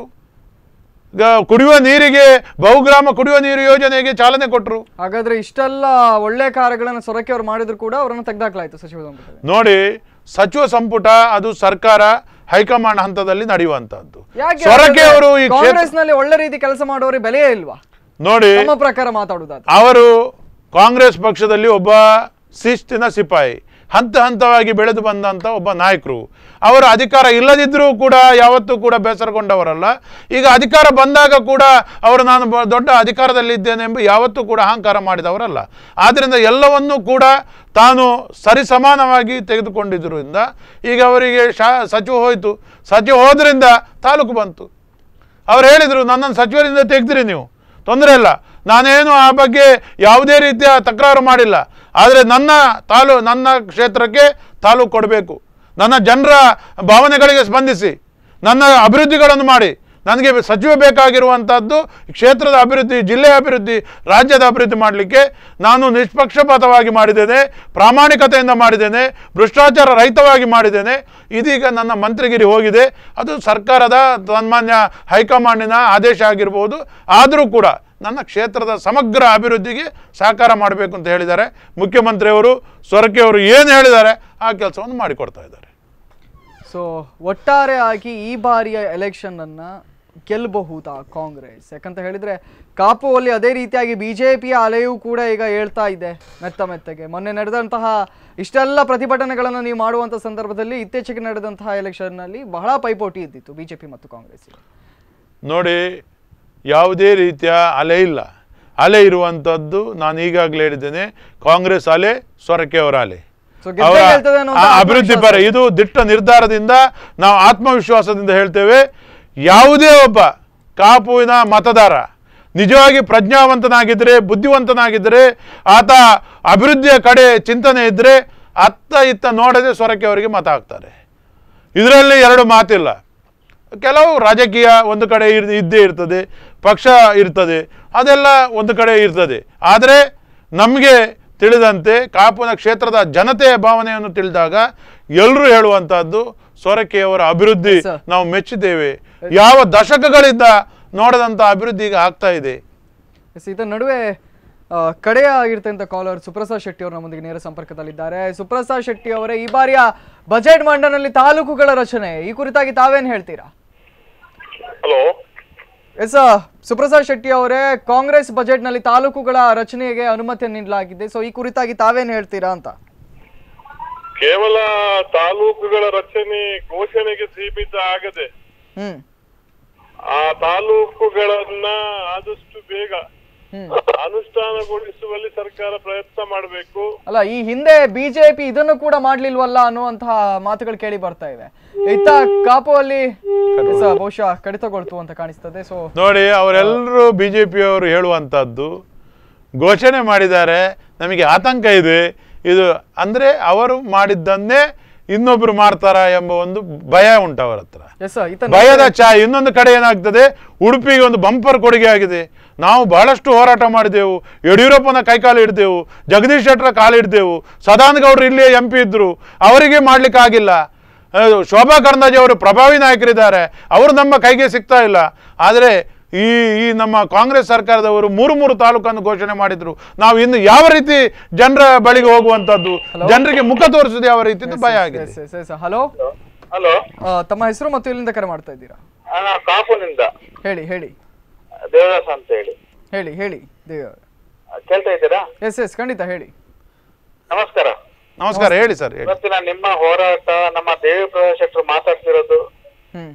[SPEAKER 3] ಕುಡಿಯುವ ನೀರಿಗೆ ಬಹುಗ್ರಾಮ ಕುಡಿಯುವ ನೀರು ಯೋಜನೆಗೆ ಚಾಲನೆ ಕೊಟ್ಟರು.
[SPEAKER 2] ಹಾಗಾದ್ರೆ ಇಷ್ಟೆಲ್ಲ ಒಳ್ಳೆ ಕಾರ್ಯಗಳನ್ನು ಸೊರಕೆ ಅವರು ಮಾಡಿದ್ರು ಕೂಡ ಅವರನ್ನು ತೆಗೆದಾಕಲಾಯಿತು ಸಚಿವ ಸಂಪುಟ.
[SPEAKER 3] ನೋಡಿ, ಸಚಿವ ಸಂಪುಟ ಅದು ಸರ್ಕಾರ ಹೈಕಮಾಂಡ್ ಹಂತದಲ್ಲಿ ನಡೆಯುವಂತದ್ದು.
[SPEAKER 2] ಸೊರಕೆ ಅವರು ಈ ಕಾಂಗ್ರೆಸ್ ನಲ್ಲಿ ಒಳ್ಳೆ ರೀತಿ ಕೆಲಸ ಮಾಡೋರಿಗೆ ಬೆಲೆಯೇ ಇಲ್ವಾ?
[SPEAKER 3] ನೋಡಿ,
[SPEAKER 2] ನಮ್ಮ ಪ್ರಕಾರ ಮಾತಾಡುವುದಾದ್ರೆ
[SPEAKER 3] ಅವರು ಕಾಂಗ್ರೆಸ್ ಪಕ್ಷದಲ್ಲಿ ಒಬ್ಬ ಶಿಸ್ತಿನ ಸಿಪಾಯಿ, ಹಂತ ಹಂತವಾಗಿ ಬೆಳೆದು ಬಂದಂಥ ಒಬ್ಬ ನಾಯಕರು. ಅವರ ಅಧಿಕಾರ ಇಲ್ಲದಿದ್ದರೂ ಕೂಡ ಯಾವತ್ತೂ ಕೂಡ ಬೇಸರಗೊಂಡವರಲ್ಲ. ಈಗ ಅಧಿಕಾರ ಬಂದಾಗ ಕೂಡ ಅವರು ನಾನು ದೊಡ್ಡ ಅಧಿಕಾರದಲ್ಲಿದ್ದೇನೆ ಎಂಬ ಯಾವತ್ತೂ ಕೂಡ ಅಹಂಕಾರ ಮಾಡಿದವರಲ್ಲ. ಆದ್ದರಿಂದ ಎಲ್ಲವನ್ನೂ ಕೂಡ ತಾನು ಸರಿಸಮಾನವಾಗಿ ತೆಗೆದುಕೊಂಡಿದ್ದರಿಂದ ಈಗ ಅವರಿಗೆ ಶಾ ಸಚಿವ ಹೋಯಿತು. ಸಚಿವ ಹೋದ್ರಿಂದ ತಾಲೂಕು ಬಂತು. ಅವ್ರು ಹೇಳಿದರು, ನನ್ನನ್ನು ಸಚಿವರಿಂದ ತೆಗೆದ್ರಿ ನೀವು, ತೊಂದರೆ ಇಲ್ಲ, ನಾನೇನು ಆ ಬಗ್ಗೆ ಯಾವುದೇ ರೀತಿಯ ತಕರಾರು ಮಾಡಿಲ್ಲ. ಆದರೆ ನನ್ನ ತಾಲೂ ನನ್ನ ಕ್ಷೇತ್ರಕ್ಕೆ ತಾಲೂಕು ಕೊಡಬೇಕು, ನನ್ನ ಜನರ ಭಾವನೆಗಳಿಗೆ ಸ್ಪಂದಿಸಿ ನನ್ನ ಅಭಿವೃದ್ಧಿಗಳನ್ನು ಮಾಡಿ, ನನಗೆ ಸಚಿವ ಬೇಕಾಗಿರುವಂಥದ್ದು ಕ್ಷೇತ್ರದ ಅಭಿವೃದ್ಧಿ, ಜಿಲ್ಲೆಯ ಅಭಿವೃದ್ಧಿ, ರಾಜ್ಯದ ಅಭಿವೃದ್ಧಿ ಮಾಡಲಿಕ್ಕೆ ನಾನು ನಿಷ್ಪಕ್ಷಪಾತವಾಗಿ ಮಾಡಿದ್ದೇನೆ, ಪ್ರಾಮಾಣಿಕತೆಯಿಂದ ಮಾಡಿದ್ದೇನೆ, ಭ್ರಷ್ಟಾಚಾರ ರಹಿತವಾಗಿ ಮಾಡಿದ್ದೇನೆ. ಇದೀಗ ನನ್ನ ಮಂತ್ರಿಗಿರಿ ಹೋಗಿದೆ, ಅದು ಸರ್ಕಾರದ ಸನ್ಮಾನ್ಯ ಹೈಕಮಾಂಡಿನ ಆದೇಶ ಆಗಿರ್ಬೋದು. ಆದರೂ ಕೂಡ ನನ್ನ ಕ್ಷೇತ್ರದ ಸಮಗ್ರ ಅಭಿವೃದ್ಧಿಗೆ ಸಹಕಾರ ಮಾಡಬೇಕು ಅಂತ ಹೇಳಿದ್ದಾರೆ ಮುಖ್ಯಮಂತ್ರಿಯವರು. ಸೊರಕೆಯವರು ಏನು ಹೇಳಿದ್ದಾರೆ ಆ ಕೆಲಸವನ್ನು ಮಾಡಿಕೊಡ್ತಾ ಇದ್ದಾರೆ.
[SPEAKER 2] ಸೊ ಒಟ್ಟಾರೆ ಆಗಿ ಈ ಬಾರಿಯ ಎಲೆಕ್ಷನ್ ಅನ್ನ ಗೆಲ್ಲಬಹುದಾ ಕಾಂಗ್ರೆಸ್? ಯಾಕಂತ ಹೇಳಿದ್ರೆ ಕಾಪುವಲ್ಲಿ ಅದೇ ರೀತಿಯಾಗಿ ಬಿಜೆಪಿಯ ಅಲೆಯೂ ಕೂಡ ಈಗ ಹೇಳ್ತಾ ಇದೆ ಮೆತ್ತ ಮೆತ್ತಗೆ. ಮೊನ್ನೆ ನಡೆದಂತಹ ಇಷ್ಟೆಲ್ಲ ಪ್ರತಿಭಟನೆಗಳನ್ನು ನೀವು ಮಾಡುವಂಥ ಸಂದರ್ಭದಲ್ಲಿ ಇತ್ತೀಚೆಗೆ ನಡೆದಂತಹ ಎಲೆಕ್ಷನ್ನಲ್ಲಿ ಬಹಳ ಪೈಪೋಟಿ ಇದ್ದಿತ್ತು ಬಿಜೆಪಿ ಮತ್ತು ಕಾಂಗ್ರೆಸ್.
[SPEAKER 3] ನೋಡಿ, ಯಾವುದೇ ರೀತಿಯ ಅಲೆ ಇಲ್ಲ. ಅಲೆ ಇರುವಂಥದ್ದು ನಾನು ಈಗಾಗಲೇ ಹೇಳಿದ್ದೇನೆ, ಕಾಂಗ್ರೆಸ್ ಅಲೆ, ಸೊರಕೆಯವರ ಅಲೆ, ಅವರ ಅಭಿವೃದ್ಧಿ ಪರ. ಇದು ದಿಟ್ಟ ನಿರ್ಧಾರದಿಂದ ನಾವು ಆತ್ಮವಿಶ್ವಾಸದಿಂದ ಹೇಳ್ತೇವೆ. ಯಾವುದೇ ಒಬ್ಬ ಕಾಪುವಿನ ಮತದಾರ ನಿಜವಾಗಿ ಪ್ರಜ್ಞಾವಂತನಾಗಿದ್ದರೆ, ಬುದ್ಧಿವಂತನಾಗಿದ್ದರೆ, ಆತ ಅಭಿವೃದ್ಧಿಯ ಕಡೆ ಚಿಂತನೆ ಇದ್ದರೆ ಅತ್ತ ಇತ್ತ ನೋಡದೆ ಸೊರಕೆಯವರಿಗೆ ಮತ ಹಾಕ್ತಾರೆ. ಇದರಲ್ಲಿ ಎರಡು ಮಾತಿಲ್ಲ. ಕೆಲವು ರಾಜಕೀಯ ಒಂದು ಕಡೆ ಇದ್ದೇ ಇರ್ತದೆ, ಪಕ್ಷ ಇರ್ತದೆ, ಅದೆಲ್ಲ ಒಂದು ಕಡೆ ಇರ್ತದೆ. ಆದರೆ ನಮಗೆ ತಿಳಿದಂತೆ ಕಾಪುನ ಕ್ಷೇತ್ರದ ಜನತೆಯ ಭಾವನೆಯನ್ನು ತಿಳಿದಾಗ ಎಲ್ಲರೂ ಹೇಳುವಂತಹದ್ದು ಸೊರಕೆಯವರ ಅಭಿವೃದ್ಧಿ ನಾವು ಮೆಚ್ಚಿದ್ದೇವೆ. ಯಾವ ದಶಕಗಳಿಂದ ನೋಡದಂತ ಅಭಿವೃದ್ಧಿ ಈಗ ಆಗ್ತಾ ಇದೆ.
[SPEAKER 2] ಇದರ ನಡುವೆ ಕಡೆಯ ಆಗಿರ್ತಂತ ಕಾಲರ್ ಸುಪ್ರಸಾದ್ ಶೆಟ್ಟಿ ಅವರು ನಮ್ಮೊಂದಿಗೆ ನೇರ ಸಂಪರ್ಕದಲ್ಲಿದ್ದಾರೆ. ಸುಪ್ರಸಾದ್ ಶೆಟ್ಟಿ ಅವರೇ, ಈ ಬಾರಿಯ ಬಜೆಟ್ ಮಂಡನೆಯಲ್ಲಿ ತಾಲೂಕುಗಳ ರಚನೆ ಈ ಕುರಿತಾಗಿ ತಾವೇನು ಹೇಳ್ತೀರಾ?
[SPEAKER 6] ಹಲೋ
[SPEAKER 2] ಎಸ್ ಸುಪ್ರಸಾದ್ ಶೆಟ್ಟಿ ಅವರೇ, ಕಾಂಗ್ರೆಸ್ ಬಜೆಟ್ ನಲ್ಲಿ ತಾಲೂಕುಗಳ ರಚನೆಗೆ ಅನುಮತಿ ನೀಡಲಾಗಿದೆ. ಸೊ ಈ ಕುರಿತಾಗಿ ತಾವೇನು ಹೇಳ್ತೀರಾ ಅಂತ?
[SPEAKER 6] ಕೇವಲ ತಾಲೂಕುಗಳ ರಚನೆ ಘೋಷಣೆಗೆ ಸೀಮಿತ ಆಗದೆ
[SPEAKER 2] ಹ್ಮ್
[SPEAKER 6] ಆ ತಾಲೂಕುಗಳನ್ನ ಆದಷ್ಟು ಬೇಗ ಅನುಷ್ಠಾನಗೊಳಿಸುವಲ್ಲಿ ಸರ್ಕಾರ ಪ್ರಯತ್ನ ಮಾಡಬೇಕು.
[SPEAKER 2] ಅಲ್ಲ, ಈ ಹಿಂದೆ ಬಿಜೆಪಿ ಇದನ್ನು ಕೂಡ ಮಾಡ್ಲಿಲ್ವಲ್ಲ ಅನ್ನುವಂತಹ ಮಾತುಗಳು ಕೇಳಿ ಬರ್ತಾ ಇವೆ. ಇತ್ತ ಕಾಪುವಲ್ಲಿ ಬಹುಶಃ ಕಡಿತಗೊಳ್ತು ಅಂತ ಕಾಣಿಸ್ತದೆ. ಸೊ
[SPEAKER 3] ನೋಡಿ, ಅವರೆಲ್ಲರೂ ಬಿಜೆಪಿಯವರು ಹೇಳುವಂತದ್ದು ಘೋಷಣೆ ಮಾಡಿದ್ದಾರೆ, ನಮಗೆ ಆತಂಕ ಇದೆ, ಇದು ಅಂದ್ರೆ ಅವರು ಮಾಡಿದ್ದನ್ನೇ ಇನ್ನೊಬ್ರು ಮಾಡ್ತಾರ ಎಂಬ ಒಂದು ಭಯ ಉಂಟು ಅವರ ಹತ್ರ. ಭಯದ ಛಾಯೆ. ಇನ್ನೊಂದು ಕಡೆ ಏನಾಗ್ತದೆ, ಉಡುಪಿಗೆ ಒಂದು ಬಂಪರ್ ಕೊಡುಗೆ ಆಗಿದೆ. ನಾವು ಬಹಳಷ್ಟು ಹೋರಾಟ ಮಾಡಿದೆವು, ಯಡಿಯೂರಪ್ಪನ ಕೈಕಾಲು ಹಿಡಿದೆವು, ಜಗದೀಶ್ ಶೆಟ್ಟರ ಕಾಲು ಹಿಡಿದೆವು, ಸದಾನಂದ ಗೌಡರು ಇಲ್ಲಿ ಎಂ ಪಿ ಇದ್ರು, ಅವರಿಗೆ ಮಾಡ್ಲಿಕ್ಕೆ ಆಗಿಲ್ಲ. ಶೋಭಾ ಕರಂದ್ಲಾಜೆ ಅವರು ಪ್ರಭಾವಿ ನಾಯಕರಿದ್ದಾರೆ, ಅವರು ನಮ್ಮ ಕೈಗೆ ಸಿಗ್ತಾ ಇಲ್ಲ. ಆದರೆ ಈ ಈ ನಮ್ಮ ಕಾಂಗ್ರೆಸ್ ಸರ್ಕಾರದವರು ಮೂರು ಮೂರು ತಾಲೂಕನ್ನು ಘೋಷಣೆ ಮಾಡಿದ್ರು. ನಾವು ಇನ್ನು ಯಾವ ರೀತಿ ಜನರ ಬಳಿಗೆ ಹೋಗುವಂತದ್ದು, ಜನರಿಗೆ ಮುಖ ತೋರಿಸೋದು ಯಾವ ರೀತಿ ಭಯ ಆಗಿದೆ.
[SPEAKER 2] ಹಲೋ
[SPEAKER 6] ಹಲೋ,
[SPEAKER 2] ತಮ್ಮ ಹೆಸರು ಮತ್ತು ಇಲ್ಲಿಂದ ಕರೆ ಮಾಡ್ತಾ ಇದ್ದೀರಾ?
[SPEAKER 6] ಕಾಪುನಿಂದ
[SPEAKER 2] ಹೇಳಿ ಹೇಳಿ
[SPEAKER 6] ದೇವದಾಸ್ ಅಂತ ಹೇಳಿ.
[SPEAKER 2] ಹೇಳಿ ಹೇಳಿ ದೇವ
[SPEAKER 6] ಕೇಳ್ತಾ ಇದ್ದೀರಾ?
[SPEAKER 2] ಎಸ್ ಎಸ್ ಖಂಡಿತ ಹೇಳಿ.
[SPEAKER 6] ನಮಸ್ಕಾರ.
[SPEAKER 3] ನಮಸ್ಕಾರ, ಹೇಳಿ ಸರ್.
[SPEAKER 6] ಇವತ್ತಿನ ನಿಮ್ಮ ಹೋರಾಟ, ನಮ್ಮ ದೇವಿ ಪ್ರಕಾಶ್ ಶೆಟ್ಟರು ಮಾತಾಡ್ತಿರೋದು
[SPEAKER 2] ಹ್ಮ್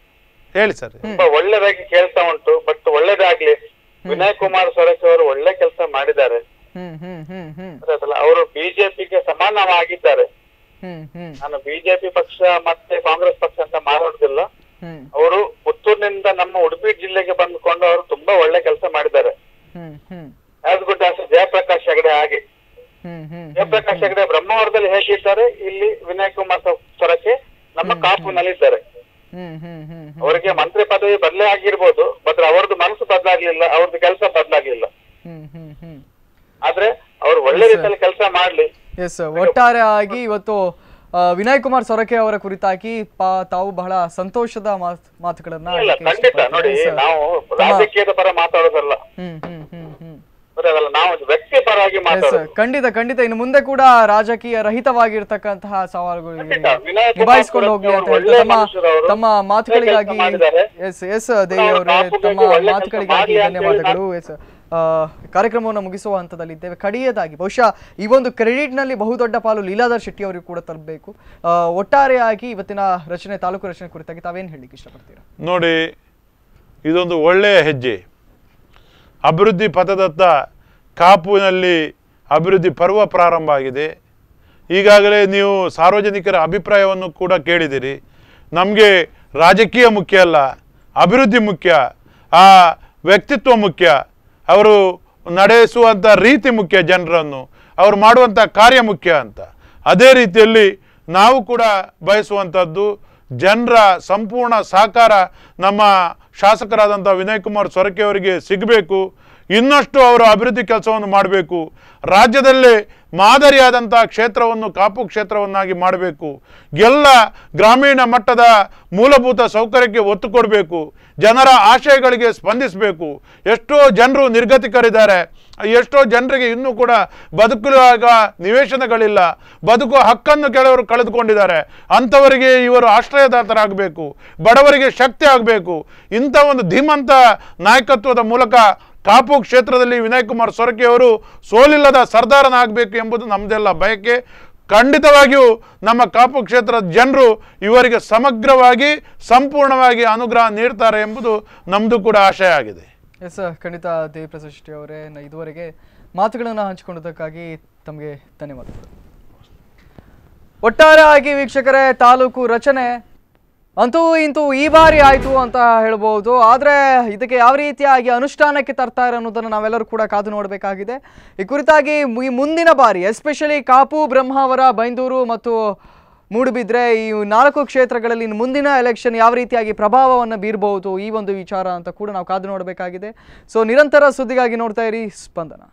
[SPEAKER 3] ಹೇಳಿ ಸರ್.
[SPEAKER 6] ತುಂಬಾ ಒಳ್ಳೇದಾಗಿ ಕೇಳ್ತಾ ಉಂಟು. ಬಟ್ ಒಳ್ಳೇದಾಗ್ಲಿ, ವಿನಯ್ ಕುಮಾರ್ ಸೊರಕೆ ಅವರು ಒಳ್ಳೆ ಕೆಲಸ ಮಾಡಿದ್ದಾರೆ.
[SPEAKER 2] ಹ್ಮ್ ಹ್ಮ್ ಹ್ಮ್ ಹ್ಮ್
[SPEAKER 6] ಅವರು ಬಿಜೆಪಿಗೆ ಸಮಾನವಾಗಿದ್ದಾರೆ.
[SPEAKER 2] ಹ್ಮ್ ಹ್ಮ್
[SPEAKER 6] ನಾನು ಬಿಜೆಪಿ ಪಕ್ಷ ಮತ್ತೆ ಕಾಂಗ್ರೆಸ್ ಪಕ್ಷ ಅಂತ ಮಾತಾಡುದಿಲ್ಲ.
[SPEAKER 2] ಹ್ಮ್
[SPEAKER 6] ಅವರು ಪುತ್ತೂರಿನಿಂದ ನಮ್ಮ ಉಡುಪಿ ಜಿಲ್ಲೆಗೆ ಬಂದುಕೊಂಡು ಅವರು ತುಂಬಾ ಒಳ್ಳೆ ಕೆಲಸ ಮಾಡಿದ್ದಾರೆ.
[SPEAKER 2] ಹ್ಮ್ ಹ್ಮ್
[SPEAKER 6] as good as Jayaprakash Hegde ಹಾಗೆ.
[SPEAKER 2] ಹ್ಮ್ ಹ್ಮ್
[SPEAKER 6] ಜಯಪ್ರಕಾಶ್ ಹೆಗಡೆ ಬ್ರಹ್ಮಾವರದಲ್ಲಿ ಹೇಗಿದ್ದಾರೆ, ಇಲ್ಲಿ ವಿನಯ್ ಕುಮಾರ್ ಸೊರಕೆ ನಮ್ಮ ಕಾಪುನಲ್ಲಿದ್ದಾರೆ.
[SPEAKER 2] ಹ್ಮ್ ಹ್ಮ್ ಹ್ಮ್
[SPEAKER 6] ಅವರಿಗೆ ಮಂತ್ರಿ ಪದವಿ ಬದಲೇ ಆಗಿರ್ಬೋದು, ಬಟ್ ಅವ್ರದ್ದು ಮನಸ್ಸು ಬದಲಾಗ್ಲಿಲ್ಲ, ಅವ್ರದ್ದು ಕೆಲಸ ಬದಲಾಗ್ಲಿಲ್ಲ.
[SPEAKER 2] ಹ್ಮ್ ಹ್ಮ್ ಹ್ಮ್
[SPEAKER 6] ಆದ್ರೆ ಅವ್ರು ಒಳ್ಳೆ ರೀತಿಯಲ್ಲಿ ಕೆಲಸ ಮಾಡ್ಲಿ.
[SPEAKER 2] ಎಸ್, ಒಟ್ಟಾರೆ ಆಗಿ ಇವತ್ತು ಆ, ವಿನಯ್ ಕುಮಾರ್ ಸೊರಕೆ ಅವರ ಕುರಿತಾಗಿ ಪಾ- ತಾವು ಬಹಳ ಸಂತೋಷದ ಮಾತ್- ಮಾತುಗಳನ್ನ
[SPEAKER 6] ಇಲ್ಲ,
[SPEAKER 2] ಆಡ್ಲಿಕ್ಕೆ
[SPEAKER 6] ಖಂಡಿತ
[SPEAKER 2] ಇಷ್ಟಪಡ್ತೀನಿ.
[SPEAKER 6] ನೋಡಿ,
[SPEAKER 2] Yes, sir.
[SPEAKER 6] ನಾವು ರಾಜಕೀಯದ ಪರ ಮಾತಾಡೋದಲ್ಲ,
[SPEAKER 2] ಹ್ಮ್ ಹ್ಮ್ ಹ್ಮ್ ಹ್ಮ್
[SPEAKER 6] ಬರೀ ಅದಲ್ಲ, ನಾವು ವ್ಯಕ್ತಿ ಪರವಾಗಿ
[SPEAKER 2] Yes,
[SPEAKER 6] ಮಾತಾಡೋದು.
[SPEAKER 2] sir. ಖಂಡಿತ ಖಂಡಿತ ಇನ್ನು ಮುಂದೆ ಕೂಡ ರಾಜಕೀಯ ರಹಿತವಾಗಿರ್ತಕ್ಕಂತಹ ಸವಾಲುಗಳಿಗೆ
[SPEAKER 6] ಖಂಡಿತ. ವಿನಯ್ ಕುಮಾರ್
[SPEAKER 2] ನಿಭಾಯಿಸಿಕೊಂಡು ಹೋಗ್ಲಿ ಅಂತ
[SPEAKER 6] ಅವರು
[SPEAKER 2] ಹೇಳ್ತಾ
[SPEAKER 6] ಒಳ್ಳೆ
[SPEAKER 2] ತಮ್ಮ
[SPEAKER 6] ಮನುಷ್ಯರು ಅವರು.
[SPEAKER 2] ತಮ್ಮ ಮಾತುಗಳಿಗಾಗಿ
[SPEAKER 6] ಒಳ್ಳೆ ಕೆಲಸ ಮಾಡಿದ್ದಾರೆ.
[SPEAKER 2] ಎಸ್ ಎಸ್ ದೇವಿ
[SPEAKER 6] ಅವರು
[SPEAKER 2] ಅವರೇ,
[SPEAKER 6] ಕಾಪುಗೆ
[SPEAKER 2] ತಮ್ಮ
[SPEAKER 6] ಒಳ್ಳೆ ಕೆಲಸ
[SPEAKER 2] ಮಾತುಗಳಿಗಾಗಿ
[SPEAKER 6] ಮಾಡಿ ಅಂತ ಹೇಳಿ
[SPEAKER 2] ಧನ್ಯವಾದಗಳು. ಎಸ್, ಕಾರ್ಯಕ್ರಮವನ್ನು ಮುಗಿಸುವ ಹಂತದಲ್ಲಿದ್ದೇವೆ. ಕಡೆಯದಾಗಿ ಬಹುಶಃ ಈ ಒಂದು ಕ್ರೆಡಿಟ್ ನಲ್ಲಿ ಬಹುದೊಡ್ಡ ಪಾಲು ಲೀಲಾಧರ್ ಶೆಟ್ಟಿ ಅವರಿಗೂ ಕೂಡ ತಲುಪಬೇಕು. ಒಟ್ಟಾರೆಯಾಗಿ ಇವತ್ತಿನ ರಚನೆ, ತಾಲೂಕು ರಚನೆ ಕುರಿತಾಗಿ ತಾವೇನು ಹೇಳಲಿಕ್ಕೆ ಇಷ್ಟಪಡ್ತೀರಾ?
[SPEAKER 3] ನೋಡಿ, ಇದೊಂದು ಒಳ್ಳೆಯ ಹೆಜ್ಜೆ. ಅಭಿವೃದ್ಧಿ ಪಥದತ್ತ ಕಾಪುನಲ್ಲಿ ಅಭಿವೃದ್ಧಿ ಪರ್ವ ಪ್ರಾರಂಭ ಆಗಿದೆ. ಈಗಾಗಲೇ ನೀವು ಸಾರ್ವಜನಿಕರ ಅಭಿಪ್ರಾಯವನ್ನು ಕೂಡ ಕೇಳಿದಿರಿ. ನಮಗೆ ರಾಜಕೀಯ ಮುಖ್ಯ ಅಲ್ಲ, ಅಭಿವೃದ್ಧಿ ಮುಖ್ಯ, ಆ ವ್ಯಕ್ತಿತ್ವ ಮುಖ್ಯ, ಅವರು ನಡೆಸುವಂಥ ರೀತಿ ಮುಖ್ಯ, ಜನರನ್ನು ಅವರು ಮಾಡುವಂಥ ಕಾರ್ಯ ಮುಖ್ಯ ಅಂತ. ಅದೇ ರೀತಿಯಲ್ಲಿ ನಾವು ಕೂಡ ಬಯಸುವಂಥದ್ದು ಜನರ ಸಂಪೂರ್ಣ ಸಹಕಾರ ನಮ್ಮ ಶಾಸಕರಾದಂಥ ವಿನಯ್ ಕುಮಾರ್ ಸೊರಕೆ ಅವರಿಗೆ ಸಿಗಬೇಕು. ಇನ್ನಷ್ಟು ಅವರು ಅಭಿವೃದ್ಧಿ ಕೆಲಸವನ್ನು ಮಾಡಬೇಕು. ರಾಜ್ಯದಲ್ಲೇ ಮಾದರಿಯಾದಂಥ ಕ್ಷೇತ್ರವನ್ನು ಕಾಪು ಕ್ಷೇತ್ರವನ್ನಾಗಿ ಮಾಡಬೇಕು. ಎಲ್ಲ ಗ್ರಾಮೀಣ ಮಟ್ಟದ ಮೂಲಭೂತ ಸೌಕರ್ಯಕ್ಕೆ ಒತ್ತು ಕೊಡಬೇಕು. ಜನರ ಆಶಯಗಳಿಗೆ ಸ್ಪಂದಿಸಬೇಕು. ಎಷ್ಟೋ ಜನರು ನಿರ್ಗತಿಕರಿದ್ದಾರೆ, ಎಷ್ಟೋ ಜನರಿಗೆ ಇನ್ನೂ ಕೂಡ ಬದುಕುವಾಗ ನಿವೇಶನಗಳಿಲ್ಲ, ಬದುಕುವ ಹಕ್ಕನ್ನು ಕೆಲವರು ಕಳೆದುಕೊಂಡಿದ್ದಾರೆ. ಅಂಥವರಿಗೆ ಇವರು ಆಶ್ರಯದಾತರಾಗಬೇಕು, ಬಡವರಿಗೆ ಶಕ್ತಿ ಆಗಬೇಕು. ಇಂಥ ಒಂದು ಧೀಮಂತ ನಾಯಕತ್ವದ ಮೂಲಕ ಕಾಪು ಕ್ಷೇತ್ರದಲ್ಲಿ ವಿನಯ್ ಕುಮಾರ್ ಸೊರಕೆ ಅವರು ಸೋಲಿಲ್ಲದ ಸರ್ದಾರನಾಗಬೇಕು ಎಂಬುದು ನಮ್ಮದೆಲ್ಲ ಬಯಕೆ. ಖಂಡಿತವಾಗಿಯೂ ನಮ್ಮ ಕಾಪು ಕ್ಷೇತ್ರದ ಜನರು ಇವರಿಗೆ ಸಮಗ್ರವಾಗಿ ಸಂಪೂರ್ಣವಾಗಿ ಅನುಗ್ರಹ ನೀಡ್ತಾರೆ ಎಂಬುದು ನಮ್ಮದು ಕೂಡ ಆಶಯ ಆಗಿದೆ.
[SPEAKER 2] ಎಸ್, ಖಂಡಿತ ದೇವಿ ಪ್ರಕಾಶ್ ಶೆಟ್ಟಿ ಅವರೇ, ಇದುವರೆಗೆ ಮಾತುಗಳನ್ನು ಹಂಚಿಕೊಂಡದಕ್ಕಾಗಿ ತಮಗೆ ಧನ್ಯವಾದಗಳು. ಒಟ್ಟಾರೆ ಆಗಿ ವೀಕ್ಷಕರೇ, ತಾಲೂಕು ರಚನೆ ಅಂತೂ ಇಂತೂ ಈ ಬಾರಿ ಆಯಿತು ಅಂತ ಹೇಳ್ಬೋದು. ಆದರೆ ಇದಕ್ಕೆ ಯಾವ ರೀತಿಯಾಗಿ ಅನುಷ್ಠಾನಕ್ಕೆ ತರ್ತಾರೆ ಅನ್ನೋದನ್ನು ನಾವೆಲ್ಲರೂ ಕೂಡ ಕಾದು ನೋಡಬೇಕಾಗಿದೆ. ಈ ಕುರಿತಾಗಿ ಈ ಮುಂದಿನ ಬಾರಿ ಎಸ್ಪೆಷಲಿ ಕಾಪು, ಬ್ರಹ್ಮಾವರ, ಬೈಂದೂರು ಮತ್ತು ಮೂಡುಬಿದ್ರೆ ಈ ನಾಲ್ಕು ಕ್ಷೇತ್ರಗಳಲ್ಲಿ ಮುಂದಿನ ಎಲೆಕ್ಷನ್ ಯಾವ ರೀತಿಯಾಗಿ ಪ್ರಭಾವವನ್ನು ಬೀರಬಹುದು ಈ ಒಂದು ವಿಚಾರ ಅಂತ ಕೂಡ ನಾವು ಕಾದು ನೋಡಬೇಕಾಗಿದೆ. ಸೊ ನಿರಂತರ ಸುದ್ದಿಗಾಗಿ ನೋಡ್ತಾ ಇರಿ ಸ್ಪಂದನ.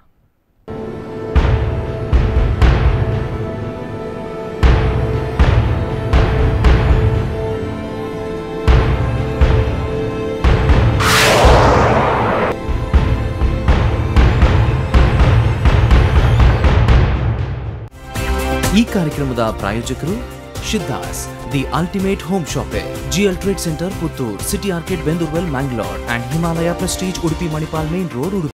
[SPEAKER 1] ಈ ಕಾರ್ಯಕ್ರಮದ ಪ್ರಾಯೋಜಕರು Shiddas, the ultimate home shoppe, GL trade centre Puttur, city orchid Bendurwell Mangalore and Himalaya prestige Udupi Manipal main road Udupi.